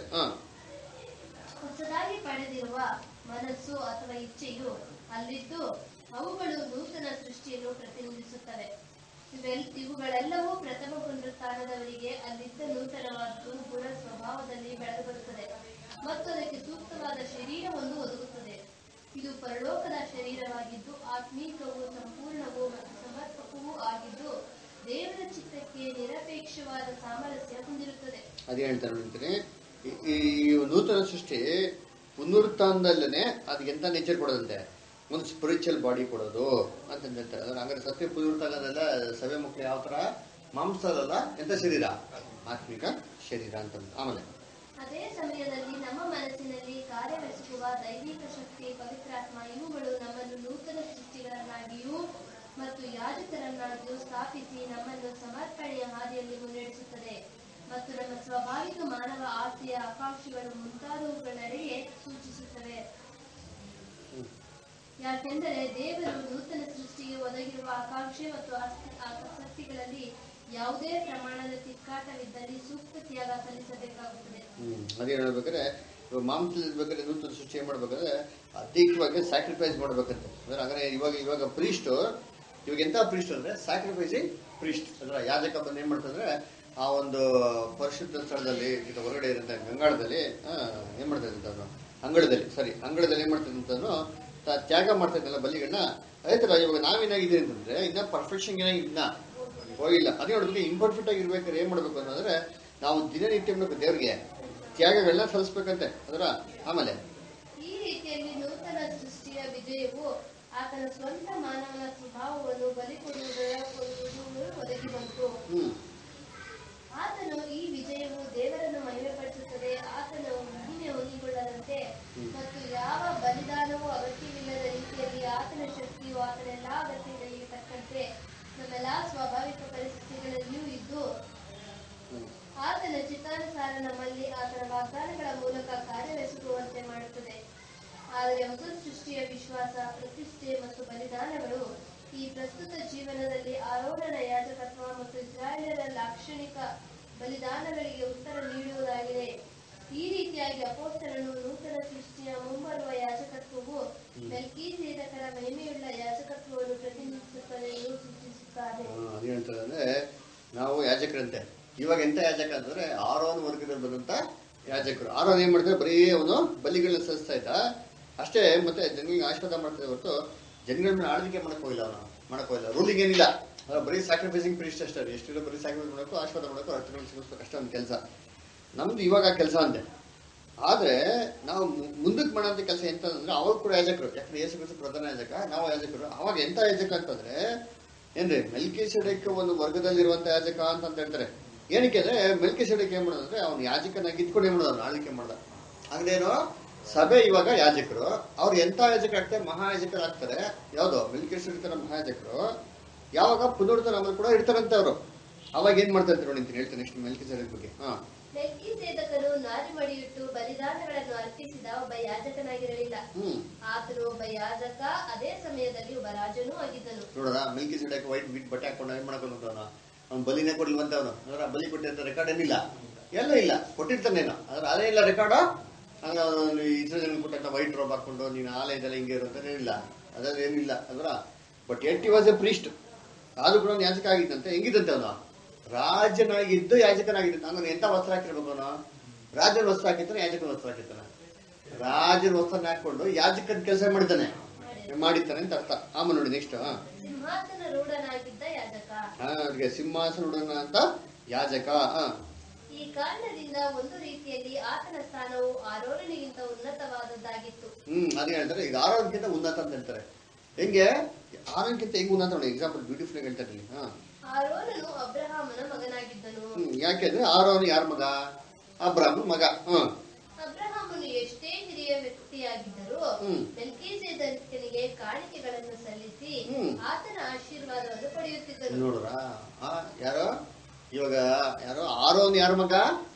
ಹೊಸದಾಗಿ ಪಡೆದಿರುವ ಮನಸ್ಸು ಅಥವಾ ಇಚ್ಛೆಯು ಅಲ್ಲಿದ್ದು ಅವುಗಳು ನೂತನ ಸೃಷ್ಟಿಯನ್ನು ಪ್ರತಿನಿಧಿಸುತ್ತವೆ. ಇವುಗಳೆಲ್ಲವೂ ಪ್ರಥಮ ಪುನರುತ್ಥಾನದವರಿಗೆ ಅಲ್ಲಿದ್ದ ನೂತನವಾದ್ದು ಗುಣ ಸ್ವಭಾವದಲ್ಲಿ ಬೆಳೆದು ಬರುತ್ತದೆ ಮತ್ತು ಇದು ಪರಲೋಕದ ಶರೀರವಾಗಿದ್ದು ಆತ್ಮೀಕವೂ ಸಂಪೂರ್ಣವೂ ಮತ್ತು ಸಮರ್ಪಕವೂ ಆಗಿದ್ದು ದೇವರ ಚಿತ್ತಕ್ಕೆ ನಿರಪೇಕ್ಷವಾದ ಸಾಮರಸ್ಯ ಹೊಂದಿರುತ್ತದೆ. ಅದೇ ಹೇಳ್ತಾರೆ ನೋಡ್ತೀನಿ, ಈ ನೂತನ ಸೃಷ್ಟಿ ಪುನರುತ್ಥಾನದಲ್ಲೇ ಅದಕ್ಕೆ ಎಂತ ನೇಚರ್ ಕೊಡೋದಂತೆ, ಒಂದು ಸ್ಪಿರಿಚುವಲ್ ಬಾಡಿ ಕೊಡೋದು ಅಂತ ಹೇಳ್ತಾರೆ. ಅಂದ್ರೆ ಹಂಗಾರೆ ಸತ್ಯ ಪುನರುತ್ಥಾನದಲ್ಲ ಸಭೆ ಮಕ್ಕಳು ಯಾವ ತರ ಮಾಂಸದಲ್ಲ ಎಂತ ಶರೀರ, ಆತ್ಮಿಕ ಶರೀರ ಅಂತ. ಆಮೇಲೆ ಅದೇ ಸಮಯದಲ್ಲಿ ನಮ್ಮ ಮನಸ್ಸಿನಲ್ಲಿ ಕಾರ್ಯವೆಸಗುವ ದೈವಿಕ ಶಕ್ತಿ, ಪವಿತ್ರಾತ್ಮ ಇವುಗಳು ನಮ್ಮನ್ನು ನೂತನ ಸೃಷ್ಟಿಗಳನ್ನಾಗಿಯೂ ಮತ್ತು ಯಾಜಕರನ್ನಾಗಿಯೂ ಸ್ಥಾಪಿಸಿ ನಮ್ಮನ್ನು ಸಮರ್ಪಣೆಯ ಹಾದಿಯಲ್ಲಿ ಮುನ್ನಡೆಸುತ್ತದೆ ಮತ್ತು ನಮ್ಮ ಸ್ವಾಭಾವಿಕ ಮಾನವ ಆಸೆಯ ಆಕಾಂಕ್ಷೆಗಳು ಮುಂತಾದವುಗಳೆಡೆಗೆ ಸೂಚಿಸುತ್ತವೆ. ಯಾಕೆಂದರೆ ದೇವರು ನೂತನ ಸೃಷ್ಟಿಗೆ ಒದಗಿರುವ ಆಕಾಂಕ್ಷೆ ಮತ್ತು ಆಸಕ್ತಿಗಳಲ್ಲಿ ಯಾವುದೇ ಪ್ರಮಾಣದ ತಿಕ್ಕಾಟವಿದ್ದಲ್ಲಿ ಸೂಕ್ತ ತ್ಯಾಗ ಸಲ್ಲಿಸಬೇಕಾಗುತ್ತದೆ. ಅದೇ ಹೇಳ್ಬೇಕಾದ್ರೆ ಮಾಂಸಬೇಕಾದ್ರೆ ನೂತನ ಸೃಷ್ಟಿ ಏನ್ ಮಾಡ್ಬೇಕಾದ್ರೆ ಅಧಿಕವಾಗಿ ಸ್ಯಾಕ್ರಿಫೈಸ್ ಮಾಡ್ಬೇಕಂತೆ. ಅಂದ್ರೆ ಹಾಗಾದ್ರೆ ಇವಾಗ ಪ್ರೀಸ್ಟ್, ಇವಾಗ ಎಂತ ಪ್ರೀಸ್ಟ್ ಅಂದ್ರೆ ಸ್ಯಾಕ್ರಿಫೈಸಿಂಗ್ ಪ್ರೀಸ್ಟ್. ಅಂದ್ರೆ ಯಾಜಕ ಬಂದು ಏನ್ ಮಾಡ್ತಂದ್ರೆ ಆ ಒಂದು ಪರಿಶುದ್ಧ ಸ್ಥಳದಲ್ಲಿ ಹೊರಗಡೆ ಇರುತ್ತೆ ಗಂಗಾಳದಲ್ಲಿ ಏನ್ ಮಾಡ್ತಾ ಇದ್ದಂತ ಅಂಗಳದಲ್ಲಿ ಏನ್ ಮಾಡ್ತಾ ಇದ್ದಂತಾನು ತ್ಯಾಗ ಮಾಡ್ತಾ ಇದ್ದಲ್ಲ ಬಲಿಗಳನ್ನ. ಅದೇ ತರ ಇವಾಗ ನಾವೇನಾಗಿದೆ ಅಂತಂದ್ರೆ ಇನ್ನ ಪರ್ಫೆಕ್ಷನ್ ಏನಾಗಿದ್ನ ಹೋಗಿಲ್ಲ. ಅದೇ ನೋಡಿದ್ರೆ ಇಂಪರ್ಫೆಕ್ಟ್ ಆಗಿ ಇರ್ಬೇಕಾದ್ರೆ ಏನ್ ಮಾಡ್ಬೇಕು ಅಂತಂದ್ರೆ ನಾವು ದಿನನಿತ್ಯ ದೇವ್ರಿಗೆ ತ್ಯಾಗಗಳನ್ನ ಸಲ್ಲಿಸ್ಬೇಕಂತೆ ಅದರ. ಆಮೇಲೆ ಈ ರೀತಿಯಲ್ಲಿ ನೂತನ ಸೃಷ್ಟಿಯ ವಿಜಯವು ಆತನ ಸ್ವಂತ ಮಾನವನ ಸ್ವಭಾವವನ್ನು ಬಲಿಕೊಡುವುದರ ಒದಗಿ ಬಂತು. ಆತನು ಈ ವಿಜಯವು ದೇವರನ್ನು ಮಹಿಮೆಪಡಿಸುತ್ತದೆ. ಆತನು ಮಹಿಮೆ ಹೊಂದಿಕೊಳ್ಳದಂತೆ ಮತ್ತು ಯಾವ ಬಲಿದಾನವೂ ಅಗತ್ಯವಿಲ್ಲದ ರೀತಿಯಲ್ಲಿ ಆತನ ಶಕ್ತಿಯು ಆತನ ಎಲ್ಲಾ ಅಗತ್ಯಗಳಿಗೆ ತಕ್ಕಂತೆ ನಮ್ಮೆಲ್ಲಾ ಸ್ವಾಭಾವಿಕ ಪರಿಸ್ಥಿತಿಗಳಲ್ಲಿಯೂ ಇದ್ದು ಆತನ ಚಿತ್ತಾನುಸಾರ ನಮ್ಮಲ್ಲಿ ಆತನ ವಾಗ್ದಾನಗಳ ಮೂಲಕ ಕಾರ್ಯವೆಸಗುವಂತೆ ಮಾಡುತ್ತದೆ. ಆದರೆ ಹೊಸ ಸೃಷ್ಟಿಯ ವಿಶ್ವಾಸ, ಪ್ರತಿಷ್ಠೆ ಮತ್ತು ಬಲಿದಾನಗಳು ಈ ಪ್ರಸ್ತುತ ಜೀವನದಲ್ಲಿ ಆರೋಹಣ ಯಾಜಕತ್ವ ಮತ್ತು ಇಸ್ರಾಯೇಲರ ಲಾಕ್ಷಣಿಕ ಬಲಿದಾನಗಳಿಗೆ ಉತ್ತರ ನೀಡುವುದಾಗಿದೆ. ಈ ರೀತಿಯಾಗಿ ಅಪೊಸ್ತಲನು ನೂತನ ಸೃಷ್ಟಿಯ ಮುಂಬರುವ ಯಾಜಕತ್ವವು ಮೆಲ್ಕಿಸೇದಕರ ಮಹಿಮೆಯುಳ್ಳ ಯಾಜಕತ್ವವನ್ನು ಪ್ರತಿನಿಧಿಸುತ್ತದೆ ಎಂದು ಸೂಚಿಸುತ್ತಾರೆ. ಅದೇನಂತಂದ್ರೆ ನಾವು ಯಾಜಕರಂತೆ. ಇವಾಗ ಎಂತ ಯಾಜಕ ಅಂದ್ರೆ ಆರೋನ್ ವರ್ಗದಲ್ಲಿ ಬಂದಂತ ಯಾಜಕರು. ಆರೋನ್ ಏನ್ ಮಾಡ್ತಾರೆ, ಬರೀ ಅವನು ಬಲಿಗಳನ್ನ ಸಲ್ಲಿಸ್ತಾ ಇದ್ದ ಅಷ್ಟೇ. ಮತ್ತೆ ಜನಗಳಿಗೆ ಆಶೀರ್ವಾದ ಮಾಡ್ತಿದ್ದ ಹೊರತು ಜನಗಳ ಮೇಲೆ ಆಳ್ವಿಕೆ ಮಾಡಕ್ ಹೋಗಿಲ್ಲ. ರೂಲಿಂಗ್ ಏನಿಲ್ಲ, ಬರೀ ಸ್ಯಾಕ್ರಿಫೈಸಿಂಗ್ ಪ್ರೀಸ್ಟ್ ಅಷ್ಟೇ. ಎಷ್ಟಿರೋ ಬರೀ ಸ್ಯಾಕ್ರಿಫೈಸ್ ಮಾಡಬೇಕು, ಆಶೀರ್ವಾದ ಮಾಡಬೇಕು, ರಕ್ತಗಳನ್ನು ಸಿಗಿಸ್ಬೇಕು ಅಷ್ಟೇ ಒಂದು ಕೆಲಸ. ನಮ್ದು ಇವಾಗ ಕೆಲಸ ಅಂತೆ. ಆದ್ರೆ ನಾವು ಮುಂದಕ್ಕೆ ಮಾಡೋಂಥ ಕೆಲಸ ಎಂತ ಅಂದ್ರೆ ಅವಾಗ ಕೂಡ ಯಾಜಕರು. ಯಾಕಂದ್ರೆ ಯೇಸು ಕ್ರಿಸ್ತ ಪ್ರಧಾನ ಯಾಜಕ, ನಾವು ಯಾಜಕರು. ಅವಾಗ ಎಂತ ಯಾಜಕ ಅಂತಂದ್ರೆ ಏನ್ರಿ, ಮೆಲ್ಕಿಸೆಡೆಕ್ ಒಂದು ವರ್ಗದಲ್ಲಿರುವಂತ ಯಾಜಕ ಅಂತ ಹೇಳ್ತಾರೆ. ಏನಕ್ಕೆ ಅಂದ್ರೆ ಮೆಲ್ಕಿಸೆಡೆಕ್ ಏನ್ ಮಾಡೋದಂದ್ರೆ ಅವ್ನು ಯಾಜಕನಾಗಿ ಇದ್ಕೊಂಡು ಏನ್ ಮಾಡೋದು, ಆಳ್ವಿಕೆ ಮಾಡ್ದ. ಹಂಗೇನೋ ಸಭೆ ಇವಾಗ ಯಾಜಕರು, ಅವ್ರು ಎಂತ ಯಾಜಕ ಆಗ್ತಾರೆ, ಮಹಾಯಾಜಕರಾಗ್ತಾರೆ. ಯಾವ್ದು ಮೆಲ್ಕಿಸೆಡೆಕ್ ಮಹಾಯಾಜಕರು ಯಾವಾಗ ಪುನರುತ್ಥಾನ ಕೂಡ ಇರ್ತಾರಂತೆ ಅವರು. ಅವಾಗ ಏನ್ ಮಾಡ್ತಾ ಇರ್ತಾರೆ ನೋಡಿ ಅಂತ ಹೇಳ್ತಾರೆ ನೆಕ್ಸ್ಟ್ ಮೆಲ್ಕಿಸೆಡೆಕ್ ಬಗ್ಗೆ. ಮೆಲ್ಕಿಸೇದಕನು ನಾರಿಮಡಿಯಿಟ್ಟು ಬಲಿದಾನಗಳನ್ನು ಅರ್ಪಿಸಿದ ಒಬ್ಬ ಯಾಜಕನಾಗಿರಲಿಲ್ಲ. ಆತನು ಒಬ್ಬ ಯಾಜಕ, ಅದೇ ಸಮಯದಲ್ಲಿ ಒಬ್ಬ ರಾಜನೂ ಆಗಿದ್ದನು. ನೋಡ್ರ, ಮೆಲ್ಕಿಸೆಡೆಕ್ ವೈಟ್ ಬಿಟ್ ಬಟ್ಟೆ ಹಾಕೊಂಡು ಏನ್ ಮಾಡ್ಕೊಂಡವನು, ಅವ್ನು ಬಲಿನೇ ಕೊಡ್ಲಿವಂತವನು. ಅಂದ್ರೆ ಬಲಿ ಕೊಟ್ಟಿರ್ತ ರೆಕಾರ್ಡ್ ಏನಿಲ್ಲ, ಎಲ್ಲ ಇಲ್ಲ, ಕೊಟ್ಟಿರ್ತಾನೇನೋ ಆದ್ರೆ ಅದೇ ಇಲ್ಲ ರೆಕಾರ್ಡ್. ಹಂಗ ಇತರ ಜನ ಕೊಟ್ಟಂತ ವೈಟ್ ರೋಬ್ ಹಾಕೊಂಡು ನೀನು ಆಲಯದಲ್ಲ ಹಿಂಗೆ ಇರುವಂತ ಏನಿಲ್ಲ, ಅದ್ರಲ್ಲಿ ಏನಿಲ್ಲ ಅದ್ರ. But at he was a priest. ಆದ್ರೂ ಕೂಡ ಯಾಜಕ ಆಗಿದ್ದಂತೆ. ಹೆಂಗಿದಂತೆ ಅವನು ರಾಜನಾಗಿದ್ದು ಯಾಜಕನಾಗಿದ್ದಂತೆ. ಹಂಗ ಎಂತ ವಸ್ತ್ರ ಹಾಕಿರ್ಬೇಕು ಅವನು, ರಾಜನ ವಸ್ತ್ರ ಹಾಕಿರ್ತಾನೆ, ಯಾಜಕನ ವಸ್ತ್ರ ಹಾಕಿರ್ತಾನೆ. ರಾಜನ ವಸ್ತ್ರನ ಹಾಕೊಂಡು ಯಾಜಕನ ಕೆಲಸ ಮಾಡಿದ್ದಾನೆ ಅಂತ ಅರ್ಥ. ಆಮೇಲೆ ನೋಡಿ ನೆಕ್ಸ್ಟ್ ಸಿಂಹಾಸನ ರೂಢನಾಗಿದ್ದ ಯಾಜಕ. ಅವ್ರಿಗೆ ಸಿಂಹಾಸನ ರೂಢನ ಅಂತ ಯಾಜಕ. ಈ ಕಾರಣದಿಂದ ಒಂದು ರೀತಿಯಲ್ಲಿ ಆತನ ಸ್ಥಾನವು ಆರೋರನಿಗಿಂತ ಉನ್ನತವಾದದ್ದಾಗಿತ್ತು. ಅದೇ ಹೇಳ್ತಾರೆ, ಈಗ ಆರೋನ್ಕಿಂತ ಉನ್ನತ ಅಂತ ಹೇಳ್ತಾರೆ. ಹೆಂಗೆ ಆರೋನ್ಕಿಂತ ಹೆಂಗ್ ಉನ್ನತ ನೋಡಿ, ಎಕ್ಸಾಂಪಲ್ ಬ್ಯೂಟಿಫುಲ್ ಆಗಿ ಹೇಳ್ತಾರೆ. ಆರೋನನು ಅಬ್ರಹಾಮನ ಮಗನಾಗಿದ್ದನು. ಯಾಕೆಂದ್ರೆ ಆರೋನ್ ಯಾರ ಮಗ, ಅಬ್ರಾಹ್ಮನ ಮಗ. ಅಬ್ರಹಾಮನು ಎಷ್ಟೇ ಹಿರಿಯ ವ್ಯಕ್ತಿಯಾಗಿದ್ದರೂ ಮೆಲ್ಕಿಸೆದೇಕನಿಗೆ ಕಾಣಿಕೆಗಳನ್ನು ಸಲ್ಲಿಸಿ ಆತನ ಆಶೀರ್ವಾದವನ್ನು ಪಡೆಯುತ್ತಿದ್ದನು. ನೋಡ್ರ, ಯಾರೋ ಇವಾಗ ಯಾರೋ ಆರೋನ್ ಯಾರ ಮಗ,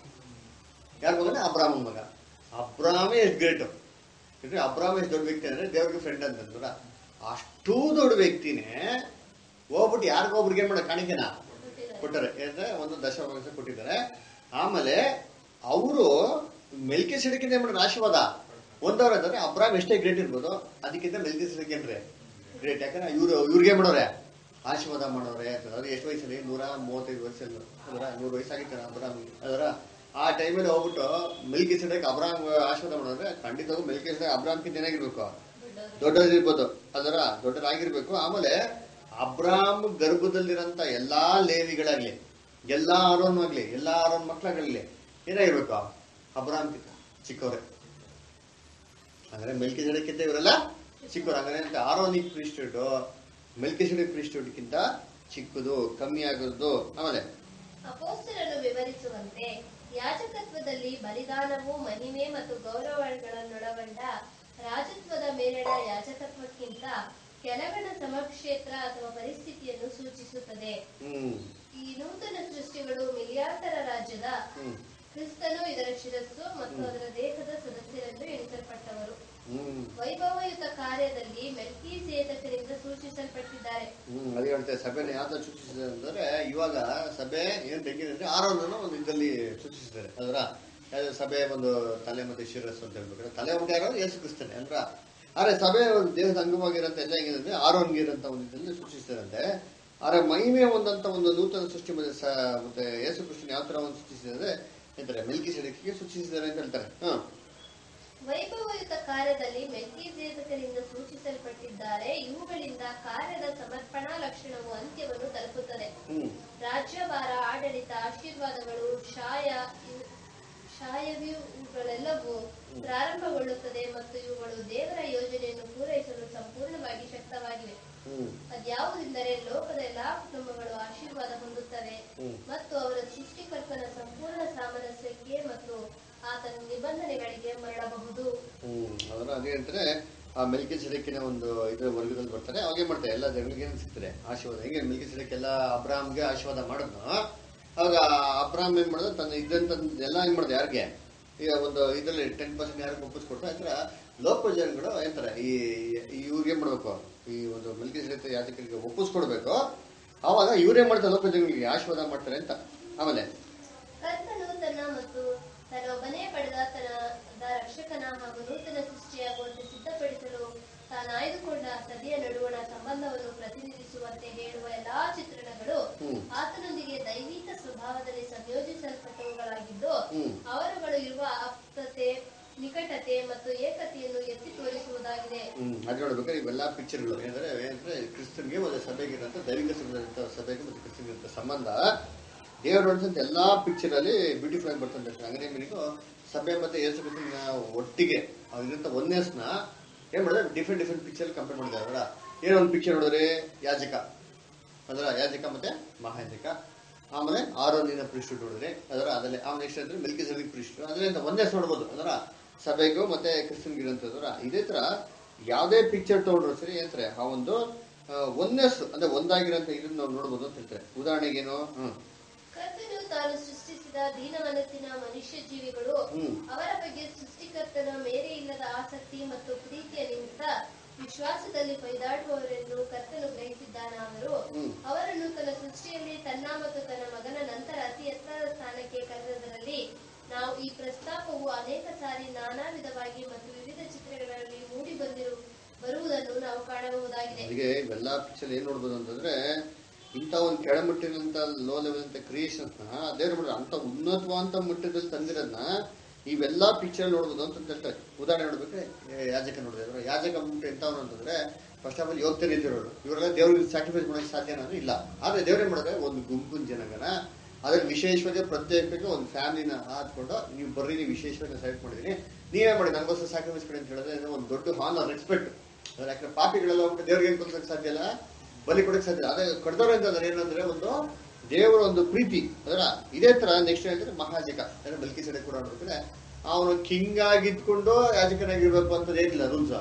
ಅಬ್ರಾಹ್ಮನ ಮಗ. ಅಬ್ರಾಹ್ಮೇ ಎಷ್ಟು ಗ್ರೇಟ್. ಅಬ್ರಾಹ್ಮ ಎಷ್ಟು ದೊಡ್ಡ ವ್ಯಕ್ತಿ ಅಂದ್ರೆ ದೇವ್ರಿಗೆ ಫ್ರೆಂಡ್ ಅಂತಂದ್ರ, ಅಷ್ಟೂ ದೊಡ್ಡ ವ್ಯಕ್ತಿನೇ ಹೋಗ್ಬಿಟ್ಟು ಯಾರಿಗೊಬ್ರಿಗೆ ಮಾಡೋ ಕಾಣಿಕೆನ ಕೊಟ್ಟಾರೆ. ಏನಂದ್ರೆ ಒಂದು ದಶಮಾಂಶ ಕೊಟ್ಟಿದ್ದಾರೆ. ಆಮೇಲೆ ಅವರು ಮೆಲ್ಕಿಸೆಡೆಕ್ಕಿಂತ ಏನ್ ಮಾಡೋದು ಆಶೀರ್ವಾದ ಒಂದವ್ರ ಅಂತಂದ್ರೆ ಅಬ್ರಾಹ್ಮ್ ಎಷ್ಟೇ ಗ್ರೇಟ್ ಇರ್ಬೋದು, ಅದಕ್ಕಿಂತ ಮೆಲ್ಕಿಸೆಡೆಕ್ ಏನ್ರಿ ಗ್ರೇಟ್. ಯಾಕಂದ್ರೆ ಇವ್ರಿಗೆ ಮಾಡೋರೆ ಆಶೀರ್ವಾದ ಮಾಡೋರೆ. ಅದು ಎಷ್ಟು ವಯಸ್ಸಲ್ಲಿ 135 ವಯಸ್ಸಲ್ಲಿ ಅದರ 100 ವಯಸ್ಸಾಗಿತ್ತಾರ ಅಬ್ರಾಹ್ಮ್. ಅದರ ಆ ಟೈಮಲ್ಲಿ ಹೋಗ್ಬಿಟ್ಟು ಮೆಲ್ಕಿಸೆಡೆಕ್ ಅಬ್ರಾಹ್ಮ್ ಆಶೀರ್ವಾದ ಮಾಡೋದ್ರೆ ಖಂಡಿತವಾಗೂ ಮೆಲ್ಕಿಸೆಡೆಕ್ ಅಬ್ರಾಹ್ಮ್ಕಿಂತ ಏನಾಗಿರ್ಬೇಕು, ದೊಡ್ಡದಿರ್ಬೋದು, ಅದರ ದೊಡ್ಡದಾಗಿರ್ಬೇಕು. ಆಮೇಲೆ ಅಬ್ರಾಮ್ ಗರ್ಭದಲ್ಲಿರಂತ ಎಲ್ಲಾ ಲೇವಿಗಳಾಗ್ಲಿ, ಎಲ್ಲಾ ಆರೋನ್ ಆಗ್ಲಿ, ಎಲ್ಲಾ ಆರೋನ್ ಮಕ್ಳಾಗ್ಲಿ ಏನಾಗಿರ್ಬೇಕು, ಅಬ್ರಾಮ್ ಕಿಂತ ಚಿಕ್ಕವ್ರೆ. ಅಂದ್ರೆ ಮೆಲ್ಕಿಸೆಡೆಕ್ಕಿಂತ ಇವರೆಲ್ಲ ಚಿಕ್ಕವ್ರು. ಹಂಗಾರೆ ಆರೋನಿಕ್ ಪ್ರೀಸ್ಟ್ಹುಡ್ ಮೆಲ್ಕಿಸೆಡೆಕ್ ಪ್ರೀಸ್ಟ್ಹುಡ್ಗಿಂತ ಚಿಕ್ಕದು, ಕಮ್ಮಿ ಆಗೋದು. ಆಮೇಲೆ ಅಪೊಸ್ತಲರು ವಿವರಿಸುವಂತೆ ಯಾಜಕತ್ವದಲ್ಲಿ ಬಲಿದಾನವು ಮಹಿಮೆ ಮತ್ತು ಗೌರವಗಳನ್ನೊಳಗೊಂಡ ರಾಜತ್ವದ ಮೇಲಿನ ಯಾಜಕತ್ವಕ್ಕಿಂತ ಕೆಳಗಣ ಸಮಕ್ಷೇತ್ರ ಅಥವಾ ಪರಿಸ್ಥಿತಿಯನ್ನು ಸೂಚಿಸುತ್ತದೆ. ಈ ನೂತನ ಸೃಷ್ಟಿಗಳು ಮಿಲಿಯಾಂತರ ರಾಜ್ಯದ ಕ್ರಿಸ್ತನು ಇದರ ಶಿರಸ್ಸು ಮತ್ತು ಅದರ ದೇಹದ ಸದಸ್ಯರೆಂದು ಎಣಿಸಲ್ಪಟ್ಟವರು. ವೈಭವಯುತ ಕಾರ್ಯದಲ್ಲಿ ಮೆಲ್ಕಿಸೆದೇಕನಿಂದ ಸೂಚಿಸಲ್ಪಟ್ಟಿದ್ದಾರೆ. ಅದೇ ಹೇಳ್ತಾರೆ ಸಭೆನ ಯಾವ್ದು ಸೂಚಿಸಿದೆ ಅಂದ್ರೆ, ಇವಾಗ ಸಭೆ ಏನ್ ತೆಗಿದೆ ಅಂದ್ರೆ ಆರೋನನ್ನು ಒಂದು ಇದರಲ್ಲಿ ಸೂಚಿಸಿದ್ದಾರೆ. ಅದರ ಸಭೆ ಒಂದು ತಲೆ ಮತ್ತೆ ಶಿರಸ್ಸು ಅಂತ ಹೇಳ್ಬೇಕಾದ್ರೆ ತಲೆ ಒಂದು ಯಾರೋ ಯೇಸು ಕ್ರಿಸ್ತನೇ ಅಂದ್ರ. ಆದ್ರೆ ಸಭೆ ಒಂದು ದೇಹದ ಅಂಗವಾಗಿರಂತ ಎಲ್ಲ ಹೆಂಗಿದೆ ಆರೋನ್ಗೆ ಇರಂತ ಒಂದು ಇದರಲ್ಲಿ ಸೂಚಿಸ್ತಾರಂತೆ. ಆದ್ರೆ ಮಹಿಮೆ ಒಂದಂತ ಒಂದು ನೂತನ ಸೃಷ್ಟಿ ಮತ್ತೆ ಯೇಸು ಕ್ರಿಸ್ತನ ಯಾವ ತರ ಒಂದು ಸೂಚಿಸಿದರೆ ಹೇಳ್ತಾರೆ ಮೆಲ್ಕಿಸೆಡೆಕ್ಕಿಗೆ ಸೂಚಿಸಿದ್ದಾರೆ ಅಂತ ಹೇಳ್ತಾರೆ. ವೈಭವಯುತ ಕಾರ್ಯದಲ್ಲಿ ಮೆಲ್ಕಿಸೆದೇಕನಿಂದ ಸೂಚಿಸಲ್ಪಟ್ಟಿದ್ದಾರೆ. ಇವುಗಳಿಂದ ಕಾರ್ಯದ ಸಮರ್ಪಣಾ ಲಕ್ಷಣವು ಅಂತ್ಯವನ್ನು ತಲುಪುತ್ತದೆ. ರಾಜ್ಯಭಾರ, ಆಡಳಿತ, ಆಶೀರ್ವಾದಗಳು, ಇವುಗಳೆಲ್ಲವೂ ಪ್ರಾರಂಭಗೊಳ್ಳುತ್ತದೆ ಮತ್ತು ಇವುಗಳು ದೇವರ ಯೋಜನೆಯನ್ನು ಪೂರೈಸಲು ಸಂಪೂರ್ಣವಾಗಿ ಶಕ್ತವಾಗಿವೆ. ಅದ್ಯಾವುದೆಂದರೆ ಲೋಕದ ಎಲ್ಲಾ ಕುಟುಂಬಗಳು ಆಶೀರ್ವಾದ ಹೊಂದುತ್ತವೆ ಮತ್ತು ಅವರ ಸೃಷ್ಟಿಕರ್ತನ ಸಂಪೂರ್ಣ ಸಾಮರಸ್ಯಕ್ಕೆ ಮತ್ತು ಆತನ ನಿಬಂಧನೆಗಳಿಗೆ ಮರಳಬಹುದು. ಅದೇ ಅಂದ್ರೆ ಆ ಮೆಲ್ಕಿಸೆಡೆಕ್ಕಿನ ಒಂದು ಇದರ ವರ್ಗದಲ್ಲಿ ಬರ್ತಾರೆ. ಅವಾಗೇ ಮಾಡ್ತಾರೆ ಎಲ್ಲ ಜನಗಳಿಗೆ ಏನ್ ಸಿಗ್ತಾರೆ ಆಶೀರ್ವಾದ. ಹೆಂಗೆ ಮೆಲ್ಕಿಸೆಡೆಕ್ ಎಲ್ಲ ಅಬ್ರಾಮ್ಗೆ ಆಶೀರ್ವಾದ ಮಾಡಿದ್ನು, ಅವಾಗ ಅಬ್ರಾಮ್ ಏನ್ ಮಾಡಿದ್ರೆ ತನ್ನ ಇದ್ದಂತ ಎಲ್ಲ ಏನ್ ಮಾಡಿದೆ ಯಾರಿಗೆ ಈಗ ಒಂದು ಇದರಲ್ಲಿ 10% ಯಾರಿಗೆ ಒಪ್ಪಿಸ್ಕೊಡ್ತಾರೆ. ಆತರ ಲೋಕ ಜನಗಳು ಏನಂತಾರೆ ಇವ್ರಿಗೆ ಏನ್ ಮಾಡ್ಬೇಕು, ಈ ಒಂದು ಮೆಲ್ಕಿಸೆಡೆಕ್ ಯಾಜಕರಿಗೆ ಒಪ್ಪಿಸ್ಕೊಡ್ಬೇಕು. ಅವಾಗ ಇವ್ರೇನ್ ಮಾಡ್ತಾರೆ ಲೋಕ ಜನಗಳಿಗೆ ಆಶೀರ್ವಾದ ಮಾಡ್ತಾರೆ ಅಂತ. ಆಮೇಲೆ ಕರ್ತನು ತನ್ನ ಮತ್ತು ತನ್ನೊಬ್ಬನೇ ಪಡೆದ ತನ್ನ ರಕ್ಷಕನ ಹಾಗೂ ನೂತನ ಸೃಷ್ಟಿಯಾಗುವಂತೆ ಸಿದ್ಧಪಡಿಸಲು ತಾನು ಆಯ್ದುಕೊಂಡ ಸಭೆಯ ನಡುವಣ ಸಂಬಂಧವನ್ನು ಪ್ರತಿನಿಧಿಸುವಂತೆ ಹೇಳುವ ಎಲ್ಲಾ ಚಿತ್ರಣಗಳು ಆತನೊಂದಿಗೆ ದೈವಿಕ ಸ್ವಭಾವದಲ್ಲಿ ಸಂಯೋಜಿಸಲ್ಪಟ್ಟವುಗಳಾಗಿದ್ದು, ಅವರುಗಳು ಇರುವ ಆಪ್ತತೆ, ನಿಕಟತೆ ಮತ್ತು ಏಕತೆಯನ್ನು ಎತ್ತಿ ತೋರಿಸುವುದಾಗಿದೆ. ಅದು ನೋಡ್ಬೇಕಾದ್ರೆ ಇವೆಲ್ಲಾ ಪಿಕ್ಚರ್ಗಳು ಏನಂದ್ರೆ ಕ್ರಿಸ್ತನ್ಗೆ ಒಂದು ಸಭೆಗೆ ಇರೋಂಥ ದೈವಿಕ ಸಭೆಗೆ ಮತ್ತು ಕ್ರಿಸ್ತನ್ಗೆ ಇರೋ ಸಂಬಂಧ ದೇವರು ನೋಡಿದಂತ ಎಲ್ಲಾ ಪಿಕ್ಚರ್ ಅಲ್ಲಿ ಬ್ಯೂಟಿಫುಲ್ ಆಗಿ ಬರ್ತಂತ. ಹಂಗನೇ ಮೀನಿಗೂ ಸಭೆ ಮತ್ತೆ ಯೇಸು ಕ್ರಿಸ್ತನ ಒಟ್ಟಿಗೆ ಅದ್ರಂತ ಒಂದೇಸ್ನ ಏನ್ ಮಾಡಿದ್ರೆ ಡಿಫ್ರೆಂಟ್ ಪಿಕ್ಚರ್ ಕಂಪೇರ್ ಮಾಡಿದ್ದಾರೆ. ಅದರ ಏನೋ ಒಂದು ಪಿಕ್ಚರ್ ನೋಡಿದ್ರೆ ಯಾಜಕ, ಅದರ ಯಾಜಕ ಮತ್ತೆ ಮಹಾಯಾಜಕ, ಆಮೇಲೆ ಆರೋನಿನ ಪ್ರೀಸ್ಟ್ ನೋಡಿದ್ರೆ ಅದರ ಅದರಲ್ಲಿ ಆಮೇಲೆ ನೆಕ್ಸ್ಟ್ ಅಂದ್ರೆ ಮೆಲ್ಕಿಸೆಡೆಕ್ ಪ್ರೀಸ್ಟ್, ಅದರಿಂದ ಒಂದೇಸ್ ನೋಡ್ಬೋದು ಅದರ ಸಭೆಗೂ ಮತ್ತೆ ಕ್ರಿಸ್ತನ್ಗೆ ಇರೋಂಥದ್ರ. ಇದೇ ತರ ಯಾವ್ದೇ ಪಿಕ್ಚರ್ ತಗೊಂಡ್ರು ಸರಿ ಏನಂತಾರೆ ಆ ಒಂದು ಒಂದೇಸ್ ಅಂದ್ರೆ ಒಂದಾಗಿರೋಂಥ ಇದನ್ನ ನಾವು ನೋಡ್ಬೋದು ಅಂತ ಹೇಳ್ತಾರೆ. ಉದಾಹರಣೆಗೇನು, ಕರ್ತನು ತಾನು ಸೃಷ್ಟಿಸಿದ ದೀನ ಮನಸ್ಸಿನ ಮನುಷ್ಯ ಜೀವಿಗಳು ಅವರ ಬಗ್ಗೆ ಸೃಷ್ಟಿಕರ್ತನ ಮೇರೆ ಇಲ್ಲದ ಆಸಕ್ತಿ ಮತ್ತು ಪ್ರೀತಿಯ ನಿಮಿತ್ತ ವಿಶ್ವಾಸದಲ್ಲಿ ಪೈದಾಡುವವರೆಂದು ಕರ್ತನು ಗ್ರಹಿಸಿದ್ದಾನಾದರೂ ಅವರನ್ನು ತನ್ನ ಸೃಷ್ಟಿಯಲ್ಲಿ ತನ್ನ ಮತ್ತು ತನ್ನ ಮಗನ ನಂತರ ಅತಿ ಎತ್ತರದ ಸ್ಥಾನಕ್ಕೆ ಕರೆದದರಲ್ಲಿ ನಾವು ಈ ಪ್ರಸ್ತಾಪವು ಅನೇಕ ಸಾರಿ ನಾನಾ ವಿಧವಾಗಿ ಮತ್ತು ವಿವಿಧ ಚಿತ್ರಗಳಲ್ಲಿ ಮೂಡಿ ಬರುವುದನ್ನು ನಾವು ಕಾಣಬಹುದಾಗಿದೆ. ಇವೆಲ್ಲ ಪಿಕ್ಚರ್ ಏನ್ ನೋಡ್ಬೋದು ಅಂತಂದ್ರೆ ಇಂಥ ಒಂದು ಕೆಳಮಟ್ಟಿನಂತ ಲೋ ಲೆವೆಲ್ ಅಂತ ಕ್ರಿಯೇಷನ್ ದೇವ್ರ ಮಾಡಿದ್ರೆ ಅಂತ ಉನ್ನತವಾದಂತ ಮಟ್ಟದಲ್ಲಿ ತಂದಿರೋದನ್ನ ಇವೆಲ್ಲಾ ಪಿಕ್ಚರ್ ನೋಡ್ಬೋದು ಅಂತ ಹೇಳ್ತಾರೆ. ಉದಾಹರಣೆ ನೋಡ್ಬೇಕ್ರೆ ಯಾಜಕ ನೋಡಿದ್ರೆ ಯಾಜಕ ಮುಟ್ಟ ಎಂತವನು ಅಂತಂದ್ರೆ ಫಸ್ಟ್ ಆಫ್ ಆಲ್ ಯೋಗ್ಯತೆ ಇದ್ದಿರೋರು ಇವರೆಲ್ಲ ದೇವ್ರಿಗೆ ಸ್ಯಾಕ್ರಿಫೈಸ್ ಮಾಡೋಕೆ ಸಾಧ್ಯ ಅನ್ನೋದು ಇಲ್ಲ. ಆದ್ರೆ ದೇವ್ರೇ ಮಾಡಿದ್ರೆ ಒಂದು ಗುಂಪಿನ ಜನಗನ ಅದ್ರಲ್ಲಿ ವಿಶೇಷವಾಗಿ ಪ್ರತ್ಯೇಕವಾಗಿ ಒಂದು ಫ್ಯಾಮಿಲಿನ ಹಾಕೊಂಡು ನೀವು ಬರ್ರಿ, ನೀವು ವಿಶೇಷವಾಗಿ ಸೆಲೆಕ್ಟ್ ಮಾಡಿದೀನಿ, ನೀವೇ ಮಾಡಿ ನನಗೋಸ್ಕರ ಸ್ಯಾಕ್ರಿಫೈಸ್ ಕೊಡಿ ಅಂತ ಹೇಳಿದ್ರೆ ಒಂದು ದೊಡ್ಡ ಹಾನರ್, ರೆಸ್ಪೆಕ್ಟ್. ಯಾಕಂದ್ರೆ ಪಾಪಿಗಳೆಲ್ಲ ಹೋಗ್ಬಿಟ್ಟು ದೇವ್ರಿಗೆ ಏನ್ ಕೊಡ್ಸೋಕೆ ಸಾಧ್ಯ ಇಲ್ಲ, ಬಲಿ ಕೊಡಕ್ಕೆ ಸಾಧ್ಯ. ಅದೇ ಕಡ್ದವ್ರು ಅಂತಂದ್ರೆ ಏನಂದ್ರೆ ಒಂದು ದೇವರ ಒಂದು ಪ್ರೀತಿ. ಅದರ ಇದೇ ತರ ನೆಕ್ಸ್ಟ್ ಹೇಳಿದ್ರೆ ಮಹಾಯಾಜಕ ಮೆಲ್ಕಿಸೆಡೆಕ್ ಕೂಡ ನೋಡ್ತಾರೆ ಅವನು ಕಿಂಗ್ ಆಗಿದ್ಕೊಂಡು ಯಾಜಕನಾಗಿರ್ಬೇಕು ಅಂತ ಏನಿಲ್ಲ, ರೂಲ್ಸ್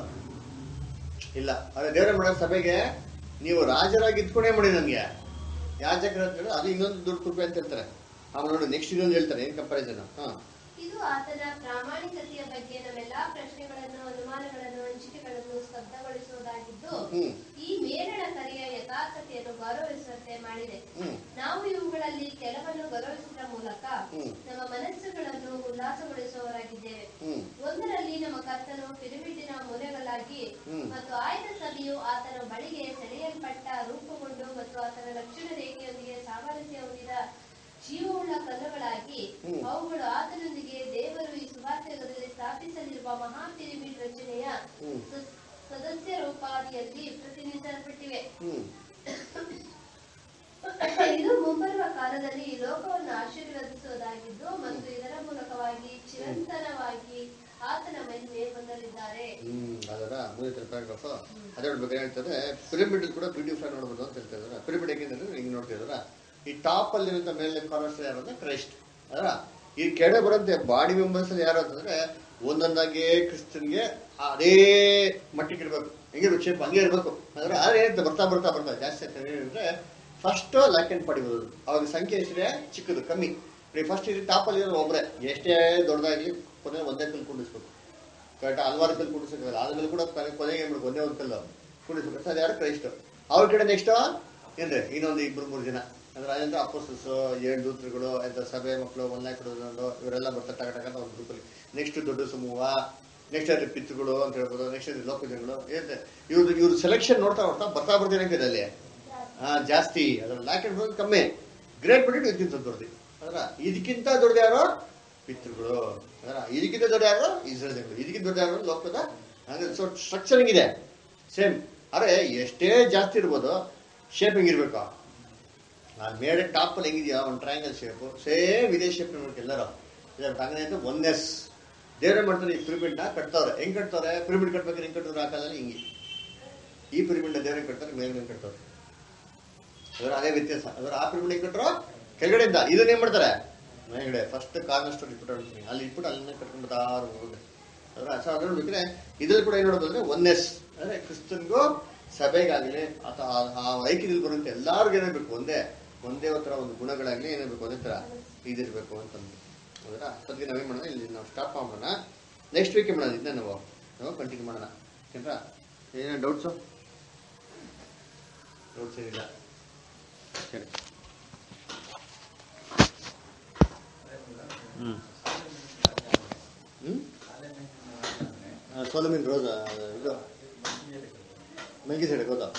ಇಲ್ಲ. ಅದೇ ದೇವರೇ ಮಾಡೋ ಸಭೆಗೆ ನೀವು ರಾಜರಾಗಿ ಇದ್ಕೊಂಡೇ ಮಾಡಿ ನನ್ಗೆ ಯಾಜಕರ ಅಂತ ಹೇಳಿ ಅದು ಇನ್ನೊಂದು ದೊಡ್ಡ ಕೃಪೆ ಅಂತ ಹೇಳ್ತಾರೆ. ಆಮೇಲೆ ನೋಡಿ ನೆಕ್ಸ್ಟ್ ಇನ್ನೊಂದು ಹೇಳ್ತಾರೆ ಏನ್ ಕಂಪಾರಿಸನ್. ಇದು ಆತನ ಪ್ರಾಮಾಣಿಕತೆಯ ಬಗ್ಗೆ ನಮ್ಮೆಲ್ಲಾ ಪ್ರಶ್ನೆಗಳನ್ನು, ಅನುಮಾನಗಳನ್ನು, ಹಂಚಿಕೆಗಳನ್ನು ಸ್ತಬ್ಧಗೊಳಿಸುವುದಾಗಿದ್ದು ಈ ಮೇಲಣ ಕರೆಯ ಯಥಾರ್ಥತೆಯನ್ನು ಗೌರವಿಸುವಂತೆ ಮಾಡಿದೆ. ನಾವು ಇವುಗಳಲ್ಲಿ ಕೆಲವನ್ನು ಗೌರವಿಸುವ ಮೂಲಕ ನಮ್ಮ ಮನಸ್ಸುಗಳನ್ನು ಉಲ್ಲಾಸಗೊಳಿಸುವವರಾಗಿದ್ದೇವೆ. ಒಂದರಲ್ಲಿ ನಮ್ಮ ಕರ್ತನು ಪಿರಮಿಡಿನ ಮೂಲೆಗಳಾಗಿ ಮತ್ತು ಆಯ್ದ ಸಭೆಯು ಆತನ ಬಳಿಗೆ ಸೆಳೆಯಲ್ಪಟ್ಟ, ರೂಪುಗೊಂಡು ಮತ್ತು ಆತನ ಲಕ್ಷಣ ರೇಖೆಯೊಂದಿಗೆ ಸಾಮರಸ್ಯ ಹೊಂದಿದ ಜೀವವುಳ್ಳ ಕಲ್ಲುಗಳಾಗಿ ಅವುಗಳು ಆತನೊಂದಿಗೆ ದೇವರು ಈ ಸುವಾರ್ತೆಗಳಲ್ಲಿ ಸ್ಥಾಪಿಸಲಿರುವ ಮಹಾ ಪಿರಮಿಡ್ ರಚನೆಯ ಸದಸ್ಯ ರೂಪಾದಿಯಲ್ಲಿ ಪ್ರತಿನಿಧಿಸಲ್ಪಟ್ಟಿವೆ. ಇದು ಮುಂಬರುವ ಕಾಲದಲ್ಲಿ ಈ ಲೋಕವನ್ನು ಆಶೀರ್ವದಿಸುವುದಾಗಿದ್ದು ಮತ್ತು ಇದರ ಮೂಲಕವಾಗಿ ಚಿರಂತನವಾಗಿ ಆತನ ಮಹಿಮೆ ಹೊಂದಲಿದ್ದಾರೆ. ಅದರ ಮುಂದಿನ ಪ್ಯಾರಾಗ್ರಾಫ್ ಅದೇ ನೋಡ್ಬೇಕು ಹೇಳ್ತಾರೆ. ಪಿರಮಿಡ್ ಕೂಡ ಬ್ಯೂಟಿಫೈ ನೋಡ್ಬೋದು ಅಂತ ಹೇಳ್ತಾ ಇದಾರೆ. ಪಿರಮಿಡ್ ಹೇಗಿದ್ರೆ ಹಿಂಗೆ ನೋಡ್ತಿದಾರ, ಈ ಟಾಪ್ ಅಲ್ಲಿರುವಂತ ಮೇಲೆ ಕಾರ್ನರ್ಸ್ ಯಾರು ಅಂದ್ರೆ ಕ್ರೈಸ್ಟ್. ಅದರ ಈ ಕೆಡೆ ಬರುತ್ತೆ ಬಾಡಿ ಮೆಂಬರ್ಸ್ ಯಾರು ಅಂತಂದ್ರೆ ಒಂದೊಂದಾಗಿ ಕ್ರಿಸ್ತನ್ಗೆ ಅದೇ ಮಟ್ಟಿಗೆ ಇರ್ಬೇಕು, ಹೆಂಗಿರ್ಬೇಕು ಶೇಪ್ ಹಂಗೆ ಇರ್ಬೇಕು. ಅಂದ್ರೆ ಆದ್ರೆ ಏನಿರುತ್ತೆ ಬರ್ತಾ ಬರ್ತಾ ಬರ್ತಾ ಜಾಸ್ತಿ ಆಗ್ತದೆ. ಏನಂದ್ರೆ ಫಸ್ಟ್ ಲ್ಯಾಕ್ ಅಂಡ್ ಪಡಿಬೋದು, ಅವಾಗ ಸಂಖ್ಯೆ ಎಷ್ಟಿದೆ ಚಿಕ್ಕದು ಕಮ್ಮಿ. ಫಸ್ಟ್ ಇದು ಟಾಪಲ್ಲಿ ಇರೋದು ಒಬ್ಬರೇ, ಎಷ್ಟೇ ದೊಡ್ಡದಾಗ್ಲಿ ಕೊನೆ ಒಂದೇ ಕಲ್ಲು ಕುಂಡಿಸ್ಬೇಕು. ಕರೆಕ್ಟ್ ಹಲವಾರು ಕಲ್ಲು ಕುಂಡಿಸ್ಬೇಕಲ್ಲ, ಆದ್ಮೇಲೆ ಕೂಡ ಕೊನೆಗೆ ಏನ್ಬೇಕು ಒಂದೇ ಒಂದು ಕಲ್ಲು ಕುಂಡಿಸ್ಬೇಕು. ಅದು ಯಾರು ಕ್ರೈಸ್ಟ್. ಅವ್ರ ಕಡೆ ನೆಕ್ಸ್ಟ್ ಏನ್ರಿ ಇನ್ನೊಂದು 2-3 ಜನ ಅಂದ್ರೆ ಅದಂದ್ರೆ ಅಪೋಸ್ಟಲ್ಸ್, 7 ದೂತರುಗಳು, ಆಯ್ತಾ ಸಭೆ ಮಕ್ಕಳು, 1 ಲ್ಯಾಕ್ ಇವರೆಲ್ಲ ಬರ್ತಾರೆ ಟಕ ಒಂದು ಗ್ರೂಪಲ್ಲಿ. ನೆಕ್ಸ್ಟ್ ದೊಡ್ಡ ಸಮೂಹ, ನೆಕ್ಸ್ಟ್ ಅದ್ರ ಪಿತೃಗಳು ಅಂತ ಹೇಳ್ಬೋದು, ನೆಕ್ಸ್ಟ್ ಲೋಕ ಜನಗಳು ಇರುತ್ತೆ. ಇವ್ರು ಸೆಲೆಕ್ಷನ್ ನೋಡ್ತಾ ಬರ್ತಾ ಬರ್ತೀನಿ ಅಲ್ಲಿ ಜಾಸ್ತಿ. ಅದ್ರ ಲ್ಯಾಕ್ ಅಂಡ್ ಕಮ್ಮಿ. ಗ್ರೇಟ್ ಬಿಟ್ಟು ಇದಕ್ಕಿಂತ ದೊಡ್ಡದು. ಅದರ ಇದಕ್ಕಿಂತ ದೊಡ್ಡ ಯಾರೋ ಪಿತೃಗಳು, ಅದರ ಇದಕ್ಕಿಂತ ದೊಡ್ಡ ಯಾರೋ ಇಸ್ರೇಲ್ ಜನಗಳು, ಇದಕ್ಕಿಂತ ದೊಡ್ಡ ಯಾರೋ ಲೋಕದ. ಹಂಗೆ ಸ್ಟ್ರಕ್ಚರಿಂಗ್ ಇದೆ ಸೇಮ್. ಅರೆ ಎಷ್ಟೇ ಜಾಸ್ತಿ ಇರ್ಬೋದು, ಶೇಪ್ ಹೆಂಗಿರ್ಬೇಕು ನಾನು ಮೇಡೆ ಟಾಪ್ ಅಲ್ಲಿ ಹೆಂಗಿದ್ಯಾ ಒಂದು ಟ್ರಯಾಂಗಲ್ ಶೇಪ್, ಸೇಮ್ ಇದೇ ಶೇಪ್ ನೋಡ್ಬೇಕು ಎಲ್ಲರೂ. ಹಂಗನೇ ಅಂತ ಒನ್ನೆಸ್ ದೇವ್ರೆ ಮಾಡ್ತಾರೆ. ಈ ಪಿರಮಿಡ್ ನ ಕಟ್ತವ್ರೆ. ಹೆಂಗ್ ಕಟ್ತವ್ರೆ? ಪಿರಮಿಡ್ ಕಟ್ಬೇಕಾದ್ರೆ ಹೆಂಗ್ ಕಟ್ಟಿದ್ರು ಆ ಕಾಲದಲ್ಲಿ ಹಿಂಗೆ. ಈ ಪಿರಮಿಡ್ ದೇವ್ರೆ ಕಟ್ತಾರೆ, ಮೇಲ್ಗಡೆ ಕಟ್ತವ್ರೆ. ಅದರ ಅದೇ ವ್ಯತ್ಯಾಸ. ಅದರ ಆ ಪಿರಮಿಡ್ ಹೆಂಗ್ ಕಟ್ಟರು ಕೆಳಗಡೆಯಿಂದ, ಇದನ್ನ ಏನ್ ಮಾಡ್ತಾರೆ ಮೇಲ್ಗಡೆ ಫಸ್ಟ್ ಕಾರ್ನರ್ ಸ್ಟೋನ್ ಇಟ್ಬಿಟ್ಟು ಅಲ್ಲಿ ಇಟ್ಬಿಟ್ಟು ಅಲ್ಲಿಂದ ಕಟ್ಕೊಂಡು ಹೋಗುತ್ತೆ. ಅದರ ಅದ್ರ ನೋಡ್ಬೇಕ್ರೆ ಇದ್ರಲ್ಲಿ ಕೂಡ ಏನ್ ನೋಡೋದು ಅಂದ್ರೆ ಒನ್ನೆಸ್. ಅಂದ್ರೆ ಕ್ರಿಸ್ತನ್ಗೂ ಸಭೆಗಾಗಲಿ ಅಥವಾ ಆ ಐಕ್ಯದಲ್ಲಿ ಬರುವಂತ ಎಲ್ಲಾರ್ಗು ಏನಾಗಬೇಕು ಒಂದೇ ತರ ಒಂದು ಗುಣಗಳಾಗ್ಲಿ ಏನಾಗಬೇಕು ಒಂದೇ ತರ ಇದಿರ್ಬೇಕು ಅಂತಂದು. ಅದರ ಸದ್ಯ ನಾವೇನ್ ಮಾಡೋಣ, ಇಲ್ಲಿ ನಾವು ಸ್ಟಾಪ್ ಮಾಡೋಣ. ನೆಕ್ಸ್ಟ್ ವೀಕ್ ಮಾಡೋಣ, ಇದನ್ನ ನಾವು ಕಂಟಿನ್ಯೂ ಮಾಡೋಣ. ಓಕೆನಾ? ಏನೇನು ಡೌಟ್ಸ್ ಏನಿಲ್ಲ? ಸರಿ. ಸೋಲಮಿನ್ ರೋಜ ಇದು ಮೆಲ್ಕಿಸೆಡೆಕ್ ಹೌದಾ?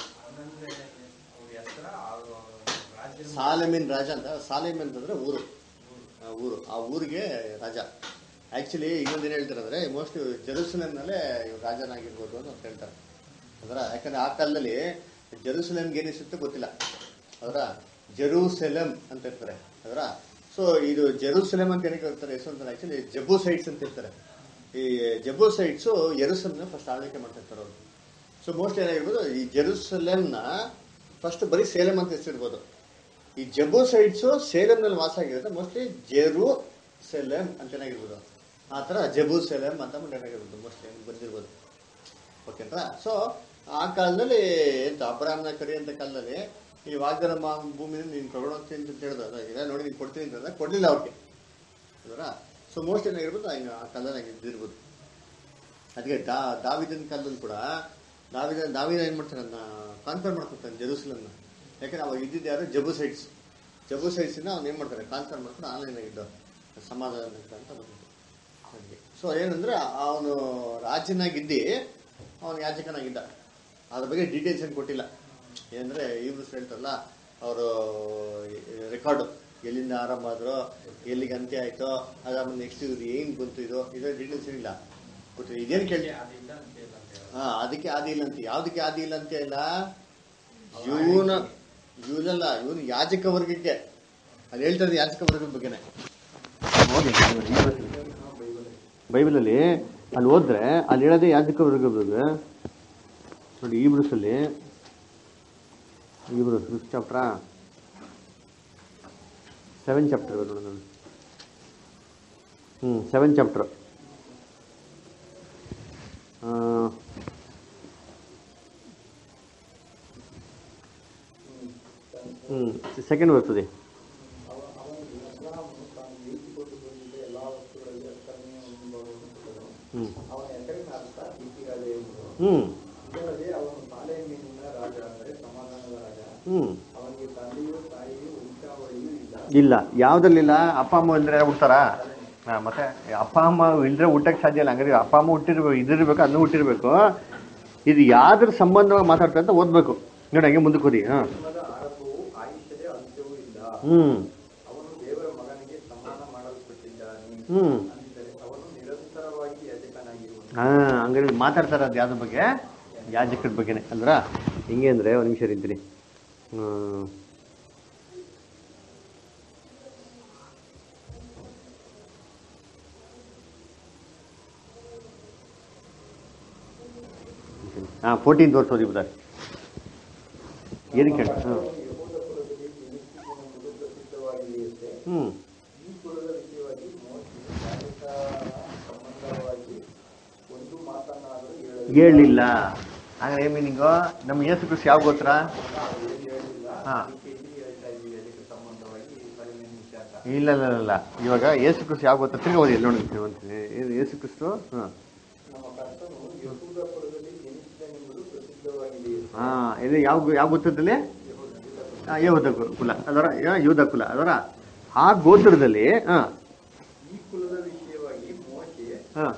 ಸಾಲೆಮಿನ್ ರಾಜ ಅಂತ. ಸಾಲೆಮಿನ್ ಅಂತಂದ್ರೆ ಊರು. ಆ ಊರಿಗೆ ರಾಜ. ಆಕ್ಚುಲಿ ಇನ್ನೊಂದೇನು ಹೇಳ್ತಾರೆ ಅಂದ್ರೆ ಮೋಸ್ಟ್ಲಿ ಜೆರೂಸಲೇಮ್ನಲ್ಲೇ ಇವ್ರು ರಾಜನಾಗಿರ್ಬೋದು ಅಂತ ಹೇಳ್ತಾರೆ. ಅದರ ಯಾಕಂದ್ರೆ ಆ ಕಾಲದಲ್ಲಿ ಜೆರೂಸಲೇಮ್ಗೆ ಏನಿಸುತ್ತೋ ಗೊತ್ತಿಲ್ಲ. ಅದರ ಜೆರೂಸೆಲಂ ಅಂತ ಇರ್ತಾರೆ. ಅದರ ಸೊ ಇದು ಜೆರೂಸಲೇಮ್ ಅಂತ ಏನಕ್ಕೆ ಹೇಳ್ತಾರೆ ಹೆಸರು ಅಂತಾರೆ, ಆಕ್ಚುಲಿ ಜೆಬೂಸೈಟ್ಸ್ ಅಂತ ಇರ್ತಾರೆ. ಈ ಜೆಬೂಸೈಟ್ಸು ಯೆರೂಸಲೇಮ್ನ ಫಸ್ಟ್ ಆಳ್ವಿಕೆ ಮಾಡ್ತಾ ಇರ್ತಾರೆ ಅವರು. ಸೊ ಮೋಸ್ಟ್ಲಿ ಏನಾಗಿರ್ಬೋದು, ಈ ಜೆರೂಸಲೇಮ್ನ ಫಸ್ಟ್ ಬರೀ ಸೇಲೆಮ್ ಅಂತ ಹೆಸರಿರ್ಬೋದು. ಈ ಜೆಬೂಸೈಟ್ಸು ಸೇಲೆಮ್ನಲ್ಲಿ ವಾಸ ಆಗಿರುತ್ತೆ. ಮೋಸ್ಟ್ಲಿ ಜೆರೂಸೆಲೆಮ್ ಅಂತ ಏನಾಗಿರ್ಬೋದು, ಆ ಥರ ಜೆಬೂಸೆಲೆಮ್ ಅಂತ ಏನಾಗಿರ್ಬೋದು ಮೋಸ್ಟ್ಲಿ ಬಂದಿರ್ಬೋದು. ಓಕೆನಾ? ಸೊ ಆ ಕಾಲದಲ್ಲಿ ಎಂತ ಅಬ್ರಾಹ್ಮಣ ಕರೆಯುವಂಥ ಕಾಲದಲ್ಲಿ ಈ ವಾಗ್ದಾನ ಭೂಮಿಯಿಂದ ನೀನು ತಗೊಳೋಗ್ತೀನಿ ಅಂತ ಹೇಳಿದ ಇಲ್ಲ ನೋಡಿ ನೀನು ಕೊಡ್ತೀನಿ ಅಂತ ಕೊಡಲಿಲ್ಲ ಅವ್ರಿಗೆ. ಅದರ ಸೊ ಮೋಸ್ಟ್ ಏನಾಗಿರ್ಬೋದು ಆ ಕಾಲದಲ್ಲಿ ಇದ್ದಿರ್ಬೋದು. ಅದಕ್ಕೆ ದಾವಿದನ ಕಾಲದಲ್ಲಿ ಕೂಡ ದಾವಿದ ಏನು ಮಾಡ್ತಾರೆ ಅದನ್ನ ಕಾನ್ಫರ್ ಮಾಡ್ಕೊತಾನೆ ಜೆರೂಸಲೇಮ್ನ. ಯಾಕಂದ್ರೆ ಅವಾಗ ಇದ್ದಿದ್ದು ಯಾರು ಜಬೂಸೈಟ್ಸಿಂದ ಅವ್ನು ಏನು ಮಾಡ್ತಾರೆ ಕಾನ್ಫರ್ ಮಾಡ್ಕೊಂಡು ಆನ್ಲೈನ್ ಆಗಿದ್ದು ಸಮಾಧಾನ ಅಂತ ಬಂದಿದ್ದು. ಹಾಗೆ ಸೊ ಏನಂದ್ರೆ ಅವನು ರಾಜನಾಗಿದ್ದು ಅವನು ಯಾಜಕನಾಗಿದ್ದ. ಅದ್ರ ಬಗ್ಗೆ ಡೀಟೇಲ್ಸ್ ಏನು ಕೊಟ್ಟಿಲ್ಲ. ಏನಂದ್ರೆ ಇವ್ರು ಹೇಳ್ತಾರಲ್ಲ ಅವರು ರೆಕಾರ್ಡು ಎಲ್ಲಿಂದ ಆರಂಭ ಆದ್ರೋ ಎಲ್ಲಿಗೆ ಅಂತ್ಯ ಆಯ್ತೋ ಅದಾದ್ಮೇಲೆ ನೆಕ್ಸ್ಟ್ ಇವ್ರು ಏನ್ ಬಂತು ಇದರ ಡೀಟೇಲ್ಸ್ ಏನಿಲ್ಲ ಗೊತ್ತಿಲ್ಲ. ಇದೇನು ಕೇಳಿ ಅದಕ್ಕೆ ಆದಿ ಇಲ್ಲ ಅಂತ. ಯಾವ್ದಕ್ಕೆ ಆದಿ ಇಲ್ಲ ಅಂತ ಇಲ್ಲ, ಇವನಲ್ಲ ಇವನು ಯಾಜಕ ವರ್ಗಕ್ಕೆ. ಅಲ್ಲಿ ಹೇಳ್ತಾರೆ ಯಾಜಕ ವರ್ಗದ ಬಗ್ಗೆನೆ. ಬೈಬಲಲ್ಲಿ ಅಲ್ಲಿ ಹೋದ್ರೆ ಅಲ್ಲಿ ಹೇಳೋದೇ ಯಾಜಕ ವರ್ಗದ ಬಗ್ಗೆ ನೋಡಿ. ಈಬ್ರೂಸಲ್ಲಿ ಫಿಫ್ತ್ ಚಾಪ್ಟರ್ 7 ಚಾಪ್ಟರ್ ನೋಡಿ. 7 ಚಾಪ್ಟರ್ ಸೆಕೆಂಡ್ ಬರ್ತದೆ. ಇಲ್ಲ ಯಾವ್ದಲ್ಲಿಲ್ಲ. ಅಪ್ಪ ಅಮ್ಮ ಇಲ್ದ್ರೆ ಹುಡ್ತಾರ? ಮತ್ತೆ ಅಪ್ಪ ಅಮ್ಮ ಇಲ್ದ್ರೆ ಹುಟ್ಟಕ್ಕೆ ಸಾಧ್ಯ ಇಲ್ಲ. ಹಂಗಾರೆ ಅಪ್ಪ ಅಮ್ಮ ಹುಟ್ಟಿರ್ಬೇಕು, ಇದಿರ್ಬೇಕು, ಅದನ್ನು ಹುಟ್ಟಿರ್ಬೇಕು. ಇದು ಯಾವ್ದ್ರ ಸಂಬಂಧವಾಗಿ ಮಾತಾಡ್ತಾ ಅಂತ ಓದ್ಬೇಕು ನೋಡಿ. ಹಂಗೆ ಮುಂದಕ್ಕೆ ಓದಿ. ಹಂಗಾರೆ ಮಾತಾಡ್ತಾರ ಅದು ಯಾವ್ದ್ರ ಬಗ್ಗೆ? ಯಾಜಕರ ಬಗ್ಗೆನೇ ಅಲ್ರ. ಹಿಂಗೆ ಅಂದರೆ ಒಂದು ನಿಮಿಷ ಇದ್ದೀನಿ. ಹಾಂ 14 ತೋರಿಸೋದು ಇದ್ದಾರೆ ಏನಕ್ಕೆ ಹಾಂ ಹ್ಞೂ ಹೇಳಲಿಲ್ಲ. ಹಾಗಾದ್ರೆ ಏನು ಮೀನಿಂಗು? ನಮ್ಮ ಯೇಸು ಕ್ರಿಸ್ತ ಯಾವ ಗೋತ್ರ? ಹಾಂ ಇಲ್ಲ ಇಲ್ಲ ಇಲ್ಲ. ಇವಾಗ ಯೇಸು ಕ್ರಿಸ್ತ ಯಾವ ಗೋತ್ರ ತಿರ್ಗಿ ಓದಿ ನೋಡಿ ಯೇಸು ಕ್ರಿಸ್ತು. ಹಾಂ ಇದು ಯಾವ ಗೋತ್ರದಲ್ಲಿ? ಯಹೂದ ಕುಲ ಅದರ ಯೂದ ಕುಲ ಅದರ ಆ ಗೋತ್ರದಲ್ಲಿ ಹಾಂ ಹಾಂ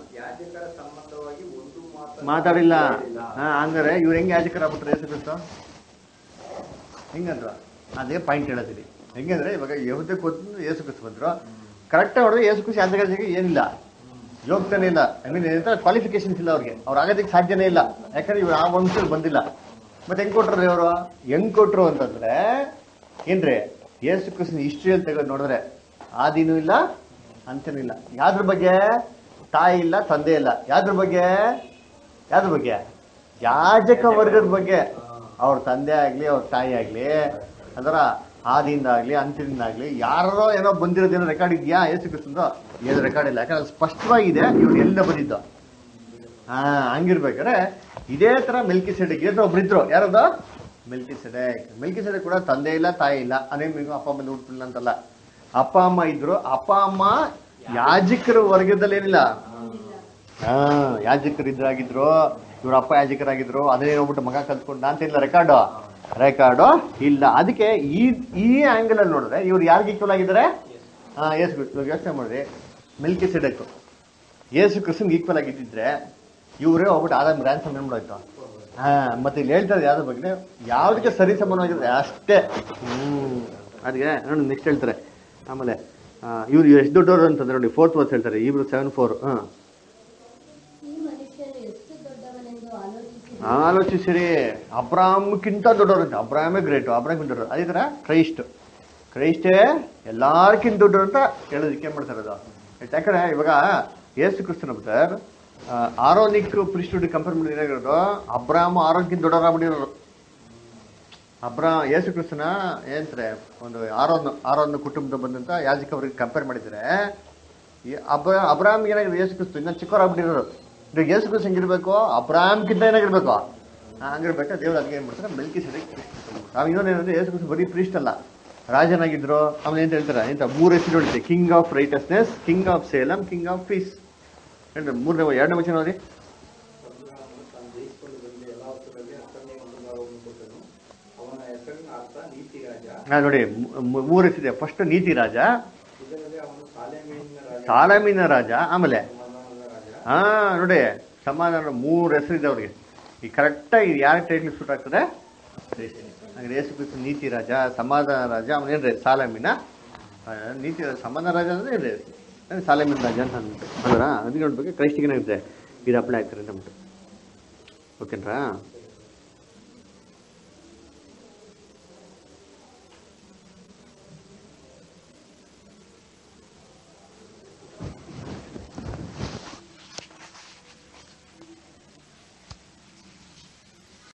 ಮಾತಾಡಿಲ್ಲ. ಹಾಂ ಹಂಗಾರೆ ಇವ್ರು ಹೆಂಗೆ ಯಾಜಕರಾಗ್ಬಿಟ್ರೆ ಯೇಸು ಕ್ರಿಸ್ತ? ಹೆಂಗಂದ್ರ ಅದೇ ಪಾಯಿಂಟ್ ಹೇಳೋದಿರಿ. ಹೆಂಗಂದ್ರೆ ಇವಾಗ ಯಹೂದ ಕೂತು ಯೇಸು ಕ್ರಿಸ್ತ ಬಂದ್ರು ಕರೆಕ್ಟಾಗಿ ಹೊಡೆದ್ರೆ ಯೇಸು ಕ್ರಿಸ್ತ ಯಾಜಕರಿಗೆ ಏನಿಲ್ಲ, ಯೋಗ್ಯನೇ ಇಲ್ಲ. ಐ ಮೀನ್ ಏನಂತ ಕ್ವಾಲಿಫಿಕೇಶನ್ಸ್ ಇಲ್ಲ ಅವ್ರಿಗೆ, ಅವ್ರು ಆಗೋದಕ್ಕೆ ಸಾಧ್ಯನೇ ಇಲ್ಲ. ಯಾಕಂದ್ರೆ ಇವ್ರು ಆ ವಂಶದಲ್ಲಿ ಬಂದಿಲ್ಲ. ಮತ್ತೆ ಹೆಂಗ್ ಕೊಟ್ರಿ ಅವರು? ಹೆಂಗ್ ಕೊಟ್ರು ಅಂತಂದ್ರೆ ಏನ್ರಿ, ಯೇಸು ಕ್ರಿಸ್ತನ ಹಿಸ್ಟ್ರಿಯಲ್ಲಿ ತೆಗೆದು ನೋಡಿದ್ರೆ ಆದಿನೂ ಇಲ್ಲ ಅಂತನೂ ಇಲ್ಲ. ಯಾವ್ದ್ರ ಬಗ್ಗೆ? ತಾಯಿ ಇಲ್ಲ ತಂದೆ ಇಲ್ಲ. ಯಾವ್ದ್ರ ಬಗ್ಗೆ? ಯಾಜಕ ವರ್ಗದ ಬಗ್ಗೆ. ಅವ್ರ ತಂದೆ ಆಗ್ಲಿ ಅವ್ರ ತಾಯಿ ಆಗ್ಲಿ ಅದರ ಆದಿಯಿಂದ ಆಗ್ಲಿ ಅಂತ್ಯದಿಂದ ಆಗ್ಲಿ ಯಾರೋ ಏನೋ ಬಂದಿರೋದೇನೋ ರೆಕಾರ್ಡ್ ಇದೆಯಾ ಯೇಸು ಕ್ರಿಸ್ತಂದು? ಏನು ರೆಕಾರ್ಡ್ ಇಲ್ಲ. ಯಾಕಂದ್ರೆ ಸ್ಪಷ್ಟವಾಗಿದೆ ಇವ್ರು ಎಲ್ಲ ಬಂದಿದ್ದು. ಹಂಗಿರ್ಬೇಕಾದ್ರೆ ಇದೇ ತರ ಮೆಲ್ಕಿಸೆಡೆಕ್ ಏನೋ ಒಬ್ರಿದ್ರು. ಯಾರದು? ಮೆಲ್ಕಿಸೆಡೆಕ್ ಕೂಡ ತಂದೆ ಇಲ್ಲ ತಾಯಿ ಇಲ್ಲ. ಅನೇಮಿಗೂ ಅಪ್ಪ ಅಮ್ಮ ಹುಟ್ಟಿಲ್ಲ ಅಂತಲ್ಲ, ಅಪ್ಪ ಅಮ್ಮ ಇದ್ರು. ಅಪ್ಪ ಅಮ್ಮ ಯಾಜಕರ ವರ್ಗದಲ್ಲಿ ಏನಿಲ್ಲ. ಯಾಜಕರು ಇದ್ರಾಗಿದ್ರು, ಇವ್ರ ಅಪ್ಪ ಯಾಜಕರಾಗಿದ್ರು. ಅದನ್ನೇ ಹೋಗ್ಬಿಟ್ಟು ಮಗ ಕಲ್ತ್ಕೊಂಡ ಅಂತಿಲ್ಲ, ರೆಕಾರ್ಡು ಇಲ್ಲ. ಅದಕ್ಕೆ ಈ ಆಂಗಲ್ ಅಲ್ಲಿ ನೋಡಿದ್ರೆ ಇವ್ರು ಯಾರಿಗೆ ಈಕ್ವಲ್ ಆಗಿದ್ದಾರೆ? ಯೇಸು ಕ್ರಿಸ್ತ. ಯೋಚನೆ ಮಾಡಿರಿ, ಮೆಲ್ಕಿಸೆಡೆಕ್ ಯೇಸು ಕ್ರಿಸ್ತನ್ಗೆ ಈಕ್ವಲ್ ಆಗಿದ್ದಿದ್ರೆ ಇವರೇ ಹೋಗ್ಬಿಟ್ಟು ಆದಾಮ್ ರ್ಯಾನ್ಸಮ್ ಏನ್ಬಿಡಾಯ್ತು. ಮತ್ತೆ ಇಲ್ಲಿ ಹೇಳ್ತಾರೆ ಯಾವ್ದ್ರ ಬಗ್ಗೆ, ಯಾವ್ದಕ್ಕೆ ಸರಿ ಸಮಾನವಾಗಿದ್ರೆ ಅಷ್ಟೇ. ಅದಕ್ಕೆ ನೋಡಿ ನೆಕ್ಸ್ಟ್ ಹೇಳ್ತಾರೆ. ಆಮೇಲೆ ಇವ್ರು ಎಷ್ಟು ದೊಡ್ಡವರು ಅಂತಂದ್ರೆ ನೋಡಿ 4th ವರ್ಸ್ ಹೇಳ್ತಾರೆ, Hebrews 7:4. ಆಲೋಚಿಸಿರಿ, ಅಬ್ರಾಹ್ಮಕ್ಕಿಂತ ದೊಡ್ಡವರು. ಅಬ್ರಾಹ್ಮೇ ಗ್ರೇಟು, ಅಬ್ರಾಹ್ಮಕ್ಕಿಂತ ದೊಡ್ಡವರು. ಅದೇ ಥರ ಕ್ರೈಸ್ಟೇ ಎಲ್ಲಾರ್ಕಿಂತ ದೊಡ್ಡವರು ಅಂತ ಹೇಳೋದಕ್ಕೆ ಏನ್ ಮಾಡ್ತಾರೆ ಅದು. ಯಾಕಂದ್ರೆ ಇವಾಗ ಯೇಸು ಕ್ರಿಸ್ತನ ಬ್ರದರ್ ಆರೋನಿಕ್ ಪ್ರಿಸ್ಟುಡ್ ಕಂಪೇರ್ ಮಾಡಿರೋದು ಅಬ್ರಾಹ್ಮ ಆರೋಗ್ಯಕ್ಕಿಂತ ದೊಡ್ಡವರಾಗ್ಬಿಟ್ಟಿರೋರು. ಯೇಸು ಕ್ರಿಸ್ತನ ಏನಂತಾರೆ ಒಂದು ಆರೋನ್ ಕುಟುಂಬದ ಬಂದಂತ ಯಾಜಕ ಅವ್ರಿಗೆ ಕಂಪೇರ್ ಮಾಡಿದ್ರೆ ಅಬ್ರಾಹ್ಮ್ ಏನಾಗಿದೆ, ಯೇಸು ಕ್ರಿಸ್ತ ಇನ್ನ ಚಿಕ್ಕವರಾಗ್ಬಿಟ್ಟಿರೋರು. ಈಗ ಯೇಸು ಕ್ರಿಸ್ತ ಹೆಂಗಿರ್ಬೇಕು? ಅಬ್ರಾಹ್ಮ್ಗಿಂತ ಏನಾಗಿರ್ಬೇಕು? ಹಂಗಿರ್ಬೇಕು. ದೇವ್ರು ಅದಕ್ಕೆ ಏನ್ ಮಾಡ್ತಾರೆ, ಮೆಲ್ಕಿಸೆಡೆಕ್. ನಾವು ಇನ್ನೊಂದೇನಂದ್ರೆ ಯೇಸು ಕ್ರಿಸ್ತ ಬರೀ ಪ್ರೀಸ್ಟ್ ಅಲ್ಲ, ರಾಜನಾಗಿದ್ರು. ಆಮೇಲೆ ಏನ್ ಹೇಳ್ತಾರೆ ಎಂತ 3 ಹೆಸರು ನೋಡಿದ್ದೆ, king of righteousness, king of Salem, king of peace. ಹೇಳ್ರಿ 2ನೇ ವಚನ ನೋಡಿ. ನೋಡಿ 3 ಹೆಸರಿದೆ. ಫಸ್ಟ್ ನೀತಿ ರಾಜ, ಸಾಲಮಿನ ರಾಜ, ಆಮೇಲೆ ನೋಡಿ ಸಮಾಧಾನ. 3 ಹೆಸರಿದೆ ಅವ್ರಿಗೆ. ಈ ಕರೆಕ್ಟಾಗಿ ಯಾರ ಟೈಟ್ಲ್ ಸೂಟ್ ಆಗ್ತದೆ? ಯೇಸು ಕ್ರಿಸ್ತ ನೀತಿ ರಾಜ, ಸಮಾಧಾನ ರಾಜ, ಆಮೇಲೆ ಏನ್ರಿ ಸಾಲಮಿನ ನೀತಿ ರಾಜ. ಸಮಾಧಾನ ರಾಜ ಅಂದ್ರೆ ಏನ್ರಿ ಸಾಲಮಿನ ರಾಜ ಅಂತ ಅಂದ್ಬಿಟ್ಟು ಅದರ ಅದಕ್ಕೆ ನೋಡ್ಬೇಕು. ಕ್ರೈಸ್ಟಿಗೆ ಏನಾಗುತ್ತೆ ಇದು ಅಪ್ಲೈ ಆಗ್ತಾರೆ ಅಂತ ಅಂದ್ಬಿಟ್ಟು. ಓಕೆನಾ?